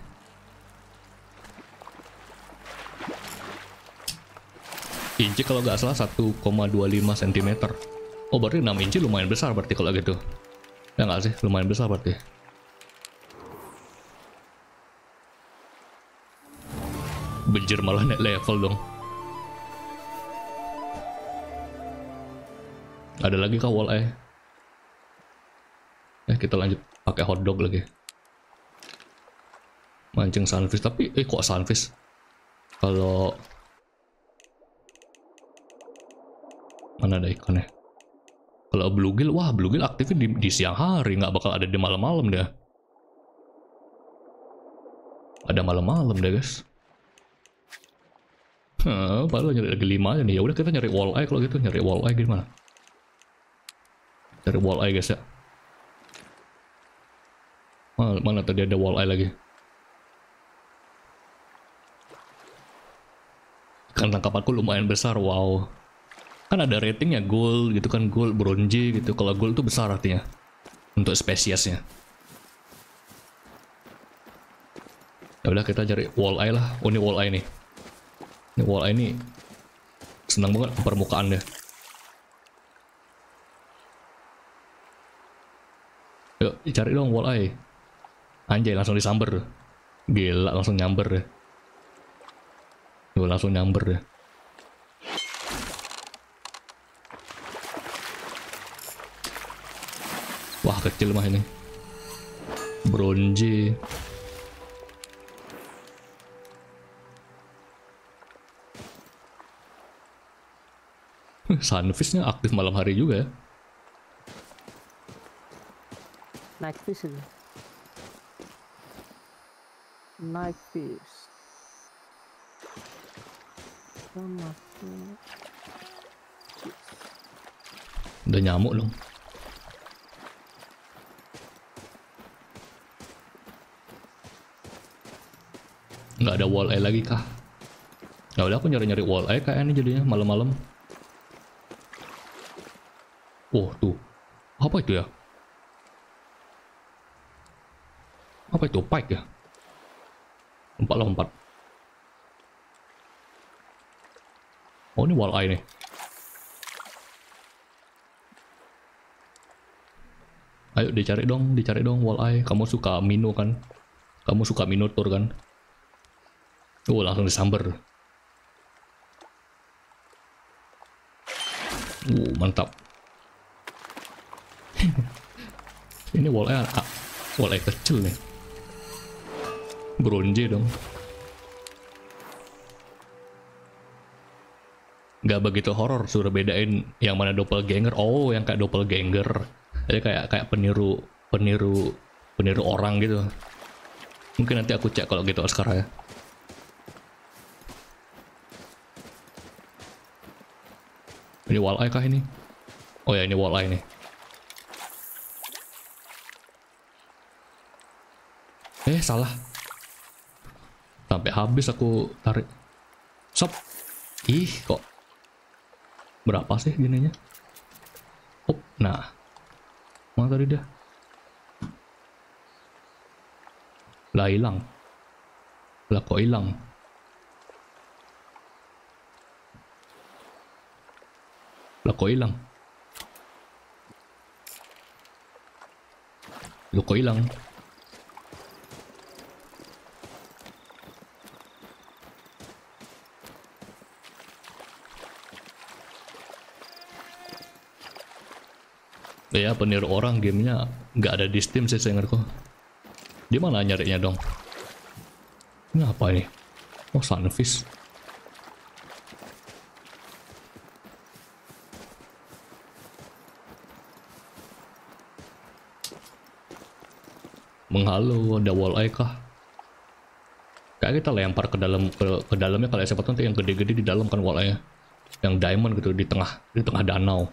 Inci kalau nggak salah 1,25 cm. Oh, berarti 6 inci lumayan besar berarti kalau gitu. Ya nggak sih? Lumayan besar berarti. Benjir malah naik level dong. Ada lagi kah walleye? Kita lanjut pakai hotdog lagi. Mancing sunfish, tapi kok sunfish? Kalau Mana ada ikannya? Kalau bluegill, wah bluegill aktifnya di siang hari, nggak bakal ada di malam-malam deh. Ada malam-malam deh guys. Padahal nyari lagi 5 aja nih. Ya udah kita nyari walleye kalau gitu, nyari walleye gimana? Cari walleye guys ya. Mana tadi ada walleye lagi? Ikan tangkapanku lumayan besar, wow. Kan ada ratingnya gold gitu kan, gold, bronze gitu. Kalau gold tuh besar artinya untuk spesiesnya. Ya udah kita cari walleye lah. Oh ini walleye nih. Ini walleye ini senang banget ke permukaan deh. Yuk cari dong walleye. Anjay langsung disamber. Gila langsung nyamber deh. Yuk langsung nyamber deh. Wah kecil mah ini. Bronze. Sunfishnya aktif malam hari juga ya. Night fish ini. Night fish. Sama. Udah nyamuk dong. Nggak ada walleye lagi kah? Ya udah aku nyari-nyari walleye kayaknya jadinya malam-malam. Oh tuh, apa itu ya? Apa itu? Pike ya? Lompat-lompat. Oh ini walleye nih. Ayo dicari dong walleye. Kamu suka mino kan? Kamu suka minotaur kan? Oh langsung disamber. Mantap. Ini walleye kecil nih. Bronze dong. Gak begitu horor, suruh bedain yang mana doppelganger. Oh, yang kayak doppelganger. Jadi kayak peniru orang gitu. Mungkin nanti aku cek kalau gitu sekarang ya. Ini walleye kah ini? Oh ya ini walleye nih. Salah. Sampai habis aku tarik. Sop. Ih kok. Berapa sih gininya? Oh, nah. Mana tadi dia? Lah hilang. Lah kok hilang? Lah kok hilang? Loh kok hilang? Ya peniru orang, gamenya nggak ada di Steam sih seingatku. Di mana nyarinya dong? Ini apa ini? Oh sunfish. Menghalau, ada walleye kah? Kayak kita lempar ke dalamnya kalau siapa tahu nanti yang gede-gede di dalam kan walleye. Yang diamond gitu di tengah danau.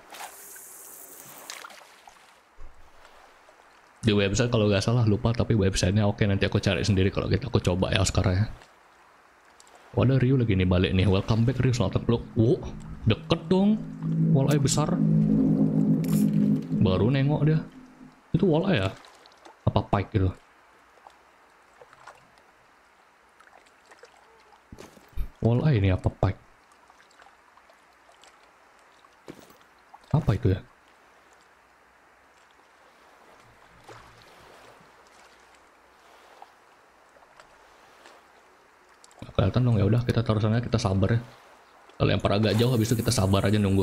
Di website kalau nggak salah, lupa tapi websitenya oke, nanti aku cari sendiri kalau gitu. Aku coba ya sekarang ya. Waduh Ryu lagi nih balik nih. Welcome back Ryu, selamat peluk. Wow, deket dong. Walleye besar. Baru nengok dia. Itu walleye ya? Apa pike gitu? Walleye ini apa pike? Apa itu ya? Kelihatan dong, ya udah kita taruh sana, kita sabar ya. Kalau lempar agak jauh, habis itu kita sabar aja nunggu.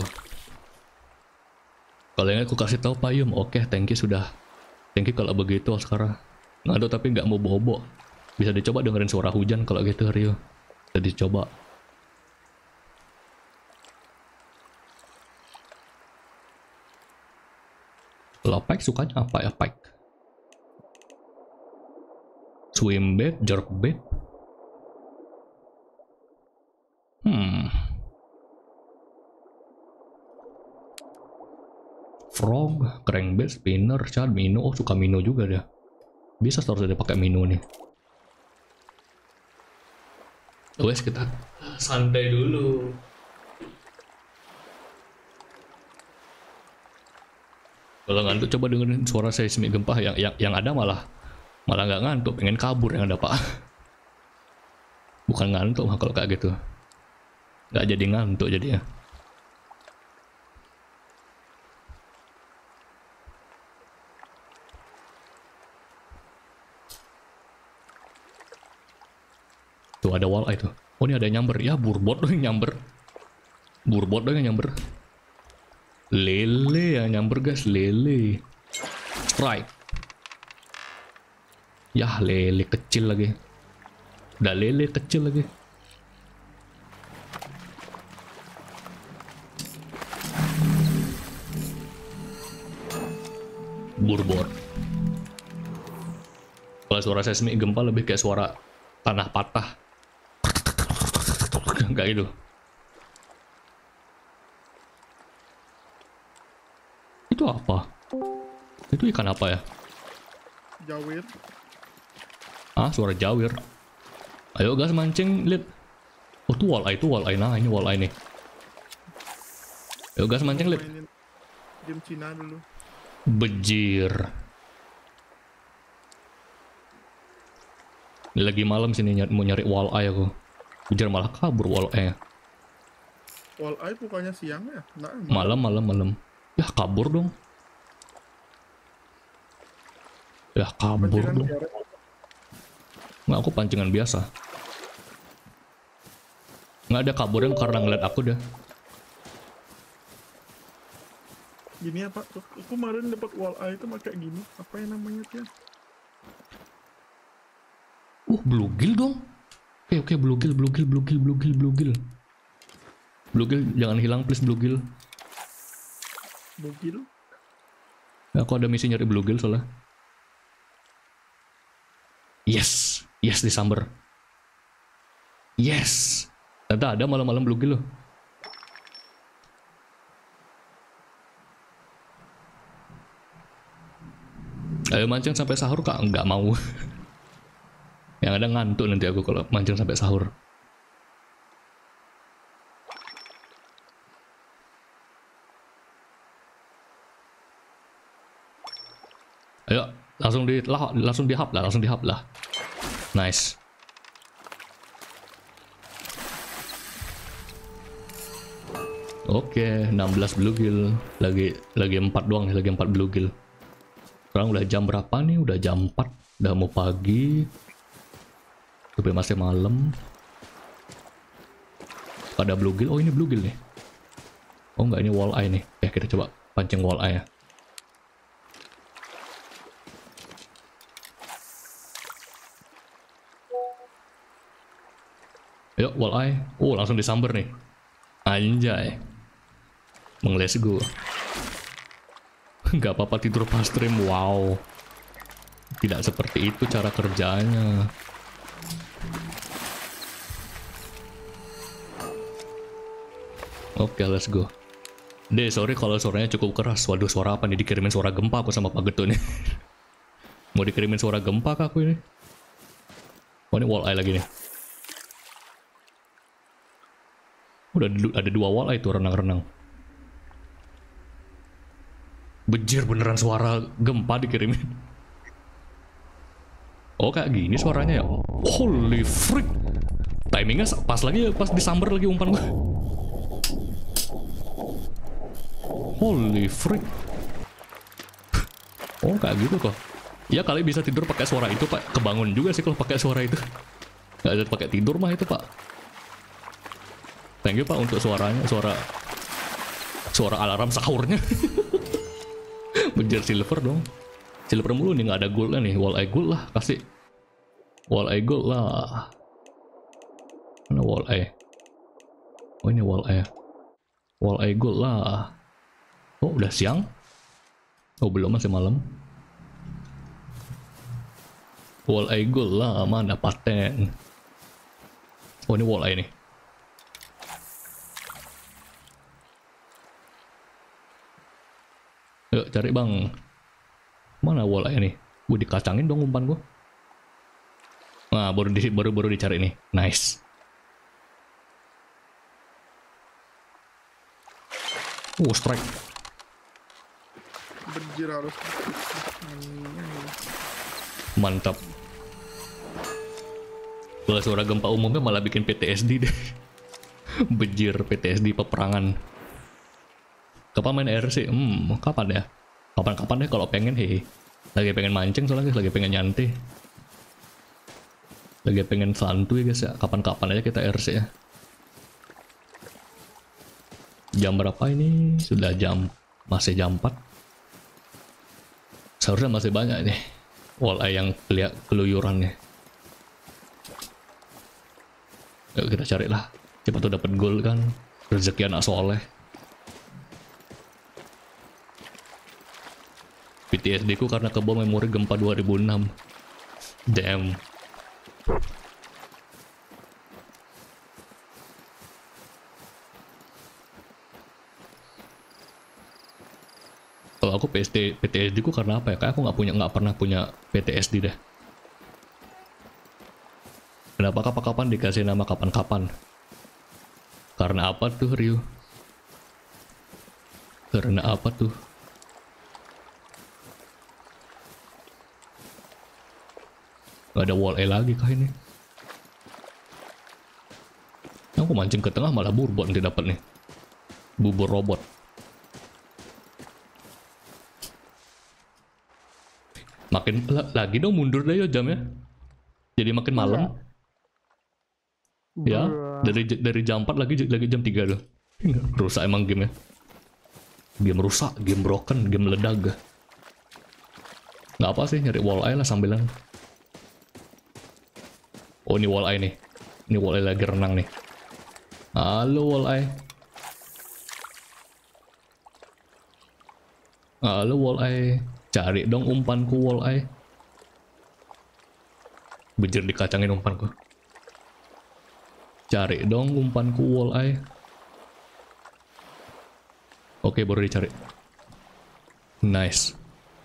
Kalau yang aku kasih tahu payung, oke, thank you sudah. Thank you kalau begitu sekarang. Ngadu tapi nggak mau bobo. Bisa dicoba dengerin suara hujan kalau gitu Rio. Bisa dicoba. Kalau pike sukanya apa ya pike? Swim bait, jerk bait. Frog, crankbait, spinner, shad, minnow. Oh suka minnow juga dia. Bisa seharusnya dia pakai minnow nih. Wes kita santai dulu. Kalau ngantuk coba dengerin suara seismik gempa yang ada malah nggak ngantuk, pengen kabur yang ada pak. Bukan ngantuk mah kalau kayak gitu. Nggak jadi ngantuk jadinya. Tuh ada walleye tuh. Oh ini ada yang nyamber. Ya burbot dong yang nyamber. Burbot dong yang nyamber. Lele yang nyamber guys. Lele. Strike. Yah lele kecil lagi. Udah lele kecil lagi. Burbot. Kalau suara seismik gempa lebih kayak suara tanah patah. Kayak gitu. Itu apa? Itu ikan apa ya? Jawir. Ah, suara jawir. Ayo gas mancing, lihat. Oh, itu walleye. Nah, ini walleye nih. Ayo gas mancing, lihat. Mainin game Cina dulu. Bejir. Ini lagi malam sini mau nyari walleye aku. Bejir malah kabur walleye. Walleye bukannya siang ya? Nah, Malam. Ya kabur dong. Ya kabur pancingan dong. biara. Nggak, aku pancingan biasa. Nggak ada kaburnya karena ngeliat aku dah. Gini apa? Aku kemarin dapat walleye itu pakai gini. Apa yang namanya tuh? Bluegill dong. Oke, bluegill. Bluegill jangan hilang please bluegill. Bugil. Ya, aku ada misi nyari bluegill soalnya. Yes disamber. Yes. Ternyata ada malam-malam bluegill loh. Ayo mancing sampai sahur kak? Nggak mau. Yang ada ngantuk nanti aku kalau mancing sampai sahur. Ayo langsung dihap lah. Nice. Oke, 16 bluegill. Lagi 4 doang nih, lagi 4 bluegill. Sekarang udah jam berapa nih? Udah jam 4, udah mau pagi. Tapi masih malam. Ada bluegill. Oh, ini bluegill nih. Oh enggak, ini walleye nih. Kita coba pancing walleye ya. Yuk, walleye. Oh, langsung disamber nih. Anjay. Let's go. Gak apa-apa tidur pas stream. Wow. Tidak seperti itu cara kerjanya. Oke, let's go. Sorry kalau suaranya cukup keras. Waduh, suara apa nih? Dikirimin suara gempa aku sama Pak Getu nih. Mau dikirimin suara gempa kah aku ini? Oh, ini walleye lagi nih. Udah ada 2 walleye itu renang-renang. Bejir beneran suara gempa dikirimin. Oh kayak gini suaranya ya. Holy freak. Timingnya pas lagi, pas disamber lagi umpan gue. Holy freak. Oh kayak gitu kok. Ya kali bisa tidur pakai suara itu pak. Kebangun juga sih kalau pakai suara itu. Gak ada pakai tidur mah itu pak. Thank you pak untuk suaranya, suara alarm sahurnya. Bejir silver dong. Silver mulu nih, nggak ada goldnya nih. Walleye gold lah, kasih. Walleye gold lah. Mana walleye? Oh ini walleye. Walleye gold lah. Oh udah siang? Oh belum, masih malam. Walleye gold lah, mana paten. Oh ini walleye nih. Yuk cari bang. Mana walleye nih? Gue dikacangin dong umpan gue. Nah baru dicari nih. Nice. Strike. Berjir harus. Mantap. Kalau suara gempa umumnya malah bikin PTSD deh. Bejir PTSD peperangan. Kapan main RC? Kapan ya? Kapan-kapan deh kalau pengen, hehe. Lagi pengen mancing soalnya, lagi pengen nyantai. Lagi pengen santuy guys ya. Kapan-kapan aja kita RC ya. Jam berapa ini? Sudah masih jam 4. Seharusnya masih banyak nih walleye yang keluyuran nih. Yuk kita cari lah. Cepat tuh dapat gold kan. Rezeki anak soleh. PTSD ku karena kebom memori gempa 2006. Damn. Kalau aku PTSD ku karena apa ya? Kayak aku nggak pernah punya PTSD deh. Kenapa kapan-kapan dikasih nama kapan-kapan? Karena apa tuh Ryu? Karena apa tuh? Gak ada walleye lagi kah ini? Aku mancing ke tengah malah burbot nanti dapat nih. Bubur robot. Makin lagi dong mundur deh ya jamnya. Jadi makin malam. Ya, dari jam 4 lagi jam 3 loh. Rusak emang game ya. Game rusak, game broken, game meledak. Nggak apa sih, nyari walleye lah sambilan. Oh ini walleye nih. Ini walleye lagi renang nih. Halo walleye. Halo walleye. Cari dong umpanku walleye. Bejir dikacangin umpanku. Cari dong umpanku walleye. Oke baru dicari. Nice.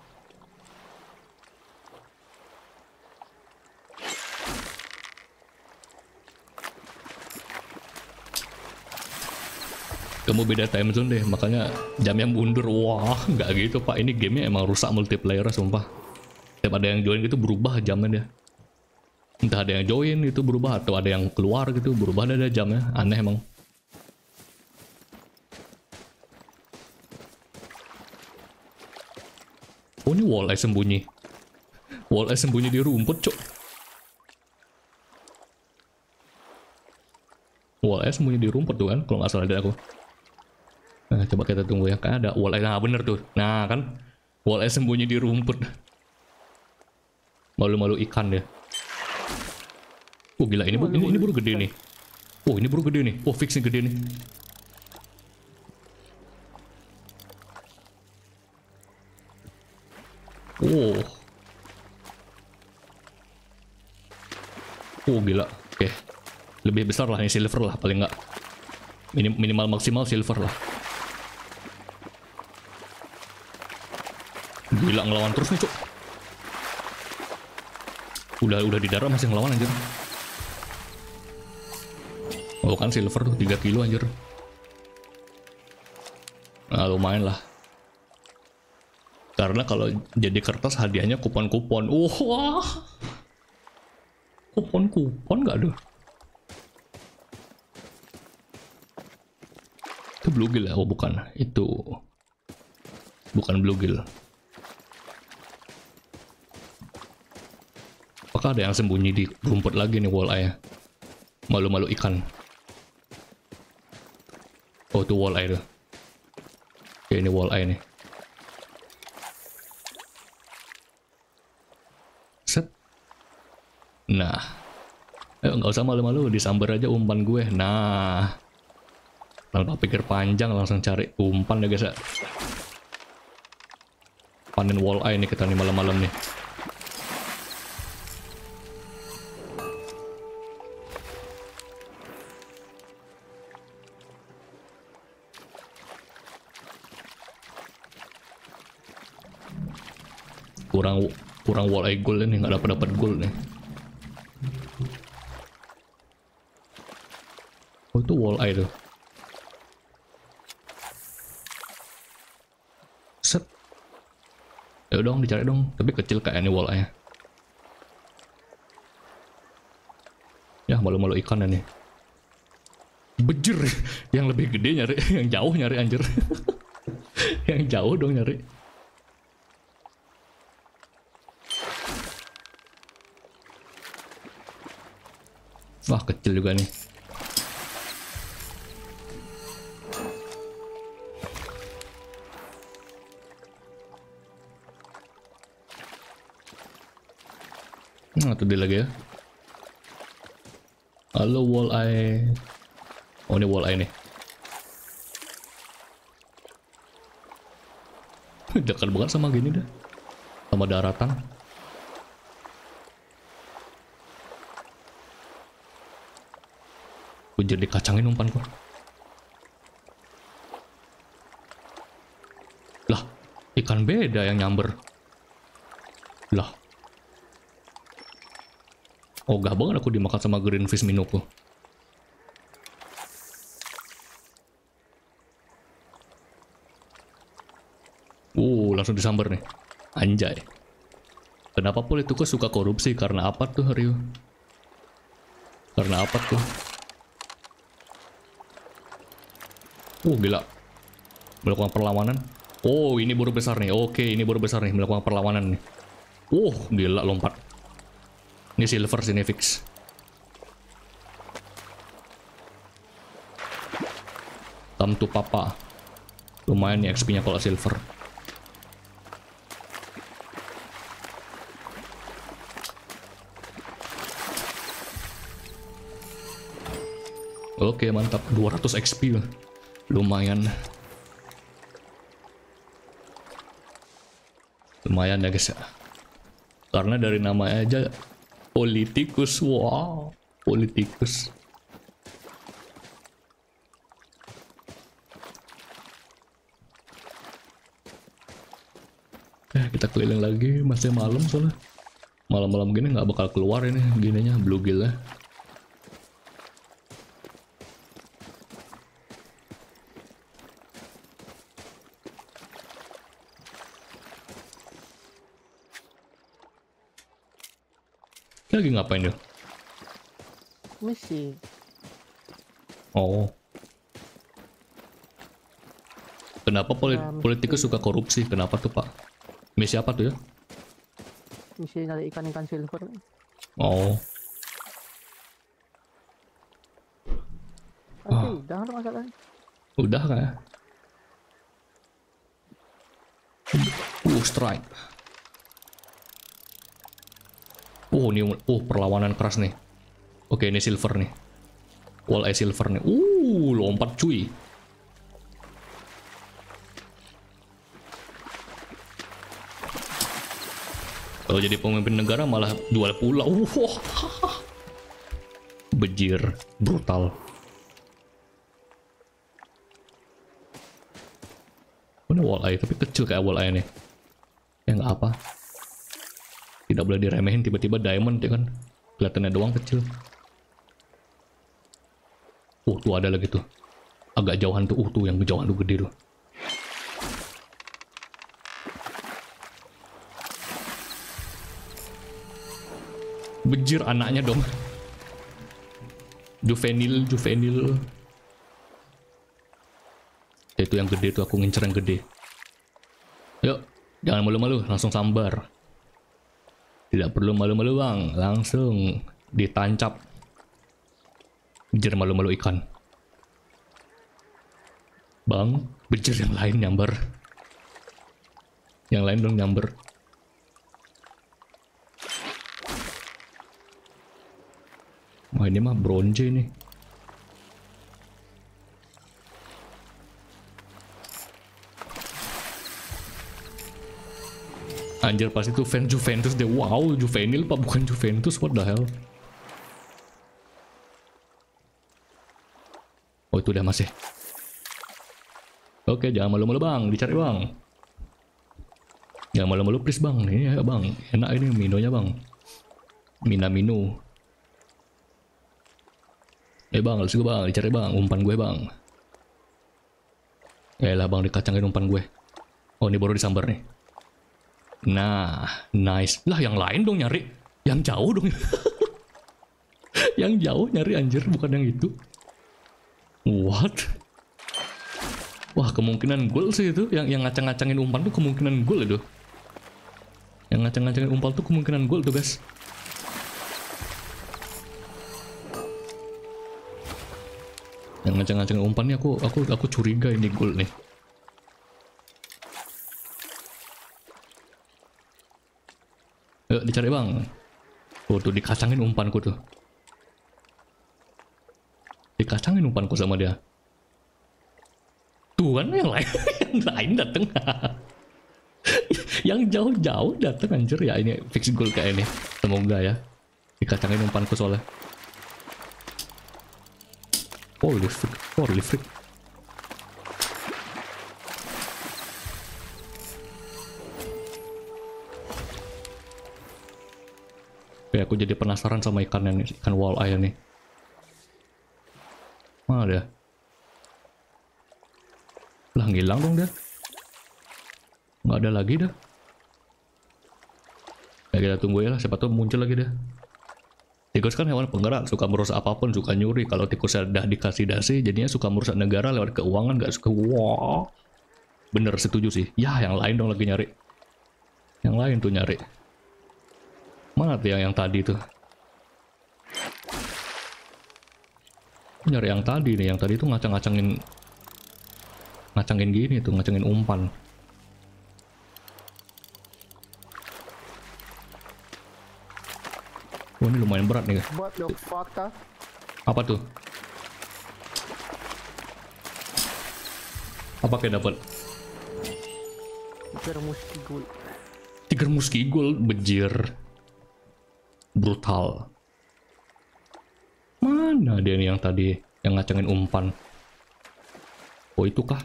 Kamu beda time zone deh, makanya jamnya mundur. Wah, nggak gitu pak. Ini gamenya emang rusak multiplayer, sumpah. Setiap ada yang join gitu berubah jamnya dia. Entah ada yang join itu berubah, atau ada yang keluar gitu berubah ada jamnya. Aneh emang. Oh ini walleye sembunyi. Walleye sembunyi di rumput, cok. Walleye sembunyi di rumput tuh kan, kalau nggak salah dari aku. Nah, coba kita tunggu ya, kan ada walleye. Nah, bener tuh. Nah, kan walleye sembunyi di rumput. Malu-malu ikan ya. Oh, gila ini baru gede nih. Oh, ini baru gede nih. Oh, fix nih gede nih. Oh. Oh, gila. Oke. Lebih besar lah, ini silver lah paling nggak. Minimal maksimal silver lah. Gila ngelawan terus nih, cok. Udah di darat masih ngelawan anjir. Oh kan silver tuh 3 kilo anjir. Nah lumayan lah. Karena kalau jadi kertas hadiahnya kupon-kupon. Wah. Kupon-kupon gak ada. Itu bluegill ya? Oh bukan. Itu bukan bluegill. Apakah ada yang sembunyi di rumput lagi nih walleye? Malu-malu ikan. Oh itu walleye tuh. Oke ini walleye nih. Set. Nah. Ayo nggak usah malu-malu, disambar aja umpan gue. Nah. Tanpa pikir panjang langsung cari umpan ya guys ya. Panen walleye nih kita nih malam-malam nih. Kurang walleye gold nih, nggak dapat gold nih. Oh itu walleye tuh. Set. Ya dong dicari dong, tapi kecil kayak ini walleye. Ya malu-malu ikan nih. Bejir, yang lebih gede nyari, yang jauh nyari anjir. Yang jauh dong nyari. Wah kecil juga nih. Nah itu dia lagi ya. Halo walleye. Oh ini walleye nih. Dekat banget sama gini dah. Sama daratan. Gue jadi kacangin umpanku. Lah, ikan beda yang nyamber. Lah. Ogah banget aku dimakan sama greenfish minuku. Langsung disambar nih. Anjay. Kenapa politikus suka korupsi? Karena apa tuh, Rio? Karena apa tuh? Gila. Melakukan perlawanan. Oh, ini baru besar nih. Oke, ini baru besar nih. Melakukan perlawanan nih. Gila lompat. Ini silver sini fix. Come to papa. Lumayan nih XP-nya kalau silver. Oke, mantap. 200 XP. Lumayan. Lumayan ya guys ya. Karena dari namanya aja politikus. Wow, politikus. Kita keliling lagi, masih malam soalnya. Malam-malam gini nggak bakal keluar ini gininya, bluegill-nya. Lagi ngapain dia? Misi. Oh. Kenapa politikus suka korupsi? Kenapa tuh Pak? Misi apa tuh ya? Misi nyari ikan-ikan silver. Oh. Udah ada masalahnya. Udah kayak. Strike. Ini perlawanan keras nih. Oke, ini silver nih. Walleye silver nih. Lompat cuy. Kalau jadi pemimpin negara malah jual pulau. Bejir, brutal. Ini walleye tapi kecil kayak walleye nih. Ya nggak apa. Tidak boleh diremehin, tiba-tiba diamond ya kan. Kelihatannya doang kecil. Tuh ada lagi tuh. Agak jauhan tuh. Tuh yang jauhan tuh gede tuh. Bejir anaknya dong. Juvenil. Itu yang gede tuh, aku ngincer yang gede. Yuk, jangan malu-malu, langsung sambar. Tidak perlu malu-malu bang, langsung ditancap. Bejir malu-malu ikan. Bang, bejir yang lain nyamber. Yang lain dong nyamber. Wah ini mah bronze nih. Anjir pasti tuh fans Juventus deh. Wow, juvenil pak, bukan Juventus, what the hell. Oh itu udah masih. Oke, jangan malu-malu bang, dicari bang. Jangan malu-malu please bang, ini ya bang, enak ini minonya bang. Mino. Bang, let's go bang, dicari bang, umpan gue bang. Yaelah bang, dikacangin umpan gue. Oh ini baru disambar nih. Nah, nice. Lah yang lain dong nyari. Yang jauh dong. Yang jauh nyari anjir, bukan yang itu. What? Wah kemungkinan gol sih itu. Yang ngacang-ngacangin umpan tuh kemungkinan gol itu. Yang ngacang-ngacangin umpan tuh kemungkinan gol tuh guys. Yang ngacang-ngacangin umpan nih aku curiga ini gol nih. Yuk dicari bang. Oh tuh dikacangin umpanku tuh. Dikacangin umpanku sama dia. Tuh kan yang lain yang lain dateng. Yang jauh-jauh dateng anjir ya, ini fix goal kayak ini. Semoga ya. Dikacangin umpanku soalnya. Holy freak. Oke, aku jadi penasaran sama ikannya nih, ikan walleye nih. Mana dia? Lah ngilang dong dia. Nggak ada lagi dah. Ya kita tunggu ya lah, siapa tahu muncul lagi dah. Tikus kan hewan penggerak, suka merusak apapun, suka nyuri. Kalau tikus udah dikasih dasi, jadinya suka merusak negara lewat keuangan, nggak suka. Wah, bener setuju sih. Ya yang lain dong lagi nyari. Yang lain tuh nyari. Mana tuh yang tadi tuh? Nyari yang tadi nih, yang tadi tuh ngacangin gini tuh, ngacangin umpan. Oh ini lumayan berat nih. What the fuck ah? Apa tuh? Apa kayak dapat? Tiger muskigul, bejir. Brutal. Mana dia nih yang tadi yang ngacangin umpan? Oh itu kah?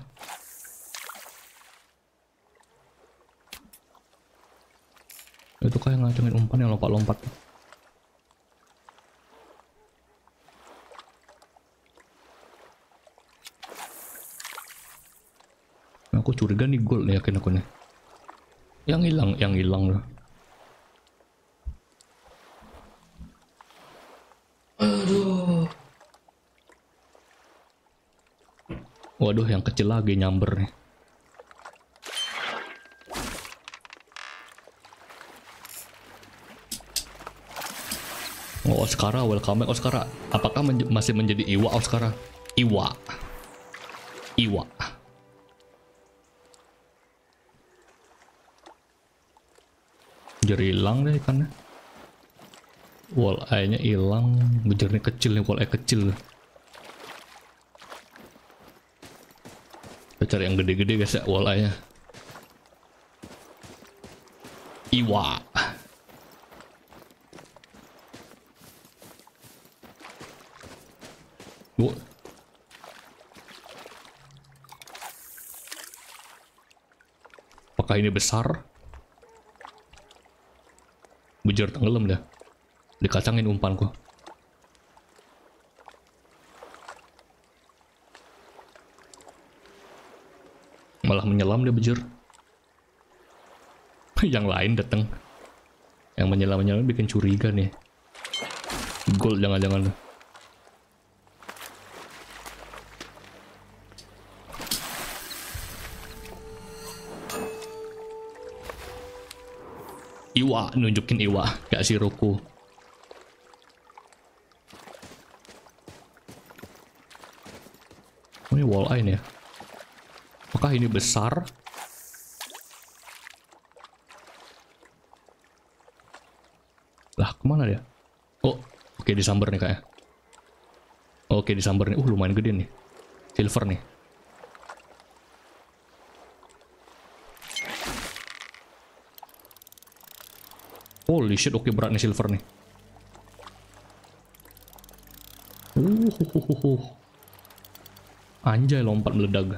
Itu kah yang ngacangin umpan yang lompat-lompat? Aku curiga nih gol nih, yakin aku nih. Yang hilang loh. Aduh. Waduh, yang kecil lagi nyamber nih. Oh, Oscara, welcome back Oscara. Apakah masih menjadi Iwa Oscara? Iwa. Jadi hilang deh ikannya. Walleye-nya hilang, bejernya kecil nih, walleye kecil. Kita cari yang gede-gede guys ya, walleye-nya. Iwa. Apakah ini besar? Bejer tenggelam dah. Dikacangin umpanku. Malah menyelam dia bejer. Yang lain datang. Yang menyelam bikin curiga nih. Gold jangan-jangan. Iwa, nunjukin Iwa, gak si Roku. Oh, ini walleye nih ya. Apakah ini besar? Lah, kemana dia? Oh, oke disambar nih kayaknya. Oke disambar nih. Lumayan gede nih. Silver nih. Holy shit, oke berat nih silver nih. Anjay, lompat meledak.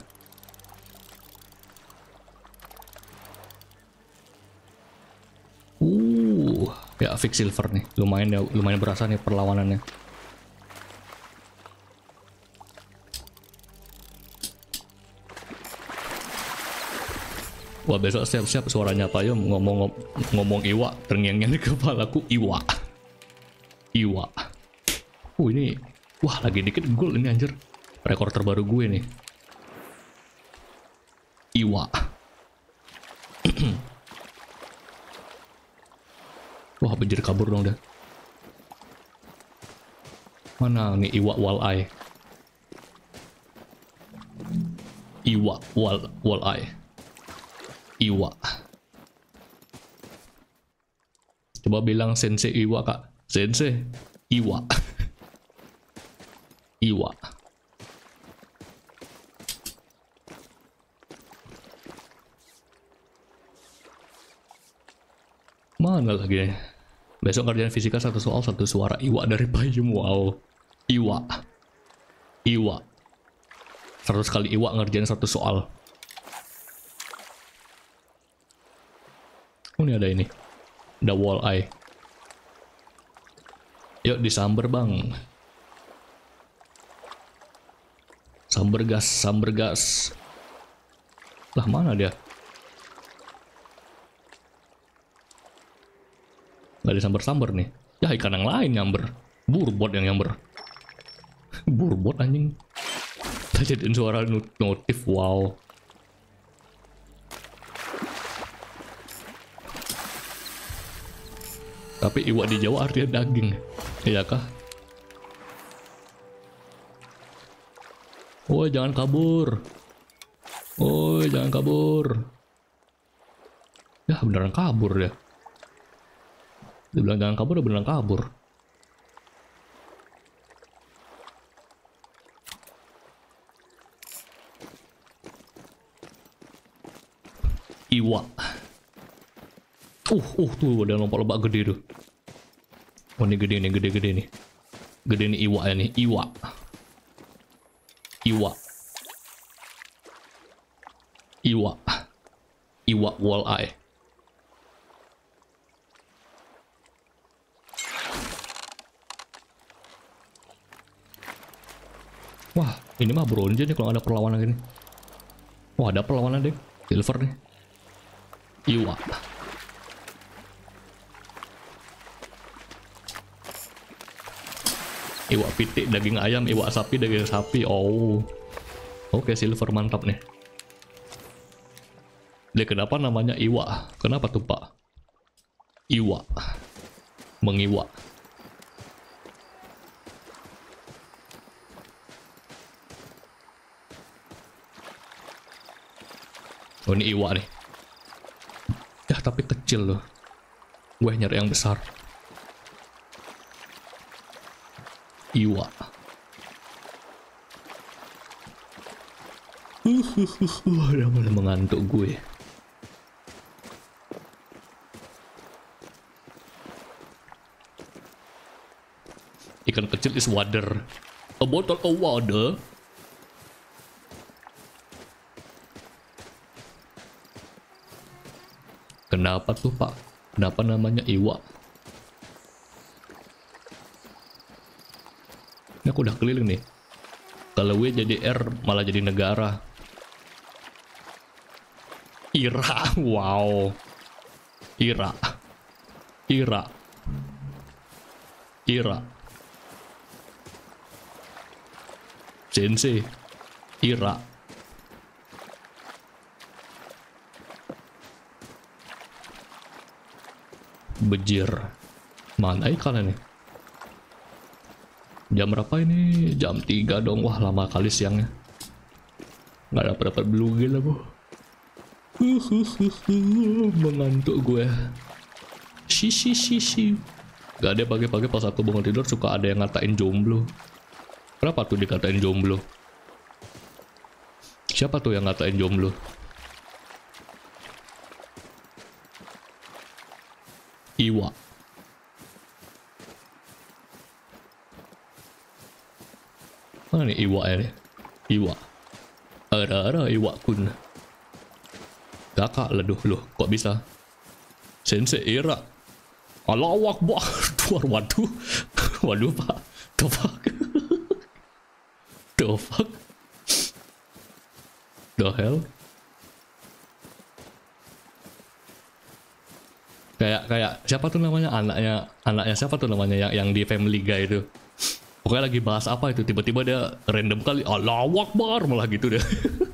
Ya fix silver nih. Lumayan ya, lumayan berasa nih perlawanannya. Wah, besok siap-siap suaranya apa ya, ngomong iwa, terngiang-ngiang di kepalaku, iwa. Iwa. Ini, wah lagi dikit gold ini anjir. Rekor terbaru gue nih. Iwa. Wah, banjir kabur dong dah. Mana nih iwa walleye? Iwa walleye. Iwa. Coba bilang sensei iwa, Kak. Sensei iwa. Iwa. Mana lagi? Besok ngerjain fisika satu soal satu suara iwa dari payung. Wow. Iwa. Iwa. 100 kali iwa ngerjain satu soal. Oh, ini ada ini. Ada walleye. Yuk disamber bang. Samber gas, samber gas. Lah mana dia? Gak disamber-samber nih. Ya ikan yang lain nyamber. Burbot yang nyamber. Burbot anjing. Kita jadiin suara notif. Wow. Tapi iwa di Jawa artinya daging. Iya kah? Woi jangan kabur. Woi jangan kabur. Ya beneran kabur ya. Dibilang jangan kabur, udah beneran kabur. Iwa. Tuh ada lompat-lompat gede tuh. Oh ini gede nih, gede nih. Gede nih iwa ya nih, iwa. Iwa. Iwa. Iwa walleye. Wah, ini mah bronze nih kalau ada perlawanan gini. Wah, ada perlawanan deh. Silver nih. Iwa. Iwa pitik daging ayam, iwa sapi daging sapi. Oh. Oke, silver mantap nih. Dia kenapa namanya iwa? Kenapa tuh, Pak? Iwa. Mengiwa. Oh ini iwa nih. Ya tapi kecil loh. Gue nyari yang besar. Iwa. Udah mulai mengantuk gue. Ikan kecil is water. A bottle of water. Kenapa tuh Pak? Kenapa namanya iwa? Ini aku udah keliling nih. Kalau W jadi R malah jadi negara. Ira, wow. Ira. Ira. Ira. Sensei. Ira. Bejir. Mana ikan ini? Jam berapa ini? Jam 3 dong. Wah lama kali siangnya. Nggak dapat bluegill aku. Mengantuk gue. Shi. Gak ada pagi-pagi pas aku bangun tidur suka ada yang ngatain jomblo. Kenapa tuh dikatain jomblo? Siapa tuh yang ngatain jomblo? Iwa. Mana nih Iwa ya nih? Iwa. Ada Iwa kun. Kakak leduh loh, kok bisa? Sensei Ira. Allahu Akbar. Waduh. Waduh pak. The fuck. The fuck. The hell. Kayak siapa tuh namanya, anaknya siapa tuh namanya yang di Family Guy itu. Pokoknya lagi bahas apa itu, tiba-tiba dia random kali Allahu Akbar malah gitu deh.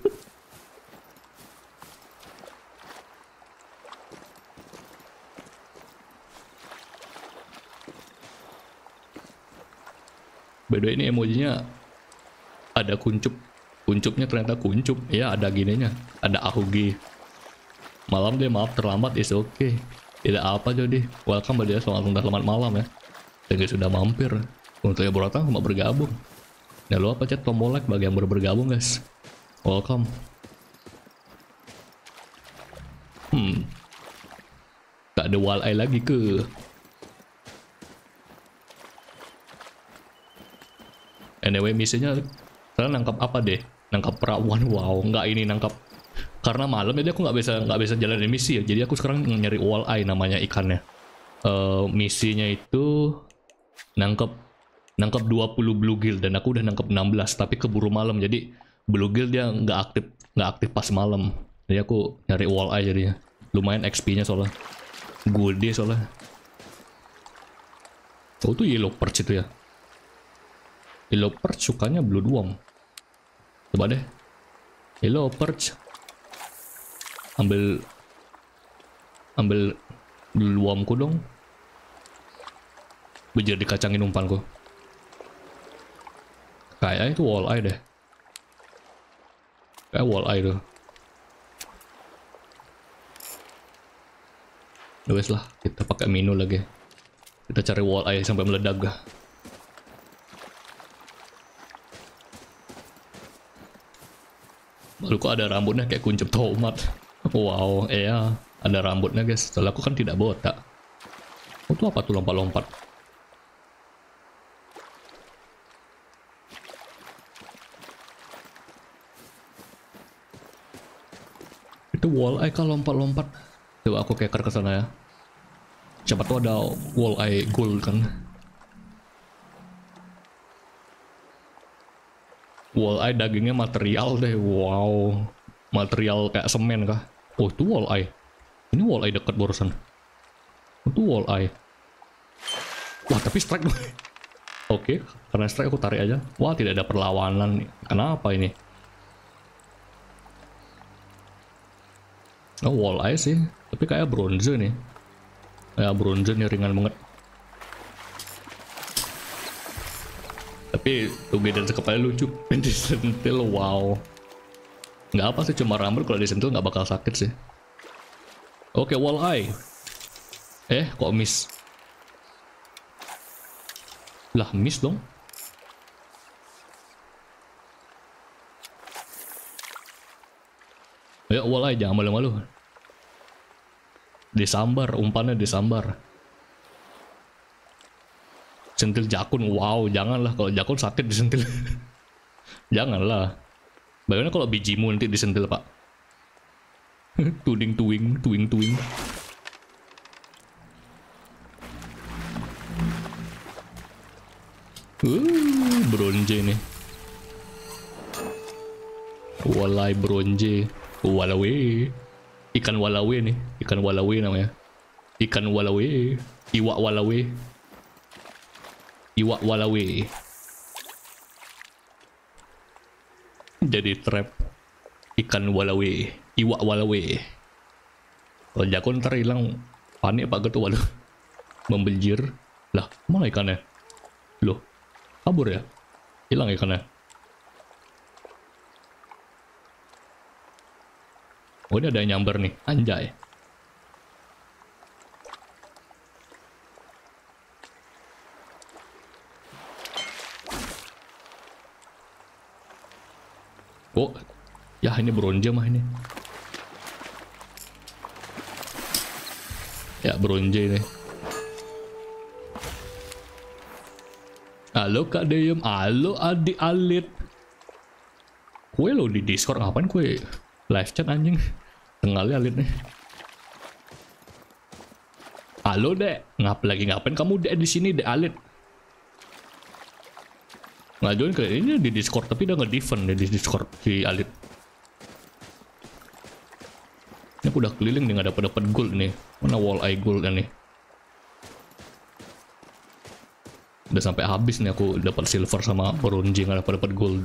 By the way, ini emojinya ada kuncupnya ternyata kuncup ya, ada gininya, ada ahugi. Malam deh, maaf terlambat, is okay. Tidak apa jadi, welcome dia, selamat malam ya. Dan sudah mampir. Untuk yang baru datang, selamat bergabung. Jangan lupa pencet tombol like bagi yang baru bergabung guys. Welcome. Tak ada walleye lagi ke? Anyway, misinya sekarang nangkap apa deh? Nangkap perawan. Wow, nggak ini nangkap. Karena malam jadi aku nggak bisa jalanin misi ya. Jadi aku sekarang nyari walleye namanya ikannya. Misinya itu nangkap 20 bluegill dan aku udah nangkap 16 tapi keburu malam, jadi bluegill dia nggak aktif pas malam. Jadi aku nyari walleye jadinya. Lumayan XP-nya soalnya. Gede soalnya. Oh tuh yellow perch itu ya. Yellow perch sukanya bloodworm. Coba deh. Yellow perch. Ambil bloodwormku dong. Bejer dikacangin umpanku. Kayaknya itu walleye deh. Kayak walleye tuh. Wes lah, kita pakai minu lagi. Kita cari walleye sampai meledak. Lalu kok ada rambutnya kayak kuncup tomat. Wow, iya, ada rambutnya guys. Soalnya aku kan tidak botak. Oh, itu apa tuh lompat-lompat? Itu walleye kah lompat-lompat? Coba aku keker ke sana ya. Siapa tuh ada walleye gold kan? Walleye dagingnya material deh. Wow, material kayak semen kah? Oh itu walleye. Ini walleye dekat barusan. Itu walleye. Wah tapi strike. Oke, karena strike aku tarik aja. Wah tidak ada perlawanan. Kenapa ini? Oh walleye sih, tapi kayak bronze nih. Ya bronze nih, ringan banget. Tapi together sekepala lucu. Disentil, wow. Nggak apa sih, cuma rambut kalau disentil nggak bakal sakit sih. Oke, walleye. Kok miss? Lah miss dong. Ya walleye jangan malu-malu. Disambar, umpannya disambar. Sentil jakun, wow, janganlah, kalau jakun sakit disentil. Janganlah. Bagaimana kalau bijimu nanti disentil pak? Tuing. Bronze nih. Walleye bronze. Walawe. Ikan walawe nih. Ikan walawe namanya. Ikan walawe. Iwak walawe. Iwak walawe. Jadi trap. Ikan walawe. Iwak walawe. Kalau jakun ntar hilang. Panik pak gitu, waduh. Membejir. Lah mana ikannya? Loh kabur ya? Hilang ikannya. Oh ini ada yang nyamber nih, anjay. Oh, ya ini bronze mah ini. Ya bronze ini. Halo Kak Deyem, halo adik Alit. Kue lo di Discord ngapain kue? Live chat anjing. Tengah Alit nih. Halo Dek, ngapain kamu Dek di sini Dek Alit? Ngajuin ke ini di Discord tapi udah nge-defend di Discord si Alit. Ini aku udah keliling nih, nggak dapat gold nih. Mana wall eye gold nih? Udah sampai habis nih aku dapat silver sama bronze, nggak dapat gold.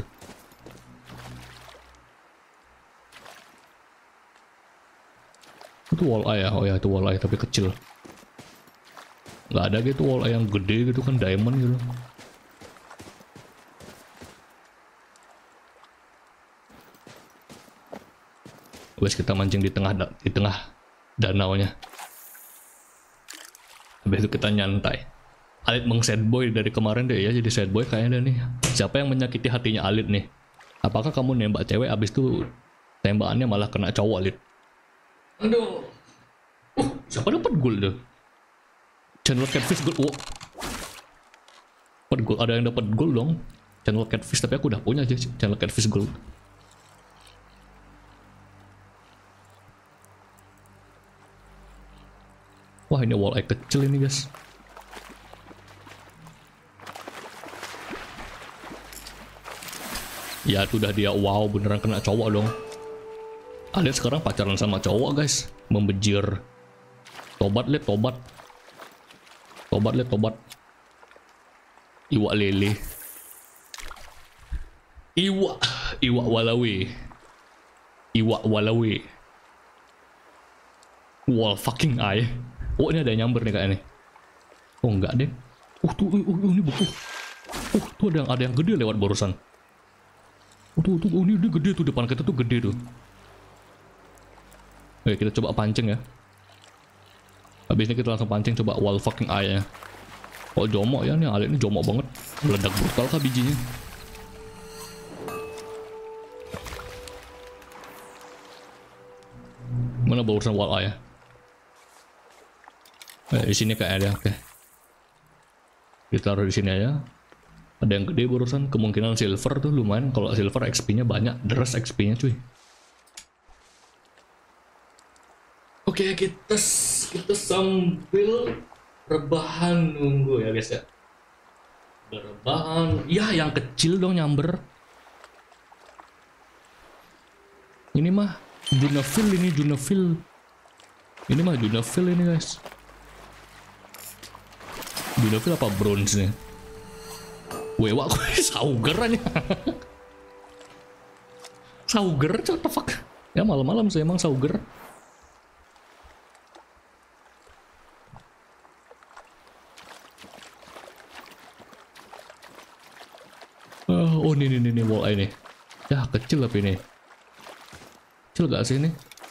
Itu wall eye ya? Oh ya itu wall eye tapi kecil. Nggak ada gitu wall eye yang gede gitu kan, diamond gitu. Wes kita mancing di tengah danaunya. Habis itu kita nyantai. Alit sad boy dari kemarin deh ya, jadi sad boy kayaknya nih. Siapa yang menyakiti hatinya Alit nih? Apakah kamu nembak cewek abis itu tembakannya malah kena cowok Alit? Aduh. Siapa dapat gold tuh? Channel Catfish gold. Oh. Dapat gold, ada yang dapat gold dong. Channel Catfish tapi aku udah punya aja channel Catfish gold. Wah ini wall eye kecil ini guys. Ya itu udah dia, wow beneran kena cowok dong. Alit sekarang pacaran sama cowok guys. Membejir. Tobat liat tobat. Tobat liat tobat. Iwak lele. Iwak walawe. Iwak walawe. Wall fucking eye. Oh ini ada yang nyamber nih kayaknya. Oh enggak deh. Tuh ini buku. Tuh ada yang gede lewat barusan. Tuh ini dia gede tuh, depan kita tuh gede tuh. Oke kita coba pancing ya. Habis ini kita langsung pancing coba wall fucking eye nya. Oh jomok ya nih, Alit ini jomok banget. Meledak brutal kah bijinya. Mana barusan wall eye ya? Di sini kayak ada, oke. Kita taruh di sini aja. Ada yang gede barusan, kemungkinan silver tuh lumayan. Kalau silver XP-nya banyak, deres XP-nya cuy. Oke, kita sambil rebahan nunggu ya guys ya. Rebahan, ya yang kecil dong nyamber. Ini mah Junaville ini Junaville. Ini mah Junaville ini guys. Junaville apa bronze nih? Wewa gue sauger aja. Sauger, what the fuck? Ya malam-malam sih emang sauger. Oh ini wall eye nih. Ya kecil tapi ini. Kecil gak sih ini?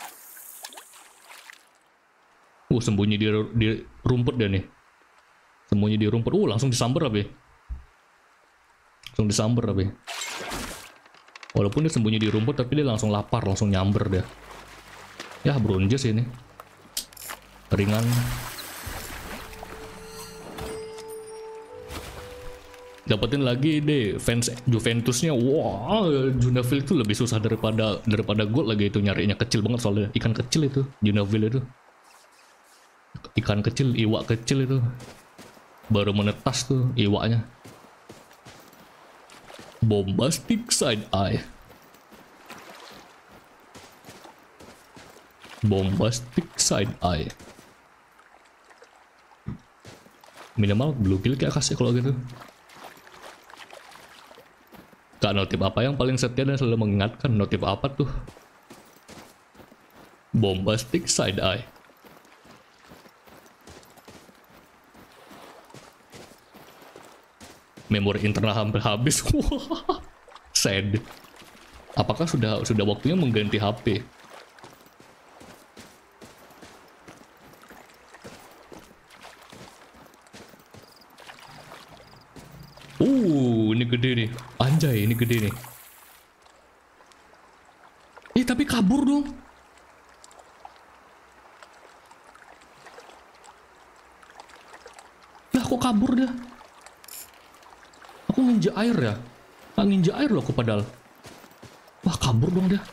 Sembunyi di rumput dia nih. Sembunyi di rumput. Langsung disamber abi. Langsung disamber abi. Walaupun dia sembunyi di rumput tapi dia langsung lapar, langsung nyamber dia. Ya bronze sih ini. Ringan. Dapetin lagi deh fans Juventusnya. Wah, Junaville itu lebih susah daripada gold lagi itu, nyarinya kecil banget soalnya. Ikan kecil itu, Junaville itu. Ikan kecil, iwak kecil itu. Baru menetas tuh iwaknya. Bombastic side eye. Bombastic side eye. Minimal bluegill kayak kasih kalau gitu. Kak, notif apa yang paling setia dan selalu mengingatkan? Notif apa tuh? Bombastic side eye. Memori internal hampir habis. Sad. Apakah sudah waktunya mengganti HP? Ini gede nih. Anjay, ini gede nih. Tapi kabur dong. Lah kok kabur dah? Aku nginjek air ya? Nggak nginjek air loh aku padahal. Wah, kabur dong dia.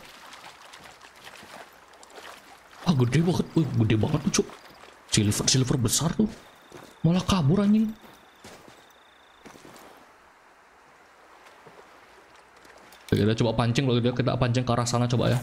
Wah, gede banget. Wih, gede banget tuh, cuk. Silver besar tuh. Malah kabur anjing. Oke, kita coba pancing kalau gitu. Kita pancing ke arah sana coba ya.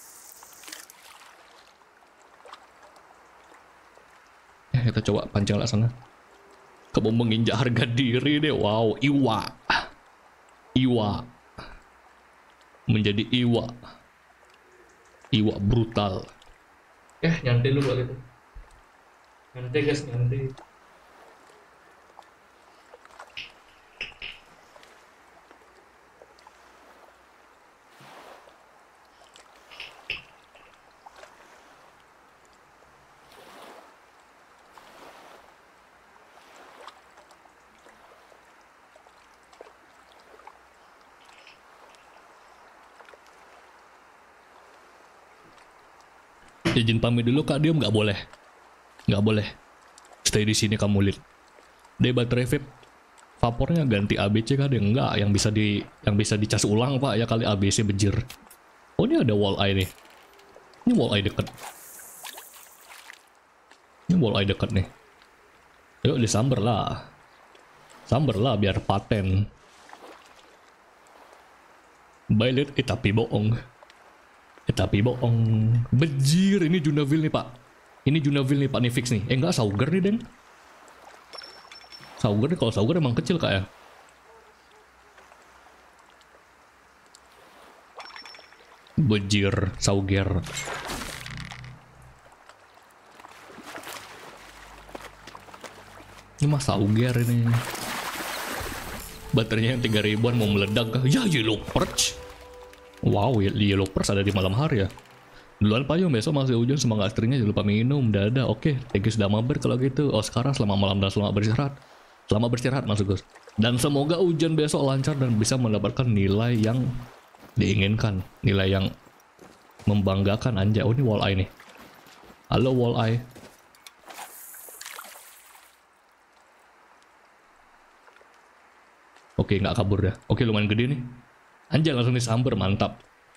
Kita coba pancing ke sana. Kamu menginjak harga diri deh. Wow, Iwa. Iwa. Menjadi Iwa. Iwa brutal. Nyantai lu kalau gitu. Nyantai guys, nyantai. Izin pamit dulu Kak Diom, nggak boleh. Nggak boleh. Stay di sini kamu lihat. Dia baterai vape. Vapornya ganti ABC kan dia enggak, yang bisa dicas ulang Pak ya kali ABC bejir. Oh, ini ada wall eye nih. Ini wall eye deket. Ini wall eye deket nih. Yuk disamber lah. Samber lah biar paten. Bailit tapi bohong. Tapi bohong. Bejir, ini Junaville nih Pak. Ini Junaville nih Pak, nih fix nih. Enggak, Sauger nih Den. Sauger nih, kalau Sauger emang kecil Kak ya. Bejir, Sauger. Ini mah Sauger ini. Baterainya yang 3000-an mau meledak kah? Ya, Yellow Perch. Wow, Yellow Perch ada di malam hari ya. Duluan payung, besok masih hujan, semangat stringnya jangan lupa minum. Dadah, oke. Thank you sudah mabar kalau gitu. Oh, sekarang selamat malam dan selamat beristirahat. Selamat beristirahat maksud gue. Dan semoga hujan besok lancar dan bisa mendapatkan nilai yang diinginkan. Nilai yang membanggakan anjay. Oh, ini wall eye nih. Halo wall eye. Oke, nggak kabur dah. Oke, lumayan gede nih. Anjay, langsung disamber, mantap.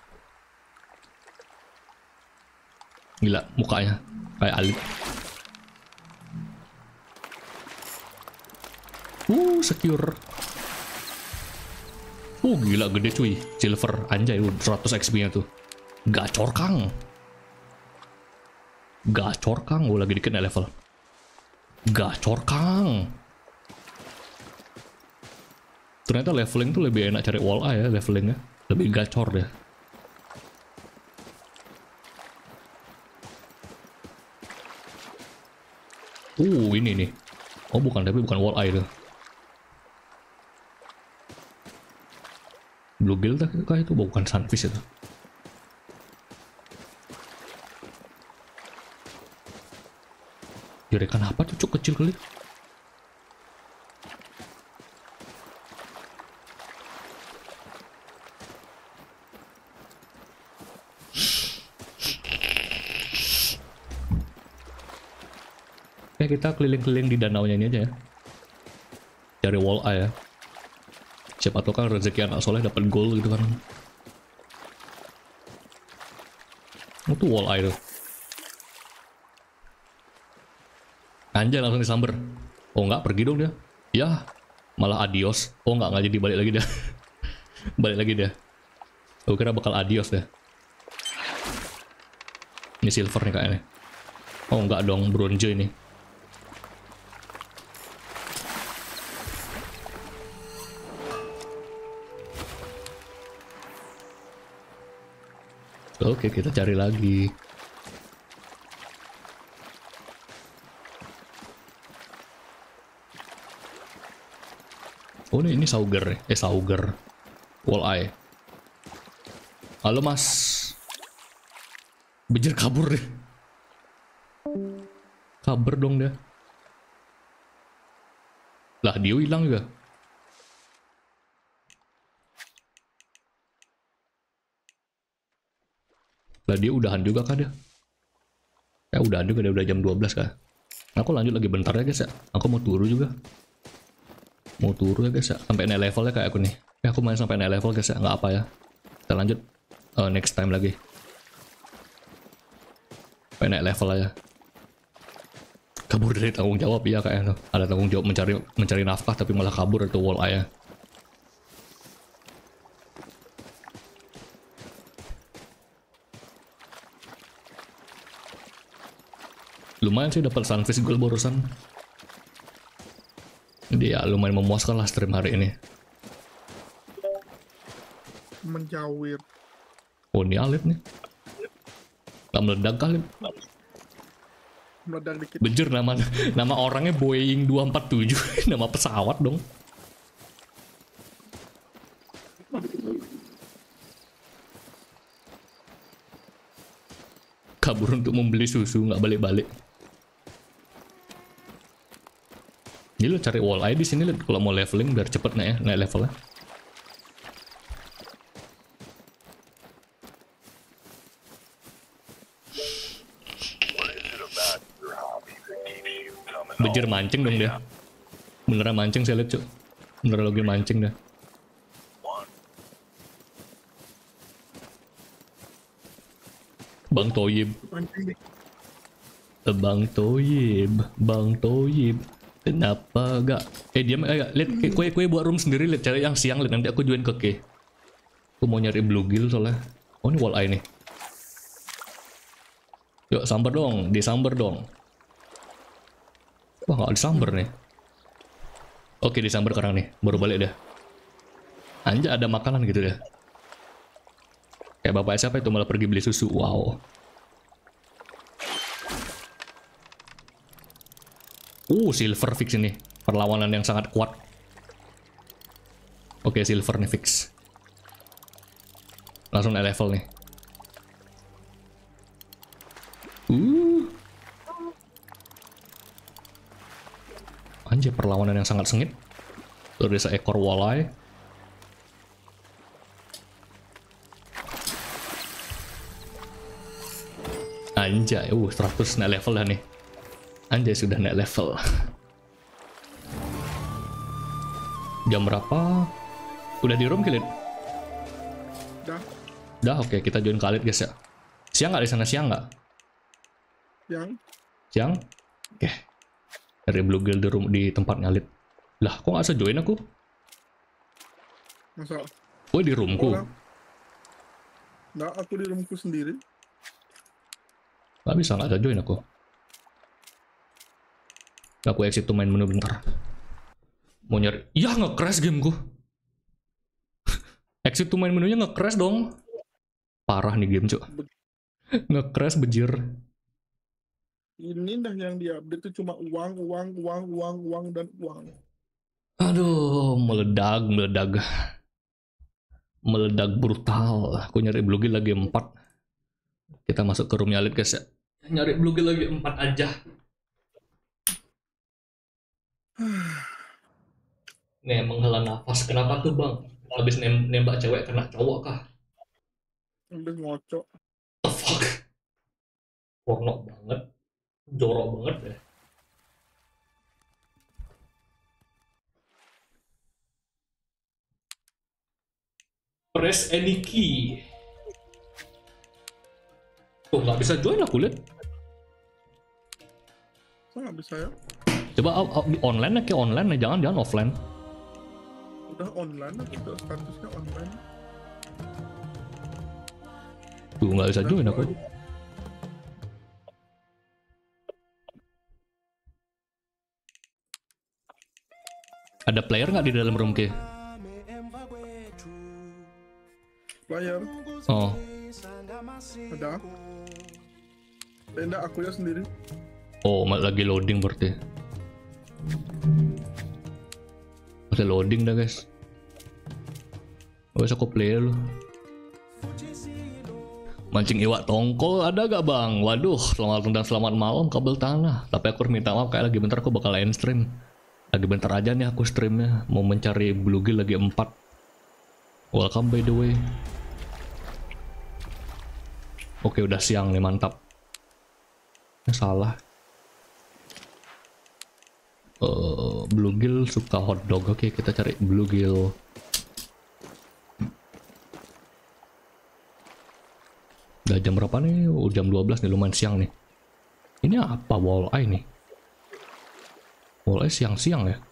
Gila, mukanya kayak Ali. Secure. Gila gede cuy. Silver, anjay, 100 XP-nya tuh. Gacor Kang. Gacor Kang, lagi dikit nih level. Gacor Kang. Ternyata leveling tuh lebih enak cari wall eye ya, levelingnya. Lebih gacor deh. Ini nih. Oh bukan, tapi bukan wall eye tuh. Bluegill kah itu? Bukan sunfish itu. Jerikan apa tuh cuk kecil kali? Kita keliling-keliling di danaunya ini aja ya. Cari wall eye ya. Siapa tahu kan rezeki anak soleh dapat gold gitu kan. Oh tuh wall eye tuh. Anjay, langsung disamber. Oh enggak, pergi dong dia. Ya, malah adios. Oh enggak jadi balik lagi dia. Balik lagi dia. Aku kira bakal adios deh. Ini silver nih kayaknya. Oh enggak dong, bronze ini. Oke, kita cari lagi. Oh ini Sauger nih. Sauger. Wall eye. Halo mas. Bejir kabur deh. Kabur dong dia. Lah dia hilang juga. Lah dia udahan juga kah dia? Ya udahan juga, dia udah jam 12 kah? Aku lanjut lagi bentar ya guys ya. Aku mau turu juga. Mau turun ya guys ya, sampai naik level ya kayak aku nih. Ya aku main sampai naik level guys ya, nggak apa ya. Kita lanjut next time lagi. Sampai naik level aja. Kabur dari tanggung jawab ya kayaknya tuh. Ada tanggung jawab mencari nafkah tapi malah kabur itu wall eye. Lumayan sih dapat sunfish gold barusan. Dia lumayan memuaskan lah stream hari ini. Menjawir. Oh ini Alip nih. Gak meledak kali. Meledak dikit. Bejir nama orangnya Boeing 247. Nama pesawat dong. Kabur untuk membeli susu, nggak balik-balik. Jadi lo cari wall eye di sini kalau mau leveling biar cepet naik levelnya. Bejir mancing dong dia. Beneran mancing saya lihat cuk. Beneran lagi mancing dah. Bang Toyib. Bang Toyib. Kenapa gak? Diam lihat kue buat room sendiri, lihat cari yang siang, lihat nanti aku join ke K. Aku mau nyari bluegill soalnya. Oh ini wall eye nih. Yuk sambar dong, disambar dong. Wah nggak disambar nih. Oke disambar sekarang nih, baru balik dah. Anjay ada makanan gitu deh. Kayak bapak siapa itu malah pergi beli susu, wow. Silver fix ini. Perlawanan yang sangat kuat. Oke, silver nih fix. Langsung naik level nih. Anjir, perlawanan yang sangat sengit. Tuh ada seekor walleye. Anjay, 100 naik level dah nih. Anjay sudah naik level. Jam berapa? Udah di room Khalid? Udah oke, kita join Khalid guys ya. Siang nggak di sana, siang nggak? Siang? Oke. Dari bluegill di room di tempat Khalid. Lah, kok nggak bisa join aku? Masa? Oh di roomku. Nggak, aku di roomku sendiri. Nggak bisa join aku. Aku exit to main menu bentar. Mau nyari. Ya nge-crash gameku. Exit to main menunya nge-crash dong. Parah nih game cuk. Nge-crash bejir. Ini dah yang diupdate itu cuma uang dan uang. Aduh, meledak brutal. Aku nyari bluegill lagi 4. Kita masuk ke room Khalid guys ya. Nyari bluegill lagi 4 aja. Nih menghela nafas. Kenapa tuh bang? Habis nembak cewek kena cowok kah? Habis ngocok. The fuck? Porno banget. Jorok banget deh. Press any key. Tuh nggak bisa join aku lihat. Nggak bisa ya? Coba online ya, kayak online ya, jangan offline. Udah online, udah statusnya online. Tuh nggak bisa join aku. Ada player nggak di dalam room ke? Player? Oh. Ada. Tenda aku ya sendiri. Oh, lagi loading berarti. Masih loading dah guys. Bisa aku play dulu. Mancing iwak tongkol ada gak bang? Waduh, selamat malam kabel tanah. Tapi aku minta maaf kayak lagi bentar aku bakal end stream. Lagi bentar aja nih aku streamnya. Mau mencari bluegill lagi 4. Welcome by the way. Oke udah siang nih, mantap. Salah. Bluegill suka hotdog. Oke, kita cari bluegill. Udah jam berapa nih? Oh, jam 12 nih, lumayan siang nih. Ini apa walleye nih? Walleye siang-siang ya?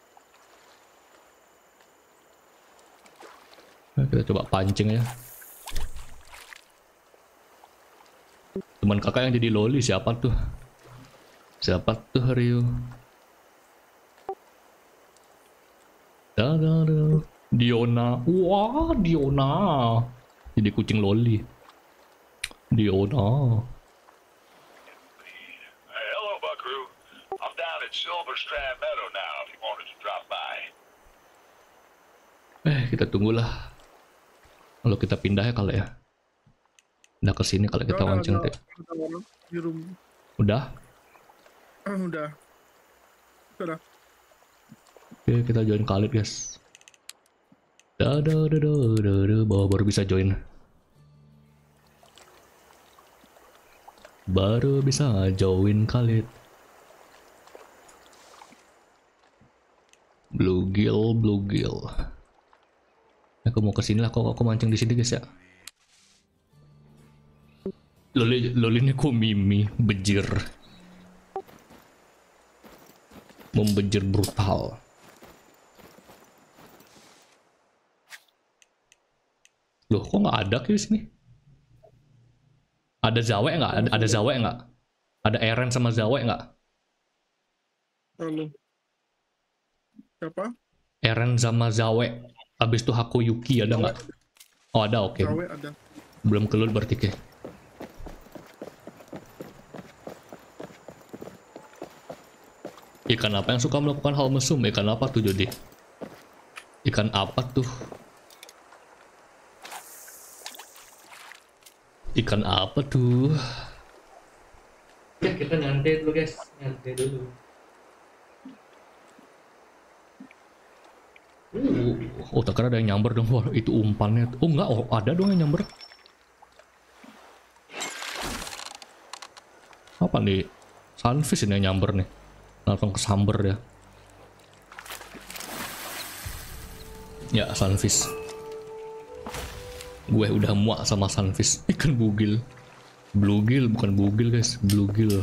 Nah, kita coba pancing ya. Teman kakak yang jadi loli siapa tuh? Siapa tuh Rio? Diona. Wah, Diona. Jadi kucing loli. Diona. Hey, hello, Buckaroo. I'm down at Silver Strand Meadow now if you wanted to drop by. Kita tunggulah. Kalau kita pindah ya kali ya. Pindah ke sini kalau kita mancing teh. Ada orang di rumah. Udah? Udah. Udah. Oke, kita join Khalid, guys. Baru bisa join. Baru bisa join Khalid. Bluegill. Aku mau kesini lah, kok aku mancing di sini guys ya. Loli ini kok Mimi bejir. Membejir brutal. Loh, kok nggak ada di sini? Ada Zawe nggak? Ada Zawe nggak? Ada Eren sama Zawe nggak? Halo. Siapa? Eren sama Zawe. Abis itu Hakuyuki ada nggak? Oh ada, oke. Zawe ada. Belum keluar berarti ke. Ikan apa yang suka melakukan hal mesum? Ikan apa tuh Jody? Ikan apa tuh? Ikan apa tuh? Ya kita nyantai dulu guys, nyantai dulu. Oh tak kira ada yang nyamber dong. Wah itu umpannya. Oh enggak, oh ada dong yang nyamber. Apa nih? Sunfish ini yang nyamber nih. Langsung kesamber ya. Ya sunfish. Gue udah muak sama sunfish. Ikan bugil. Bluegill bukan bugil guys, bluegill.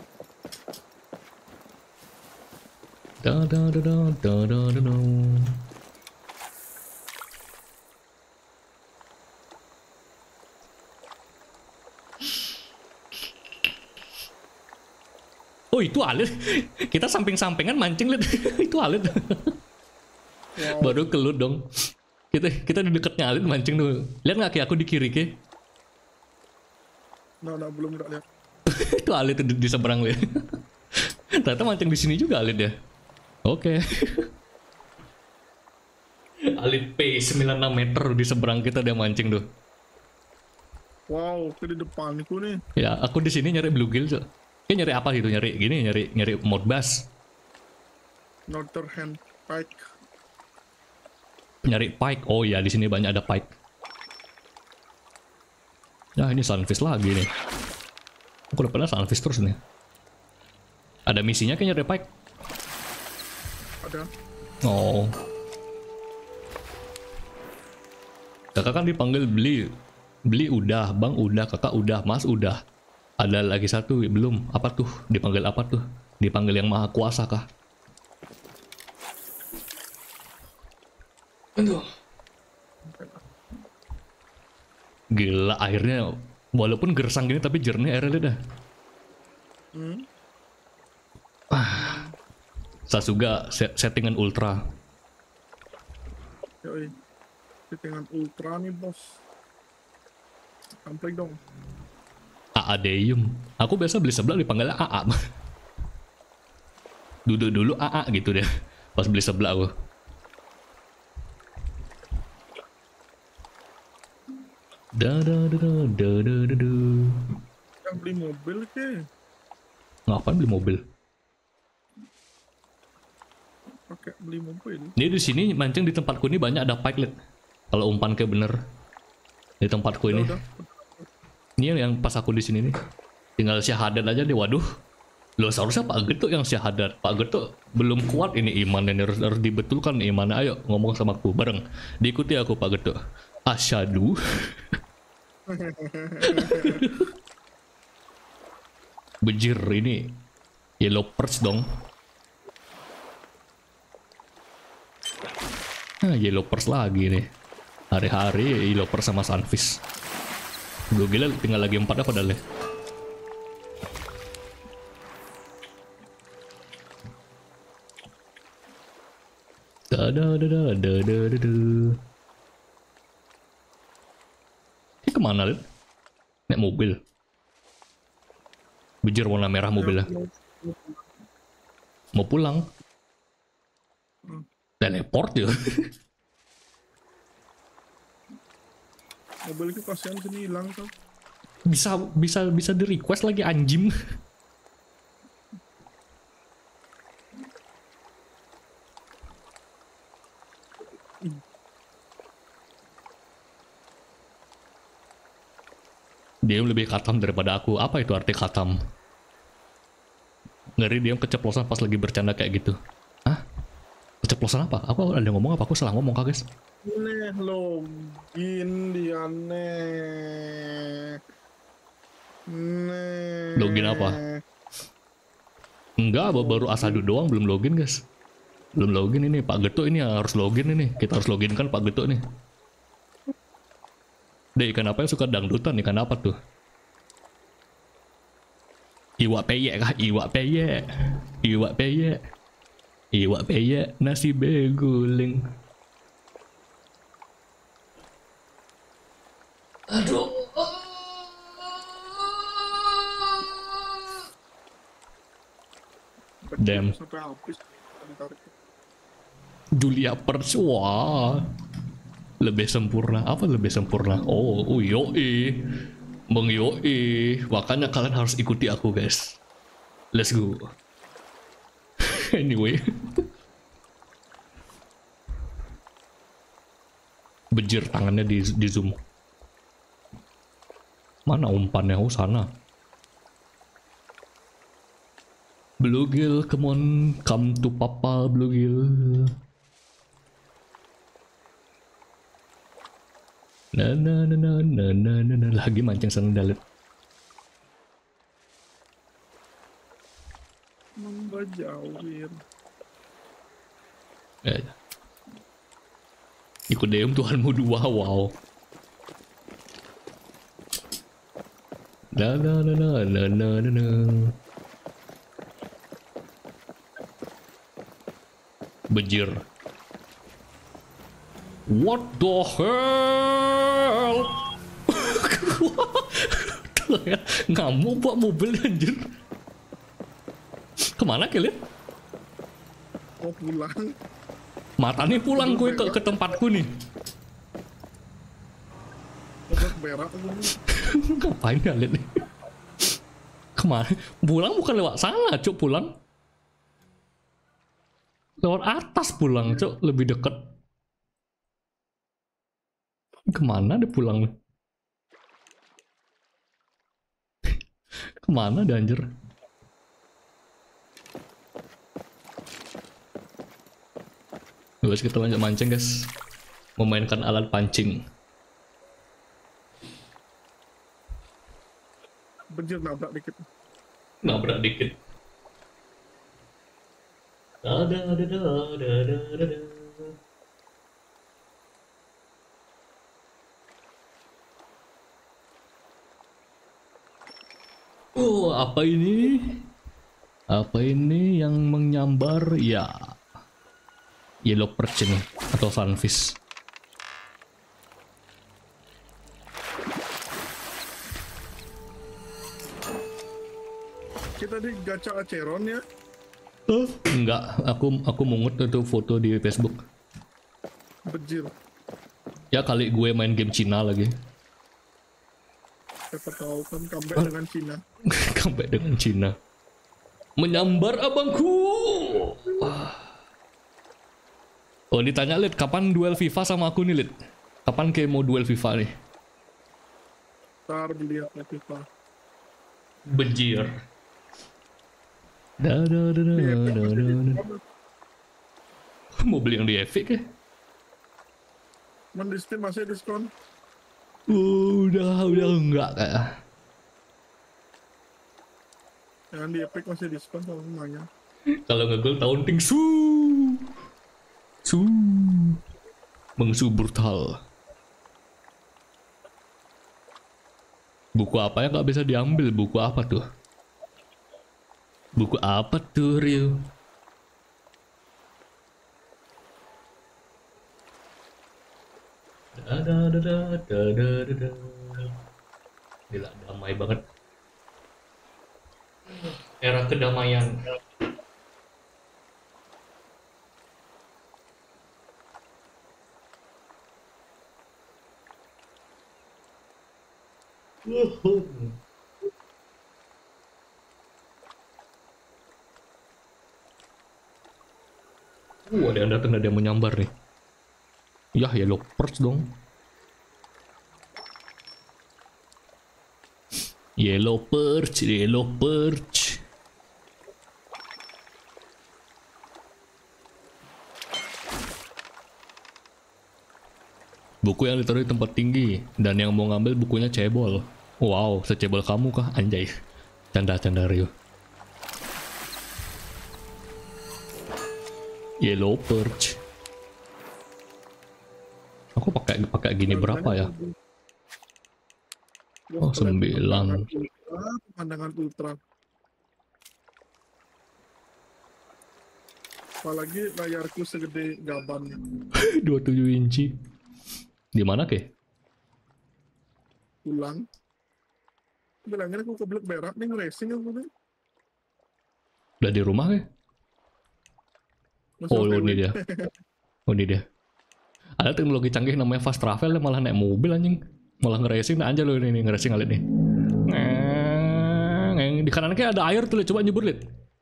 Oh itu alit. Kita samping-sampingan mancing lihat. Itu alit. Baru kelut dong. Kita di dekatnya alit mancing dulu. Lihat nggak kayak aku di kiri ke? Nah, belum nggak lihat. Itu alit di seberang lihat. Ternyata mancing di sini juga alit ya. Oke. Alit P 96 meter di seberang kita dia mancing tuh. Wow, ke di depanku nih. Ya, aku di sini nyari bluegill tuh. Kayak nyari apa gitu, nyari gini, nyari modbass. Northern Pike. Nyari pike. Oh ya, di sini banyak ada pike. Nah, ini sunfish lagi nih. Aku udah pernah sunfish terus nih. Ada misinya kayak nyari pike. Ada. Oh. Kakak kan dipanggil beli. Beli udah, bang udah, kakak udah, mas udah. Ada lagi satu belum. Apa tuh? Dipanggil apa tuh? Dipanggil yang maha kuasa kah? Aduh. Gila airnya walaupun gersang gini tapi jernih airnya dah. Sasuga settingan ultra. Yoi. Settingan ultra nih bos. Sampai dong. Aadeum. Aku biasa beli sebelah dipanggilnya AA. Duduk dulu AA gitu deh. Pas beli sebelah aku. Yang beli mobil ke? Ngapain beli mobil? Pakai beli mobil. Ini di sini mancing di tempatku ini banyak ada pike liat. Kalau umpan kayak bener di tempatku ini. Udah. Ini yang pas aku di sini nih. Tinggal syahadat aja deh. Waduh. Loh seharusnya Pak Getuk yang syahadat. Pak Getuk belum kuat ini imannya, harus dibetulkan imannya. Ayo ngomong sama aku bareng. Diikuti aku Pak Getuk. Asyhadu. Bejir ini yellow perch dong. Yellow perch lagi nih. Hari-hari yellow perch sama sunfish. Gue gila tinggal lagi 4 apa padahal ya. Ini kemana Lid? Naik mobil. Bejir warna merah mobilnya. Mau pulang. Teleport ya. Mobil itu kasihan sini hilang tuh. Bisa di request lagi anjing. Dia lebih katam daripada aku. Apa itu arti katam? Ngeri dia keceplosan pas lagi bercanda kayak gitu. Hah? Keceplosan apa? Aku ada ngomong apa? Aku salah ngomong kak guys. Nih login dia nih. Login apa? Enggak, baru asadu doang, belum login guys. Belum login ini, Pak Getuk ini harus login ini. Kita harus login kan Pak Getuk nih. Deh, ikan apa yang suka dangdutan? Ikan apa tuh? Iwak peyek kah? Iwak peyek. Iwak peyek. Iwak peyek, nasi beguling. Aduh. Damn. Sampai habis. Julia Perch, wah. Lebih sempurna. Apa lebih sempurna? Oh yoi. Bang yoi. Makanya kalian harus ikuti aku guys. Let's go. Anyway. Bejir tangannya di zoom. Mana umpannya? Oh sana. Bluegill, come on, come to papa Bluegill. Nah, lagi mancing sana dalit. Mamba jauhin. Ikut Deum Tuhanmu 2, wow. Bejir. What the hell? Ngamuk buat mobil anjir. Kemana kalian? Oh pulang. Matanya pulang gue ke tempatku nih. Obat berak dulu. Ngapain kalian nih? Kemana? Pulang bukan lewat sana, cuk, pulang. Lewat atas pulang, cuk, lebih deket. Kemana dia pulang? Kemana dia anjir? Guys, kita lanjut mancing guys. Memainkan alat pancing. Bejir nabrak dikit. Nabrak dikit. Oh, apa ini? Apa ini yang menyambar? Ya, yellow perch ini atau sunfish. Kita di gacha aceron ya. Enggak, aku mungut itu foto di Facebook. Bejir. Ya kali gue main game Cina lagi. Siapa tahu kan comeback dengan Cina. Comeback dengan Cina. Menyambar abangku. Oh, ditanya Lid, kapan duel FIFA sama aku nih Lid? Kapan kayak mau duel FIFA nih? Ntar dilihat ya FIFA. Bejir. Da, da, da, da, Di Epic da, masih da, da. diskon. Mau beli yang di Epic ya? Man di Steam masih diskon. Udah enggak kayak. Yang di Epic masih diskon sama semuanya. Kalau nge-gold taunting su mengsu brutal. Buku apa yang nggak bisa diambil? Buku apa tuh? Buku apa tuh, Rio? Da. Gila, damai banget. Era kedamaian. Ada yang datang, ada yang menyambar nih. Yah, yellow perch dong. Yellow perch, yellow perch. Buku yang ditaruh di tempat tinggi, dan yang mau ngambil bukunya cebol. Wow, secebol kamu kah? Anjay. Canda Rio. Yellow perch. Aku pakai gini berapa ya? Oh, 9. Pemandangan ultra. Apalagi layarku segede gaban. 27 inci. Di mana ke? Pulang. Bilangin aku kebelet berak nih racing aku nih. Udah di rumah ke? Oh, ini dia. Oh, ini dia. Ada teknologi canggih namanya fast travel, malah naik mobil anjing. Malah nge-racing, nah anjir lo ini nge-racing kali nih. Di kanan kayak ada air tuh, coba nyebur lihat.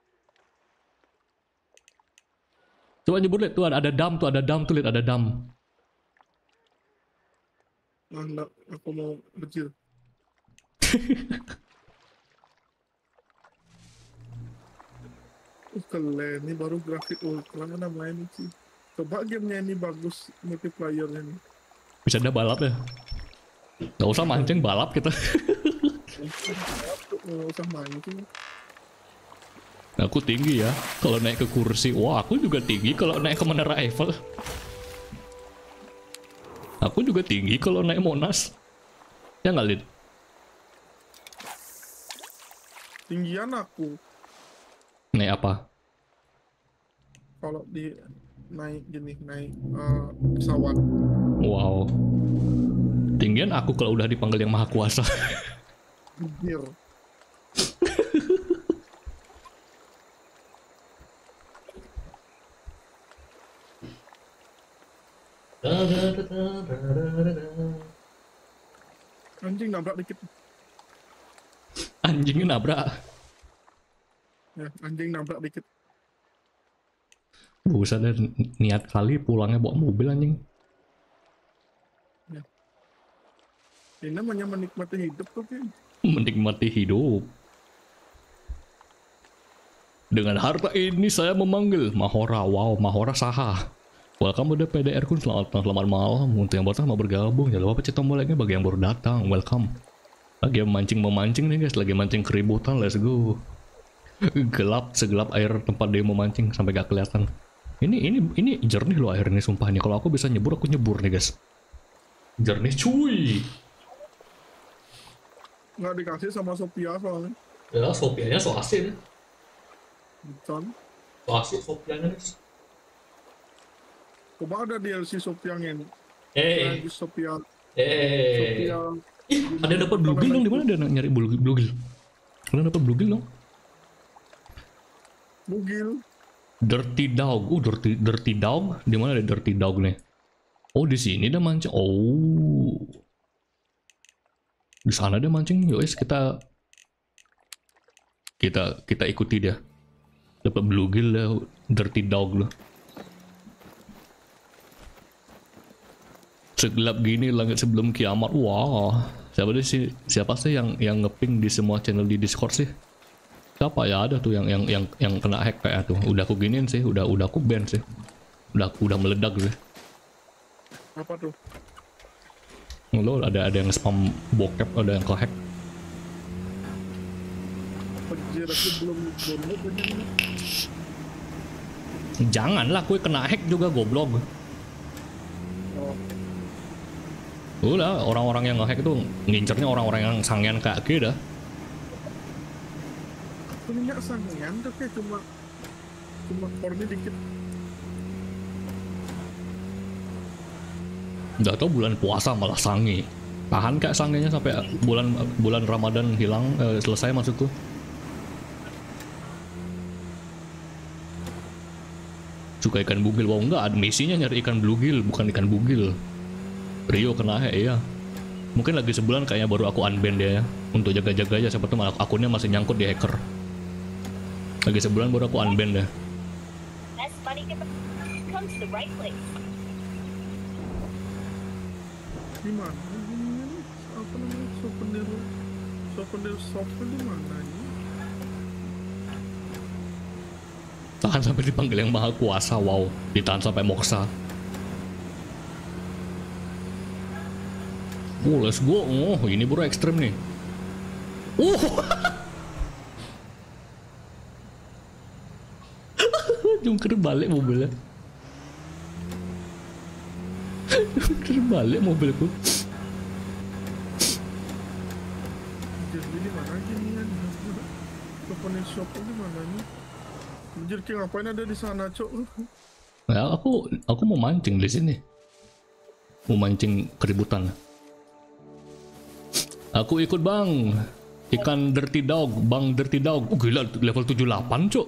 Coba nyebur lihat tuh, ada dam tuh, lihat ada dam. Nah, enggak, aku mau kecil. Keren, ini baru grafik ultra namanya ini sih. Coba gamenya ini bagus multiplayernya nih. Bisa ada balap ya? Gak usah mancing, balap kita. Nggak usah mancing. Aku tinggi ya, kalau naik ke kursi. Wah, aku juga tinggi kalau naik ke Menara Eiffel. Aku juga tinggi kalau naik Monas. Ya nggak, Lid? Tinggian aku. Naik apa? Kalau di naik gini, naik pesawat. Wow. Tinggian aku kalau udah dipanggil yang maha kuasa. Bibir. Anjing nabrak dikit. Anjingnya nabrak. Ya, anjing nabrak dikit. Buset deh, niat kali pulangnya bawa mobil anjing. Ya. Ini namanya menikmati hidup tuh, Kim. Menikmati hidup. Dengan harta ini saya memanggil Mahora. Wow, Mahora saha. Welcome udah PDR kun, selamat malam. Untuk yang baru mau bergabung, jangan lupa pencet tombol like-nya bagi yang baru datang. Welcome. Lagi memancing nih guys, lagi mancing keributan, let's go. Gelap, segelap air tempat dia memancing sampai gak kelihatan. Ini jernih loh air ini, sumpah nih. Kalau aku bisa nyebur, aku nyebur nih guys. Jernih cuy. Nggak dikasih sama Sophia soalnya. Ya, Sopianya so asin. Bukan. So asin Sopianya guys. Coba ada DLC Sophia yang ini. Eh, Sophia. eh. Sophia. Ih, ada yang dapat bluegill dong, di mana dia nyari bluegill? Kalian dapat bluegill dong? Bugil. Dirty dog, dirty dog, di mana ada dirty dog nih? Oh, di sini dia mancing. Oh, di sana dia mancing. Yowes, kita ikuti dia. Dapat bluegill lah, dirty dog loh. Segelap gini langit sebelum kiamat. Wah, siapa sih yang ngeping di semua channel di Discord sih? apa ya ada tuh yang kena hack kayak tuh. Udah aku giniin sih, udah aku ban sih. Udah meledak sih. Apa tuh? Lo ada yang spam bokep, ada yang ke-hack. Anjir, aku belum download lagi. Janganlah, kue kena hack juga goblok. Oh, Udah, orang-orang yang nge-hack itu ngincernya orang-orang yang sangean kayak gitu dah. aku ini nggak sangean tuh kayak cuma core-nya dikit. Udah tau bulan puasa malah sange. Tahan kayak sangenya sampai bulan Ramadan hilang, selesai maksudku. Suka ikan bugil, wow enggak, misinya nyari ikan bluegill bukan ikan bugil. Rio kena hack ya. Mungkin lagi sebulan kayaknya baru aku unban dia ya. Untuk jaga-jaga aja, siapa tuh malah akunnya masih nyangkut di hacker. Lagi sebulan baru aku unban deh. That's money come to the right place. Di mana ini? Apa namanya? Souvenir software di mana ini? Tahan sampai dipanggil yang maha kuasa, wow. Ditahan sampai moksa. Oh, let's go. Oh, ini bro ekstrim nih. Jungkir balik mobilnya. Jungkir balik mobilku. Jadi di mana gini kan? Souvenir shop di mana nih? Anjir, kayak ngapain ada di sana, Cok? Nah, aku mau mancing di sini. Mau mancing keributan. Aku ikut bang. Ikan dirty dog, bang dirty dog. Oh, gila, level 78 cok.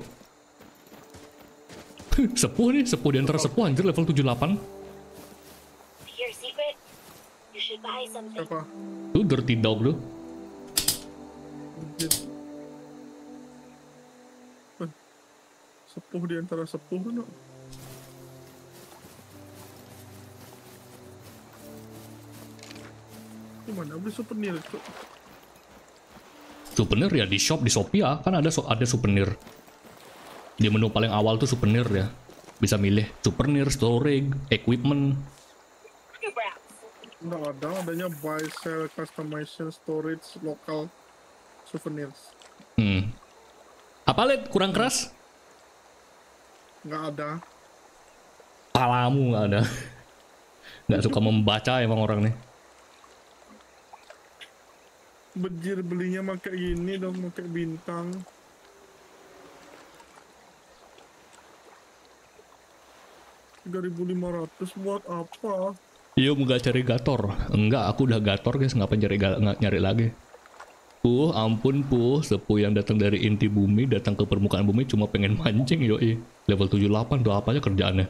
Sepuh nih, sepuh di antara sepuh anjir level 78. Your secret? You should buy something. Apa? Tuh dirty dog tuh. Anjir. Sepuh di antara sepuh kan? Gimana beli souvenir, Cok? Souvenir ya di shop di Sophia kan ada souvenir. Di menu paling awal tuh souvenir ya. Bisa milih souvenir, storage, equipment. Nggak ada, adanya buy, sell, customization, storage, local, souvenirs. Apa Lid? Kurang keras? Nggak ada. Palamu nggak ada. Nggak suka membaca emang orang nih. Bejir belinya pakai gini dong, pakai bintang. $3.500 buat apa? Iya mau gak cari gator? Enggak, aku udah gator guys, ngapain nyari lagi? Ampun sepuh yang datang dari inti bumi, datang ke permukaan bumi cuma pengen mancing yoi. Level 78 tuh apa aja kerjaannya?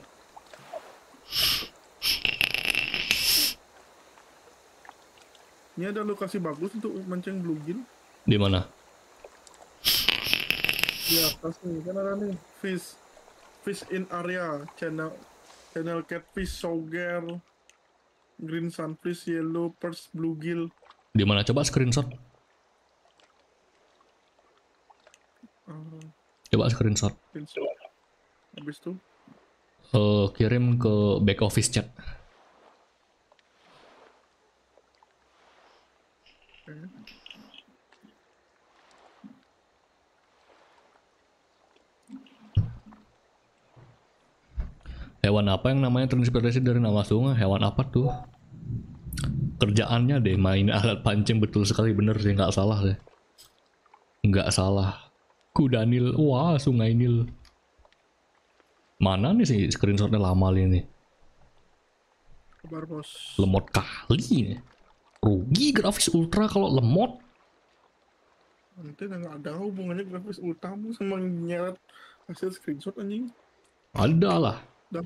Ini ada lokasi bagus untuk mancing bluegill. Di mana? Di atas nih, kan ada nih fish in area, channel catfish, sauger, green sunfish, yellow perch, bluegill. Di mana coba screenshot? Coba screenshot. Habis itu Kirim ke back office chat. Hewan apa yang namanya terinspirasi dari nama sungai? Hewan apa tuh? Kerjaannya deh main alat pancing, betul sekali, bener sih, nggak salah deh. Nggak salah. Kuda Nil, wah sungai Nil. Mana nih sih screenshotnya lama ini? kabar bos. Lemot kali nih. Rugi grafis ultra kalau lemot. Nanti nggak ada hubungannya grafis ultamu sama nyeret hasil screenshot anjing. Ada lah. Dah.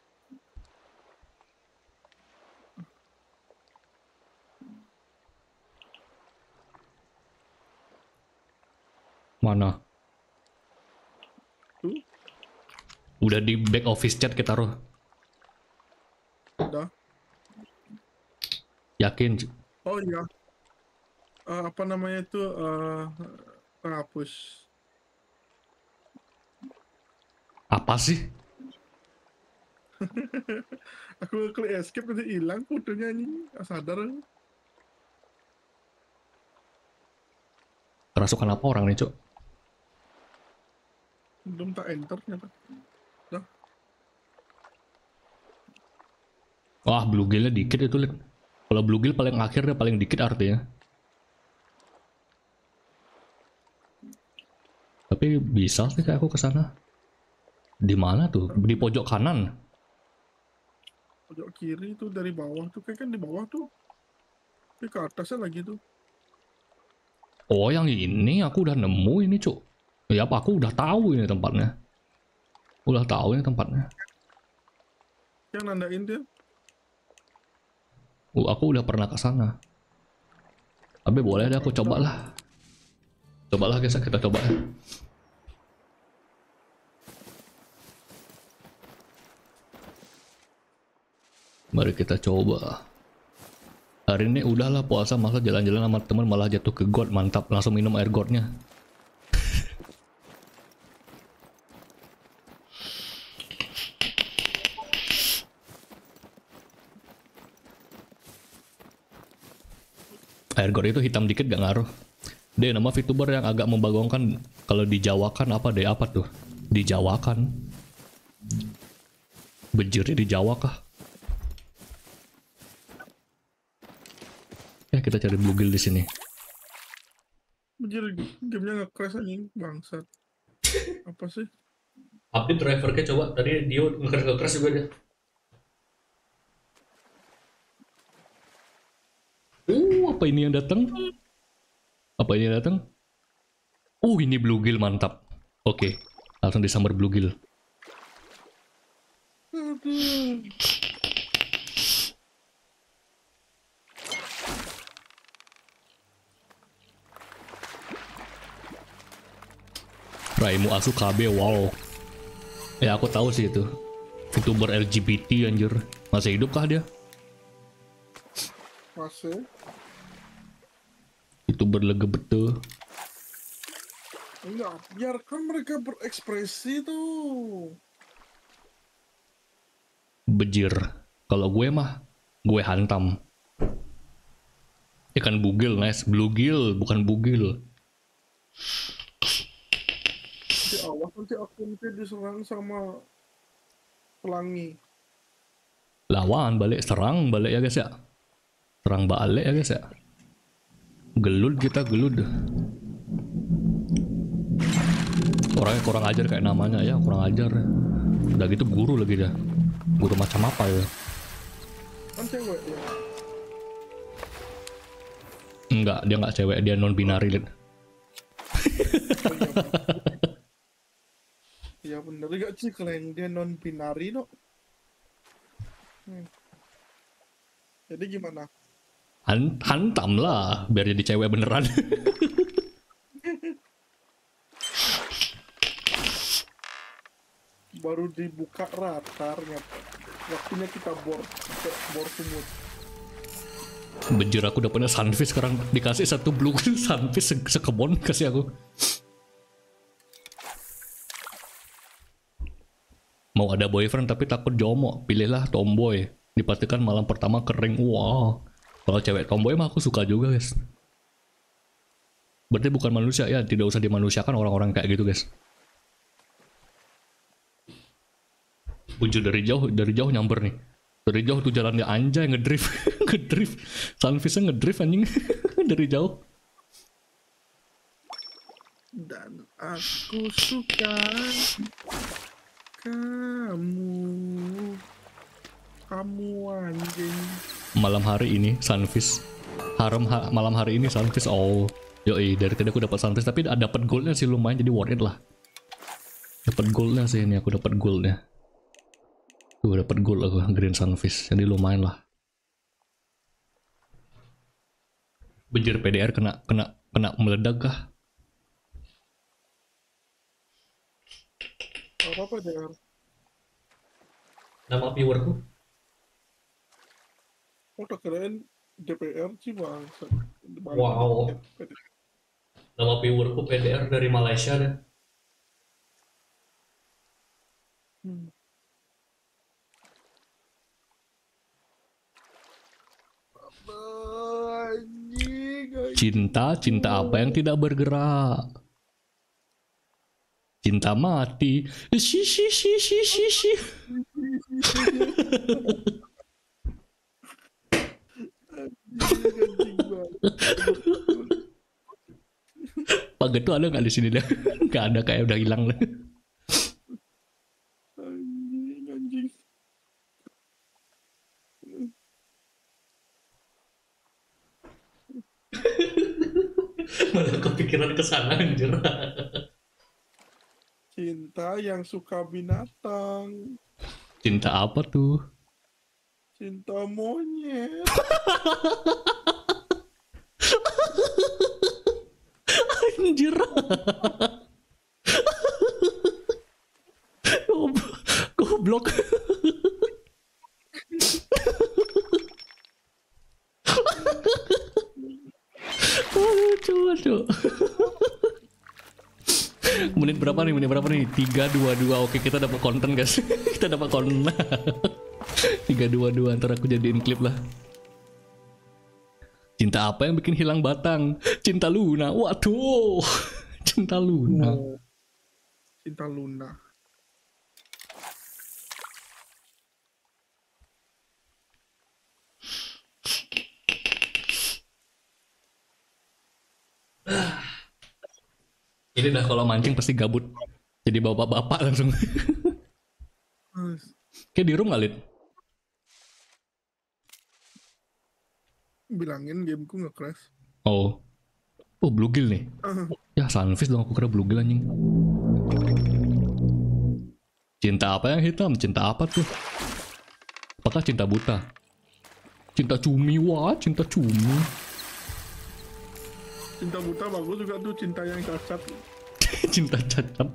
Mana? Tuh, Udah di back office chat kita taruh. udah. Yakin? Oh iya. Apa namanya itu hapus. apa sih? Aku klik escape nanti hilang fotonya ini. Nggak sadar. Kerasukan apa orang nih, Cuk? Belum tak enter ternyata. Dah. Wah, bluegillnya dikit itu, Lid. Kalau bluegill paling akhir dia paling dikit artinya. Tapi bisa sih kayak aku kesana. Di mana tuh? Di pojok kanan. Pojok kiri itu dari bawah tuh. Kayak kan di bawah tuh. Tapi ke atasnya lagi tuh. Oh, yang ini aku udah nemu ini, Cuk. Ya, apa aku udah tahu ini tempatnya. Udah tahu ini tempatnya. Yang nandain dia. Aku udah pernah ke sana. Tapi boleh deh aku cobalah. Cobalah guys, kita coba ya. Mari kita coba. Hari ini udahlah puasa, masa jalan-jalan sama teman malah jatuh ke got, mantap, langsung minum air gotnya. Air got itu hitam dikit gak ngaruh. Deh, nama VTuber yang agak membagongkan kalau dijawakan apa deh, apa tuh? Dijawakan. Bejirnya di Jawa kah? Ya, kita cari bluegill di sini. Jadi gamenya nge-crash anjing. Bangsat. Apa sih? Update drivernya coba, tadi dia nge-crash juga dia. Apa ini yang datang? Apa ini yang datang? Ini bluegill mantap. Oke, langsung disambar bluegill. Raimu Asu KB, wow. Ya aku tahu sih itu. VTuber LGBT anjir. Masih hidup kah dia? Masih. VTuber LGBT. Enggak, biarkan mereka berekspresi tuh. Bejir. Kalau gue mah, gue hantam. Ikan bugil, nice. Bluegill, bukan bugil. Di awal nanti akunnya diserang sama pelangi. Lawan balik, serang balik ya guys ya. Serang balik ya guys ya. Gelud kita, gelud. Orangnya kurang ajar kayak namanya ya, kurang ajar. Udah gitu guru lagi dah. Guru macam apa ya? Kan cewek ya. Enggak, dia nggak cewek, dia non binary. Ya bener gak sih kalian dia non binary no. Jadi gimana? Hantam lah, biar jadi cewek beneran. Baru dibuka rata ternyata. Waktunya kita bor semut. Bejir, aku udah punya sunfish, sekarang dikasih satu blue sunfish sekebon kasih aku. Mau ada boyfriend tapi takut jomo, pilihlah tomboy. Dipastikan malam pertama kering. Wow. Kalau cewek tomboy mah aku suka juga guys. Berarti bukan manusia ya, tidak usah dimanusiakan orang-orang kayak gitu guys. Bujur dari jauh nyamper nih. Dari jauh tuh jalannya anjay ngedrift. Ngedrift. Sunfishnya ngedrift anjing. Dari jauh. Dan aku suka kamu anjing. Malam hari ini sunfish. Malam hari ini sunfish. Oh, yoi, dari tadi aku dapat sunfish tapi dapat goldnya sih lumayan, jadi worth it lah. Dapat goldnya sih ini, aku dapat goldnya. Tuh dapat gold aku, green sunfish, jadi lumayan lah. Bejir PDR kena meledak kah? Apa DR? Nama viewerku? Oh, tak kirain DPR sih bang. Wow. Nama viewerku PDR dari Malaysia deh. Cinta apa yang tidak bergerak? Cinta mati. Shi. Pagar tuh ada nggak di sini dah? Nggak ada, kayak udah hilang lah. Anjing. Malah kepikiran kesana anjir. Cinta yang suka binatang. Cinta apa tuh? Cinta monyet. Anjir. Goblok. Aduh. Menit berapa nih? 3:22. Oke, kita dapat konten guys. Kita dapat konten. 3:22, ntar aku jadiin klip lah. Cinta apa yang bikin hilang batang? Cinta Luna. Waduh. Cinta Luna. Cinta Luna. Ini dah kalau mancing pasti gabut. Jadi bapak-bapak langsung. Kayak di room nggak, Lid? Bilangin gameku nggak crash. Oh, bluegill nih. Ya sunfish dong, aku kira bluegill anjing. Cinta apa yang hitam? Cinta apa tuh? Apakah cinta buta? Cinta cumi, wah cinta cumi. Cinta buta bagus juga tuh, cinta yang cacat. Cinta cacat.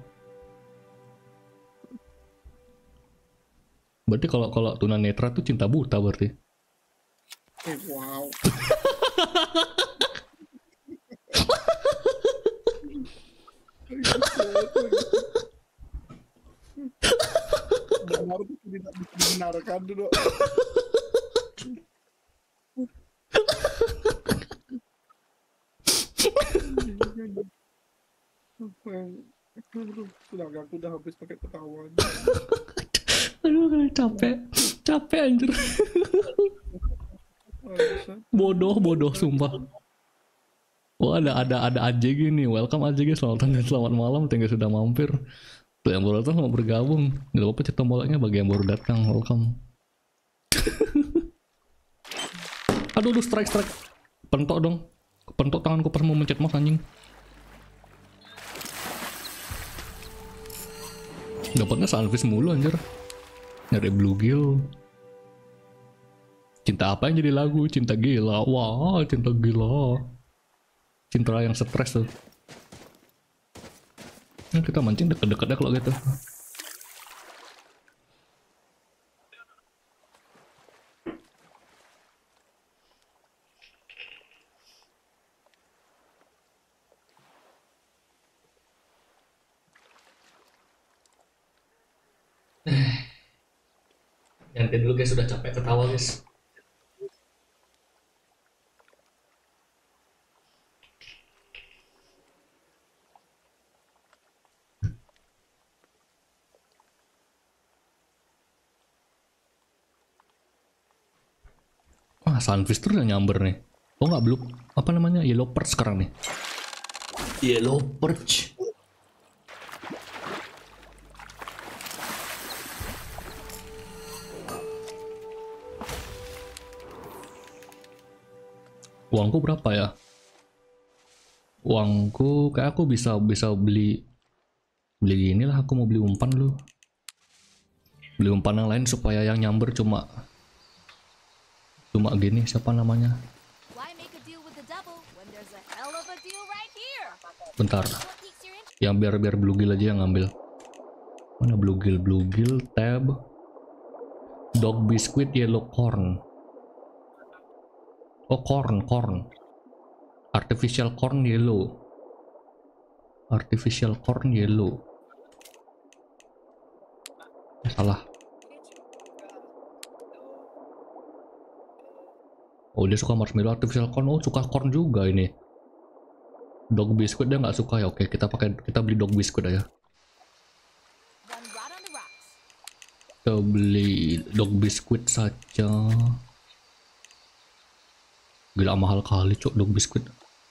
Berarti kalau tunanetra tuh cinta buta berarti. Wow. Benar tuh tidak dibenarkan dulu. Sudah aku udah habis pakai ketawa. Aduh, capek anjir. Bodoh sumpah. Oh ada AJG nih, welcome AJG, selamat malam, thank you sudah mampir. Tuh yang baru datang mau bergabung, nggak apa-apa, cet tombolnya bagi yang baru datang, welcome. Aduh, strike, pentok dong, pentok tanganku pas mau mencet mouse anjing. Dapatnya sunfish mulu anjir, nyari bluegill. Cinta apa yang jadi lagu? Cinta gila. Wah, cinta gila. Cinta yang stres tuh. Nah, kita mancing deket-deket ya kalau gitu. Ganti dulu guys, sudah capek ketawa guys. Sunfish terus yang nyamber nih. Oh nggak, belum, apa namanya, yellow perch sekarang nih. Yellow perch. Uangku berapa ya? Uangku kayak aku bisa beli gini lah. Aku mau beli umpan dulu. Beli umpan yang lain supaya yang nyamber cuma gini, siapa namanya? Bentar. Yang biar bluegill aja yang ngambil. Mana bluegill, tab. Dog biscuit, yellow corn. Oh, corn. Artificial corn yellow. Salah. Oh, dia suka marshmallow artificial corn. Oh, suka corn juga ini. Dog biscuit dia nggak suka ya. Oke, kita beli dog biscuit aja. Kita beli dog biscuit saja. Gila mahal kali cok dog biscuit.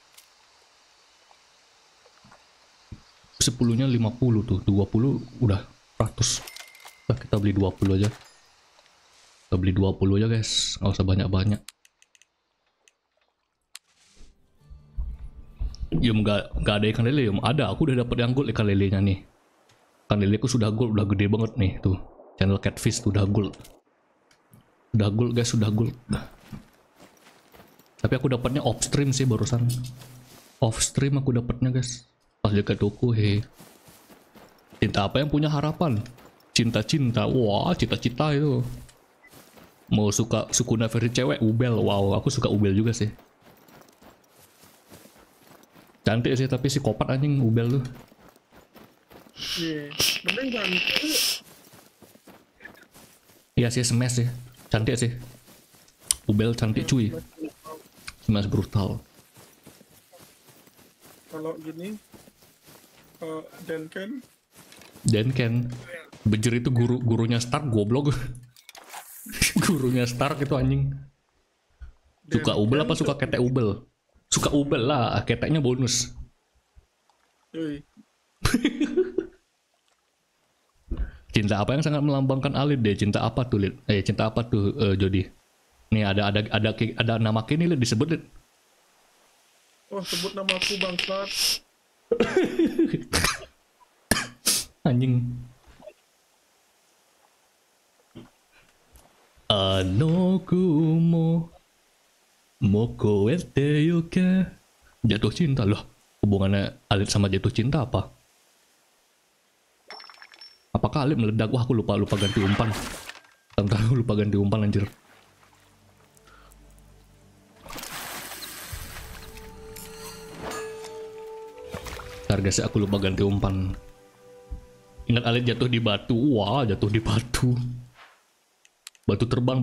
10-nya 50 tuh, 20 udah 100. Nah, kita beli 20 aja. Kita beli 20 aja guys, nggak usah banyak-banyak. Yum, nggak ada ikan lele. Yum, ada, aku udah dapet yang gold ikan lelenya nih. Ikan leleku sudah gold, udah gede banget nih tuh. Channel Catfish sudah gold. Udah gold guys, sudah gold. Tapi aku dapatnya off stream sih barusan. Off stream aku dapatnya guys. Pas dekat toko he. Cinta apa yang punya harapan? Cinta-cinta. Wah, cita-cita itu. Mau suka Sukuna versi cewek, Ubel. Wow, aku suka Ubel juga sih. Cantik sih, tapi psikopat anjing Ubel tuh. Iya, mending cantik. Iya sih, smash sih. Cantik sih. Ubel cantik cuy. Smash brutal. Kalau gini, Denken, Bejer itu gurunya Stark goblok. Gurunya Stark itu anjing. Suka Ubel apa suka ketek Ubel? Suka Ubel lah, keteknya bonus. yoi. Cinta apa yang sangat melambangkan Alid deh? Cinta apa tuh Lid? Cinta apa tuh Jody? Nih ada nama kini Lid disebut Lid. Oh, sebut nama aku bangsat. Anjing. Anokumo Moko ete yoke. Jatuh cinta loh. Hubungannya Alid sama jatuh cinta apa? Apakah Alid meledak? Wah, aku lupa ganti umpan. Bentar, aku lupa ganti umpan anjir. Bentar guys, aku lupa ganti umpan. Ingat Alid jatuh di batu. Wah, jatuh di batu. Batu terbang.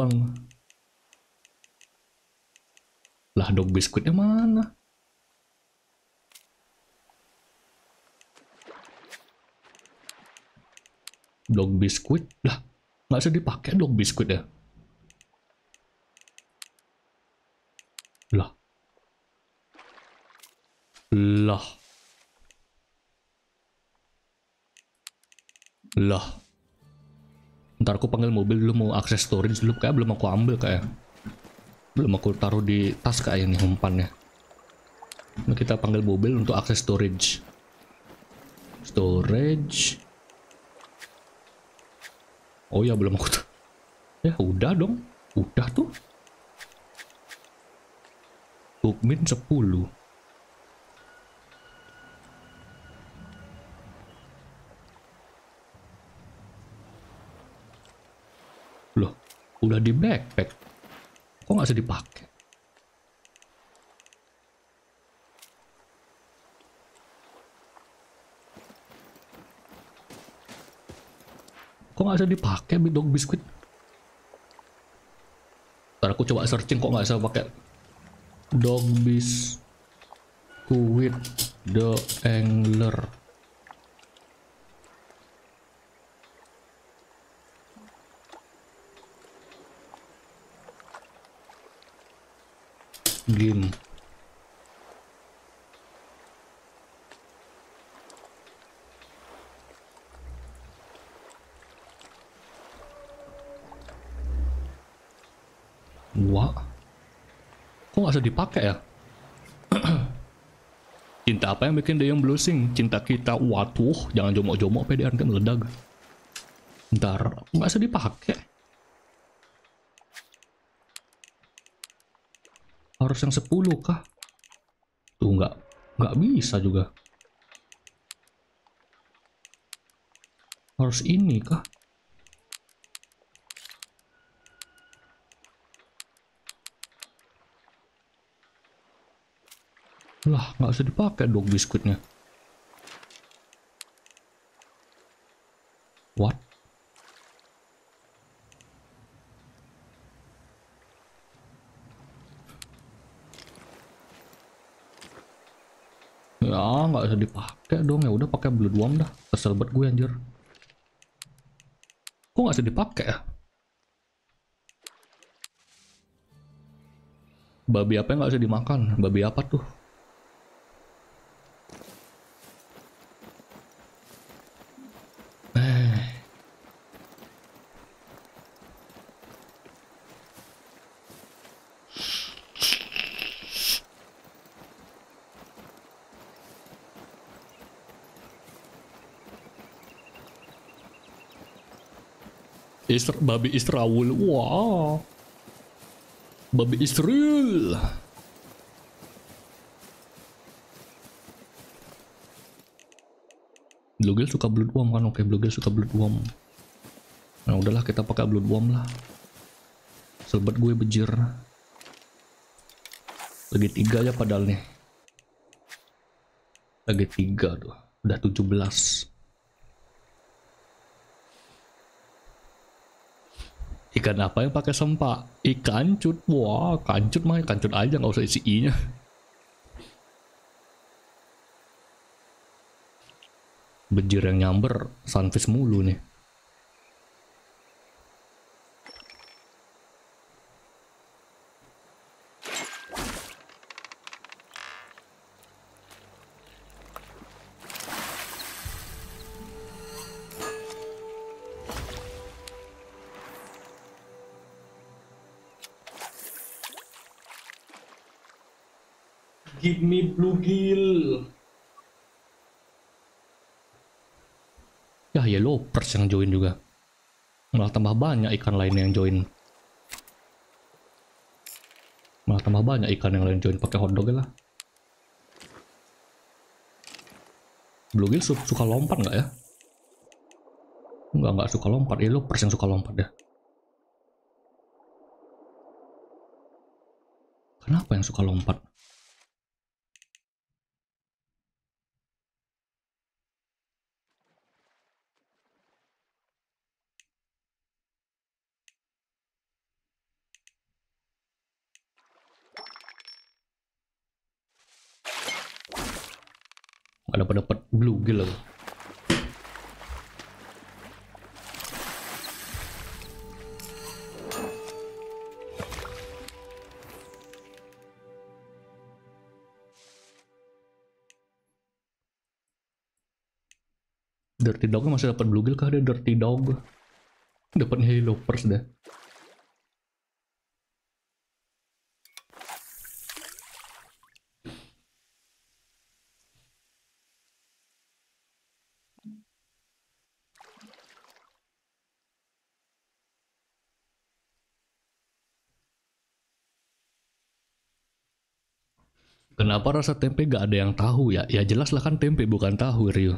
Lah, dog biskuitnya mana? Dog biskuit? Lah, nggak bisa dipakai dog biskuit ya? Lah. Ntar aku panggil mobil dulu, mau akses storage dulu. Kayak belum aku ambil kayak. Belum aku taruh di tas kayak ini umpannya. Nah, kita panggil mobil untuk akses storage. Oh ya, belum aku tuh. Ya udah dong. Udah tuh. Bookmin 10. Loh, udah di backpack. Kok nggak bisa dipakai? Kok nggak bisa dipakai dog biskuit? Ntar aku coba searching kok nggak bisa pakai dog biskuit the angler. Game. Wah, kok nggak bisa dipakai ya? Cinta apa yang bikin dia yang blushing? Cinta kita. Waduh, jangan jomok-jomok PDR nanti meledak. Ntar nggak bisa dipakai. Harus yang 10 kah? Tuh nggak bisa juga. Harus ini kah? Lah, nggak usah dipakai dog biskuitnya. What? Ya nggak usah dipakai dong, ya udah pakai blood worm dah. Kesel banget gue anjir. Kok nggak usah dipakai ya? Babi apa yang nggak usah dimakan? Babi apa tuh? Babi Israel. Wah. Babi Israel. Bluegill suka bloodworm kan? Oke, Bluegill suka bloodworm. Nah udahlah kita pakai bloodworm lah. Sobat gue bejir. Lagi 3 ya padahal nih. Lagi 3 tuh. Udah 17. Ikan apa yang pakai sempak? Ikan cut. Wah, kancut mah kancut aja, nggak usah isi i-nya. Bejir yang nyamber sunfish mulu nih. Give me bluegill. Ya yellow perch yang join juga. Malah tambah banyak ikan lain yang join. Malah tambah banyak ikan yang lain join pakai hotdog lah. Bluegill suka lompat nggak ya? Nggak suka lompat. Yellow perch yang suka lompat ya. Kenapa yang suka lompat? Nggak dapat bluegill loh. Dirty dog masih dapat bluegill kah? Ada dirty dog. Dapatnya yellow perch deh. Kenapa rasa tempe gak ada yang tahu ya? Ya jelas lah kan tempe bukan tahu, Rio.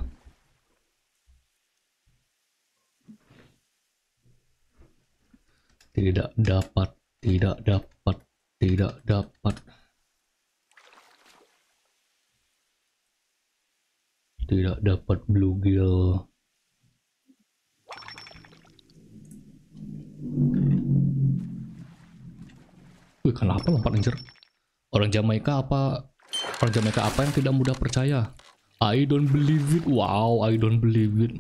Tidak dapat, tidak dapat, tidak dapat. Tidak dapat bluegill. Wih, kenapa lompat anjir? Orang Jamaika apa yang tidak mudah percaya? I don't believe it. Wow, I don't believe it.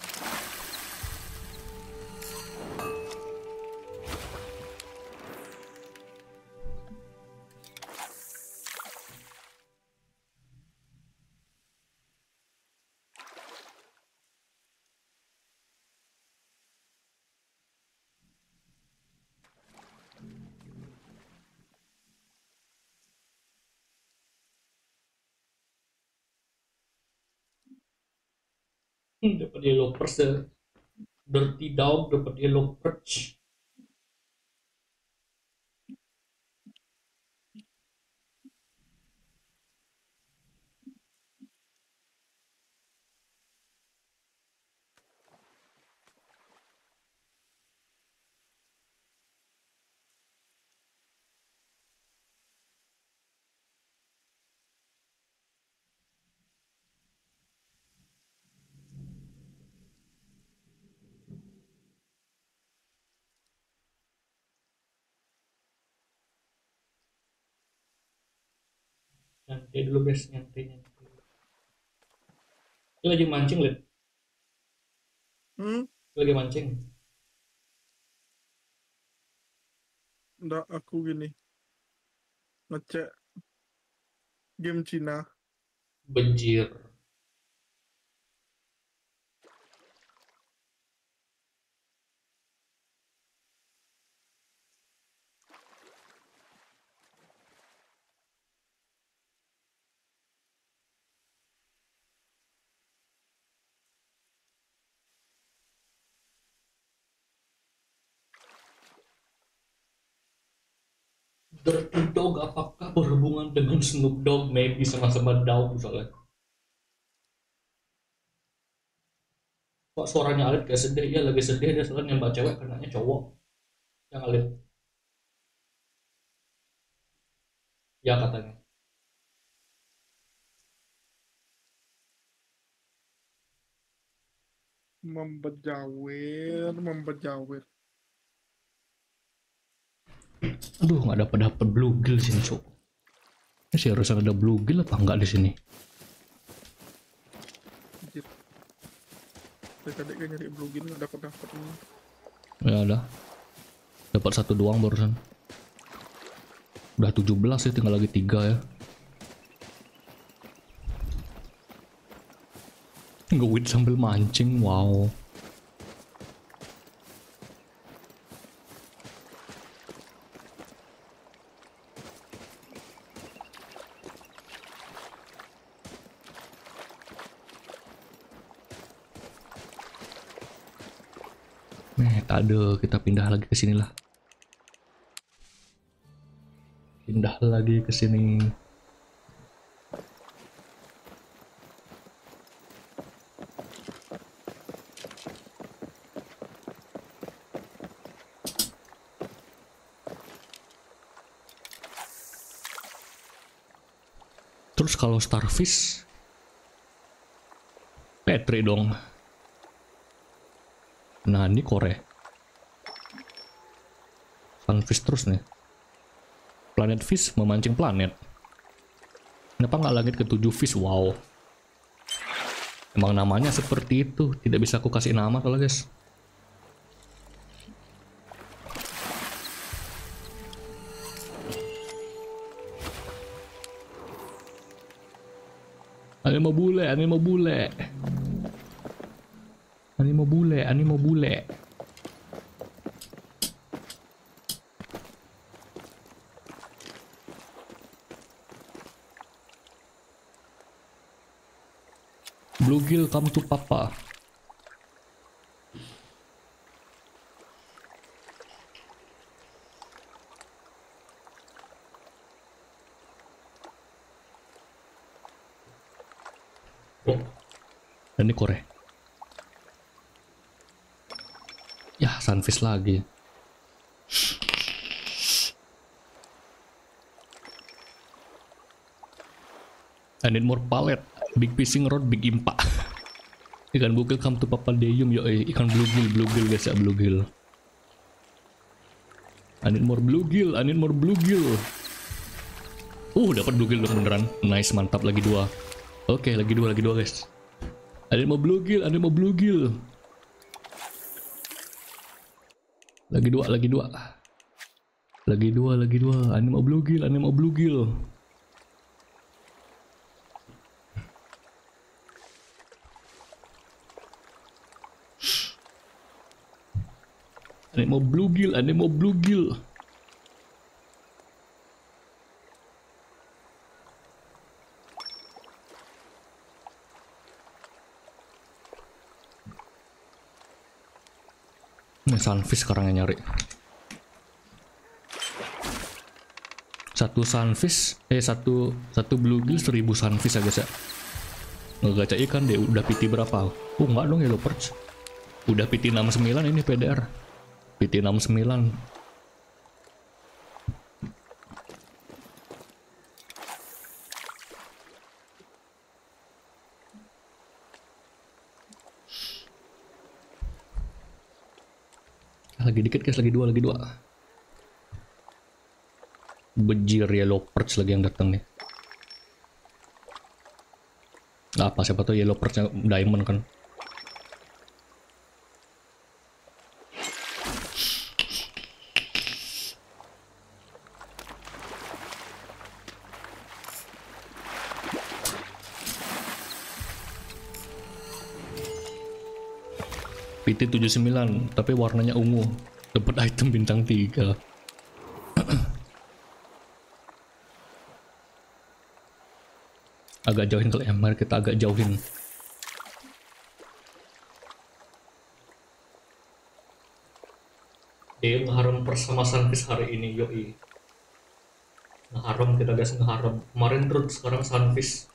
Dapat yellow perch, dirty dog dapat yellow perch. Nyantai dulu guys, nyantai. Dia lagi mancing, Lid. Hmm, Dia lagi mancing. nggak aku gini ngecek game Cina. Bejir. Dirty Dog apakah berhubungan dengan Snoop Dogg? Maybe sama-sama Dog misalnya. Kok suaranya Alit kayak sedih? Iya lagi sedih, dia soalnya nembak cewek kenanya cowok. Yang Alit. Ya katanya. Membejawir. Aduh, nggak dapat bluegill sini, Cok. Ini sih harus ada bluegill apa enggak di sini? Anjir. Tadi kayak nyari bluegill nggak dapat nih. Ya ada. Dapat 1 doang barusan. Udah 17 ya, tinggal lagi 3 ya. Nge-wit sambil mancing, wow. Ada, kita pindah lagi ke sini lah. Pindah lagi ke sini. Terus kalau starfish, Petri dong. Nah ini Korea. Sunfish terus nih. Planet fish memancing planet. Kenapa nggak langit ke-7 fish? Wow. Emang namanya seperti itu. Tidak bisa aku kasih nama kalau guys. Animo bule, animo bule. Animo bule, animo bule. Bluegill come to papa. Oh, dan ini Korea. Ya, sunfish lagi. I need more pallet. Big fishing rod, big impa. Ikan bugil come to papadeyum, yo ikan bluegill guys ya, bluegill. I need more bluegill, I need more bluegill. Dapat bluegill dong beneran. Nice, mantap, lagi 2. Oke, lagi dua guys. I need more bluegill, I need more bluegill. Lagi dua. I need more bluegill, I need more bluegill. Animo bluegill, animo bluegill. Ini sunfish sekarang yang nyari. Satu sunfish, satu bluegill 1000 sunfish ya guys ya. Ngegaca ikan deh, udah PT berapa? Enggak dong, yellow perch. Udah PT 69 ini PDR. PT 69. Lagi dikit guys, lagi dua. Bejir yellow perch lagi yang datang nih. Nggak apa, siapa tuh yellow perch diamond kan. PT 79 tapi warnanya ungu, dapat item bintang 3. Agak jauhin kalau MR, kita agak jauhin. Dia ngeharem bersama Sunfish hari ini, yoi. Ngeharem kita guys, ngeharem. Kemarin Root, sekarang Sunfish.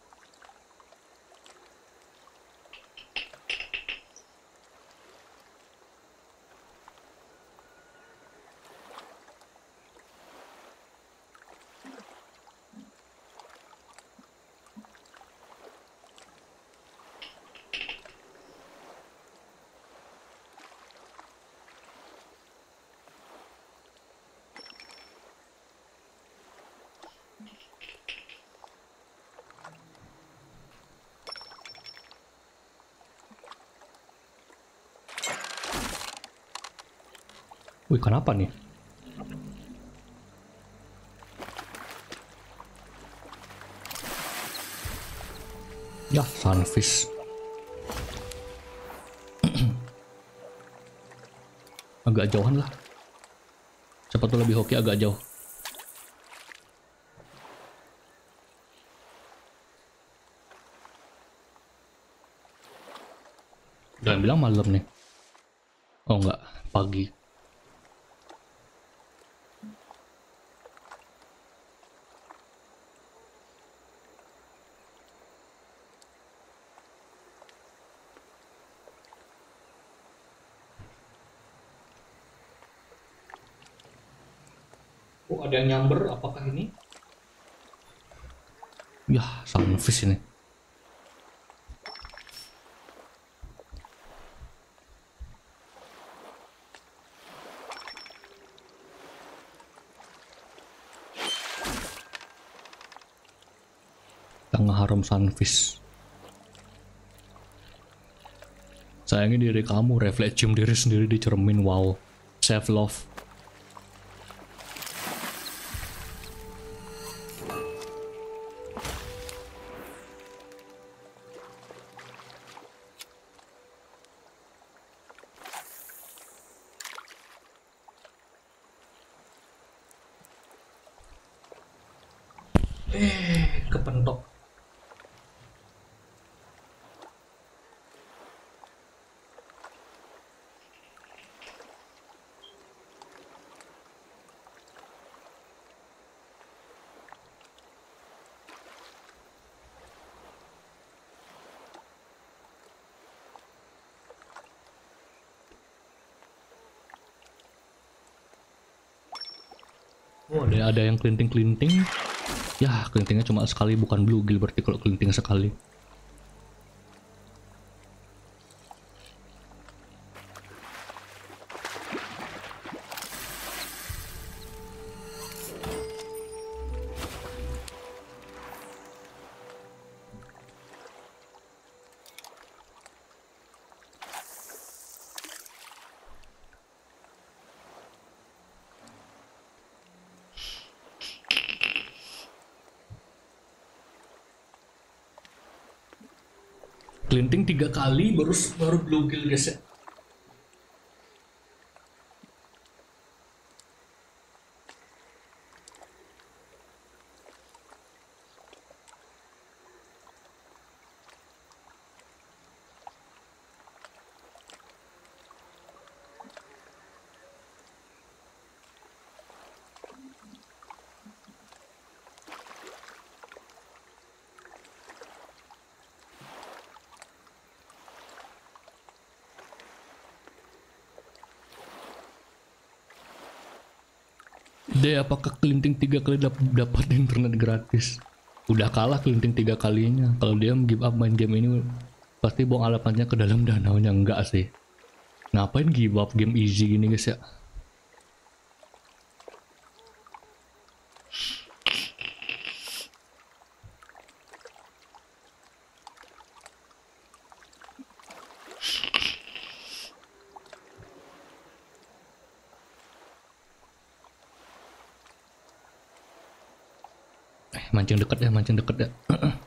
Wih, kenapa nih? Ya, Sunfish. Agak jauhan lah. Siapa tuh lebih hoki agak jauh. Jangan bilang malam nih. Oh enggak, pagi. Oh, ada yang nyamber, apakah ini? Yah, Sunfish ini. Tengah harum Sunfish. Sayangi diri kamu, refleks cium diri sendiri di cermin, wow. Self love. Kepentok. Oh, ada yang kelinting-kelinting. Ya, kelintingnya cuma sekali, bukan bluegill berarti kalau kelinting sekali. Kelinting 3 kali baru bluegill guys ya. Apakah kelinting 3 kali dapat internet gratis? Udah kalah kelinting 3 kalinya. Kalau dia give up main game ini pasti buang alamatnya ke dalam danaunya. Enggak sih. Ngapain give up game easy gini guys ya? mancing deket ya, mancing deket ya.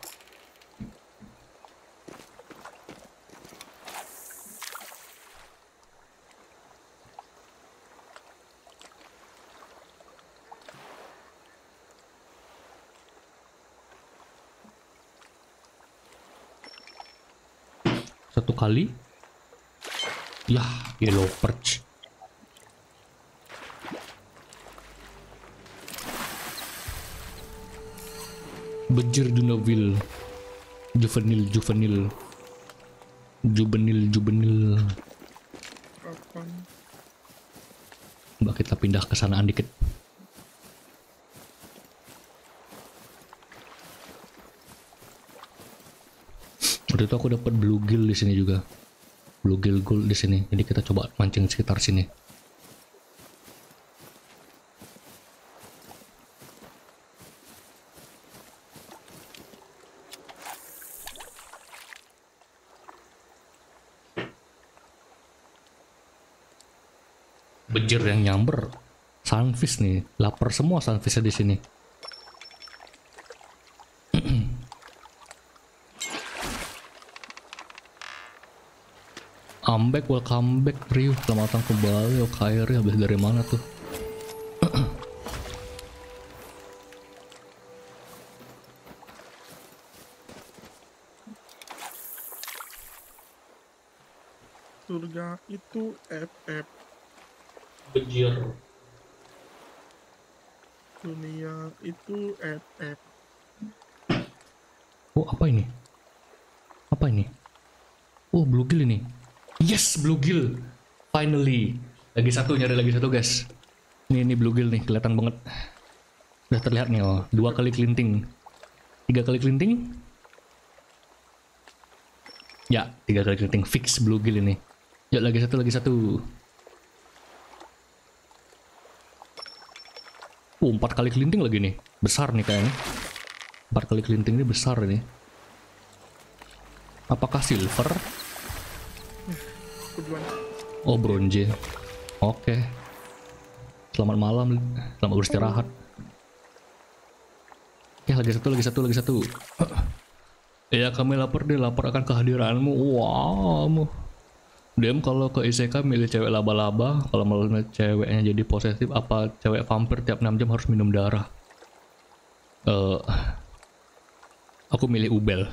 Satu kali. Yah, yellow perch. Bejir Dunaville. Juvenil. Kapan? Mbak, kita pindah ke sanaan dikit. Waktu itu aku dapat bluegill di sini juga. Bluegill gold di sini. Jadi kita coba mancing sekitar sini. Bejir yang nyamber. Sunfish nih. Lapar semua sunfishnya di sini. Ambek, welcome back Ryu. Selamat datang kembali. Oh, Kairi habis dari mana tuh? Surga itu FF. Bejir. Dunia itu FF. Oh, apa ini? Apa ini? Oh, bluegill ini. Yes, bluegill. Finally. Lagi satu, nyari lagi satu, guys. Ini bluegill nih, kelihatan banget. Udah terlihat nih, oh. 2 kali kelinting. 3 kali kelinting. Ya, 3 kali kelinting. Fix bluegill ini. Ya, lagi satu, lagi satu. 4 kali kelinting lagi nih. Besar nih kayaknya. 4 kali kelinting ini besar ini. Apakah silver? Oh, bronze. Oke. Selamat malam. Selamat beristirahat. Ya, lagi satu. Ya, kami lapar deh. Lapar akan kehadiranmu. Wow. Dem, kalau ke isekai milih cewek laba-laba. Kalau mau ceweknya jadi posesif, apa cewek vampir tiap 6 jam harus minum darah? Aku milih Ubel.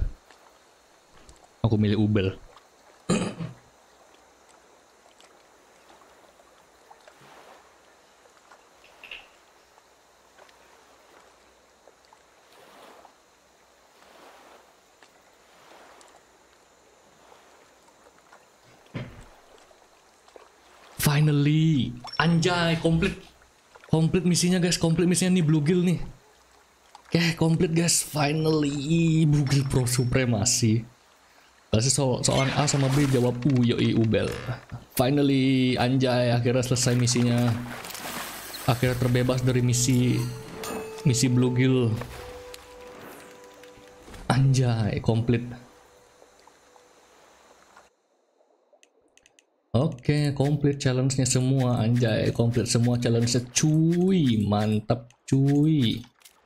Finally, anjay, komplit misinya guys, komplit misinya nih bluegill nih. Oke, komplit guys, finally bluegill pro supremasi. Kasih soalan A sama B jawab U, yoi Ubel. Finally, anjay, akhirnya selesai misinya. Akhirnya terbebas dari misi bluegill. Anjay, komplit. Oke, komplit challenge-nya semua, anjay, komplit semua challenge-nya, cuy, mantap, cuy.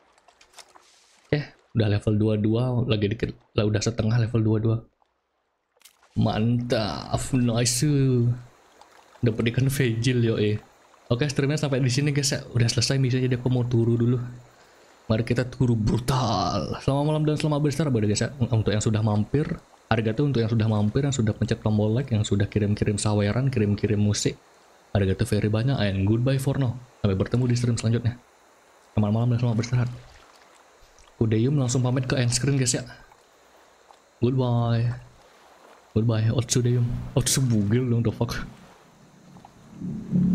Udah level 22, lagi dikit, lah udah setengah level 22. Mantap, nice. Dapat ikan vegil, yoi. Oke, streamnya sampai di sini guys ya, udah selesai misinya, jadi aku mau turu dulu. Mari kita turu brutal. Selamat malam dan selamat beristirahat guys ya, untuk yang sudah mampir. Arigato untuk yang sudah mampir, yang sudah pencet tombol like, yang sudah kirim-kirim saweran, kirim-kirim musik. Arigato very banyak, and goodbye for now. Sampai bertemu di stream selanjutnya. Selamat malam dan selamat beristirahat. Udayum langsung pamit ke end screen guys ya. Goodbye. Goodbye, Otsudayum. Otsubugil dong, the fuck.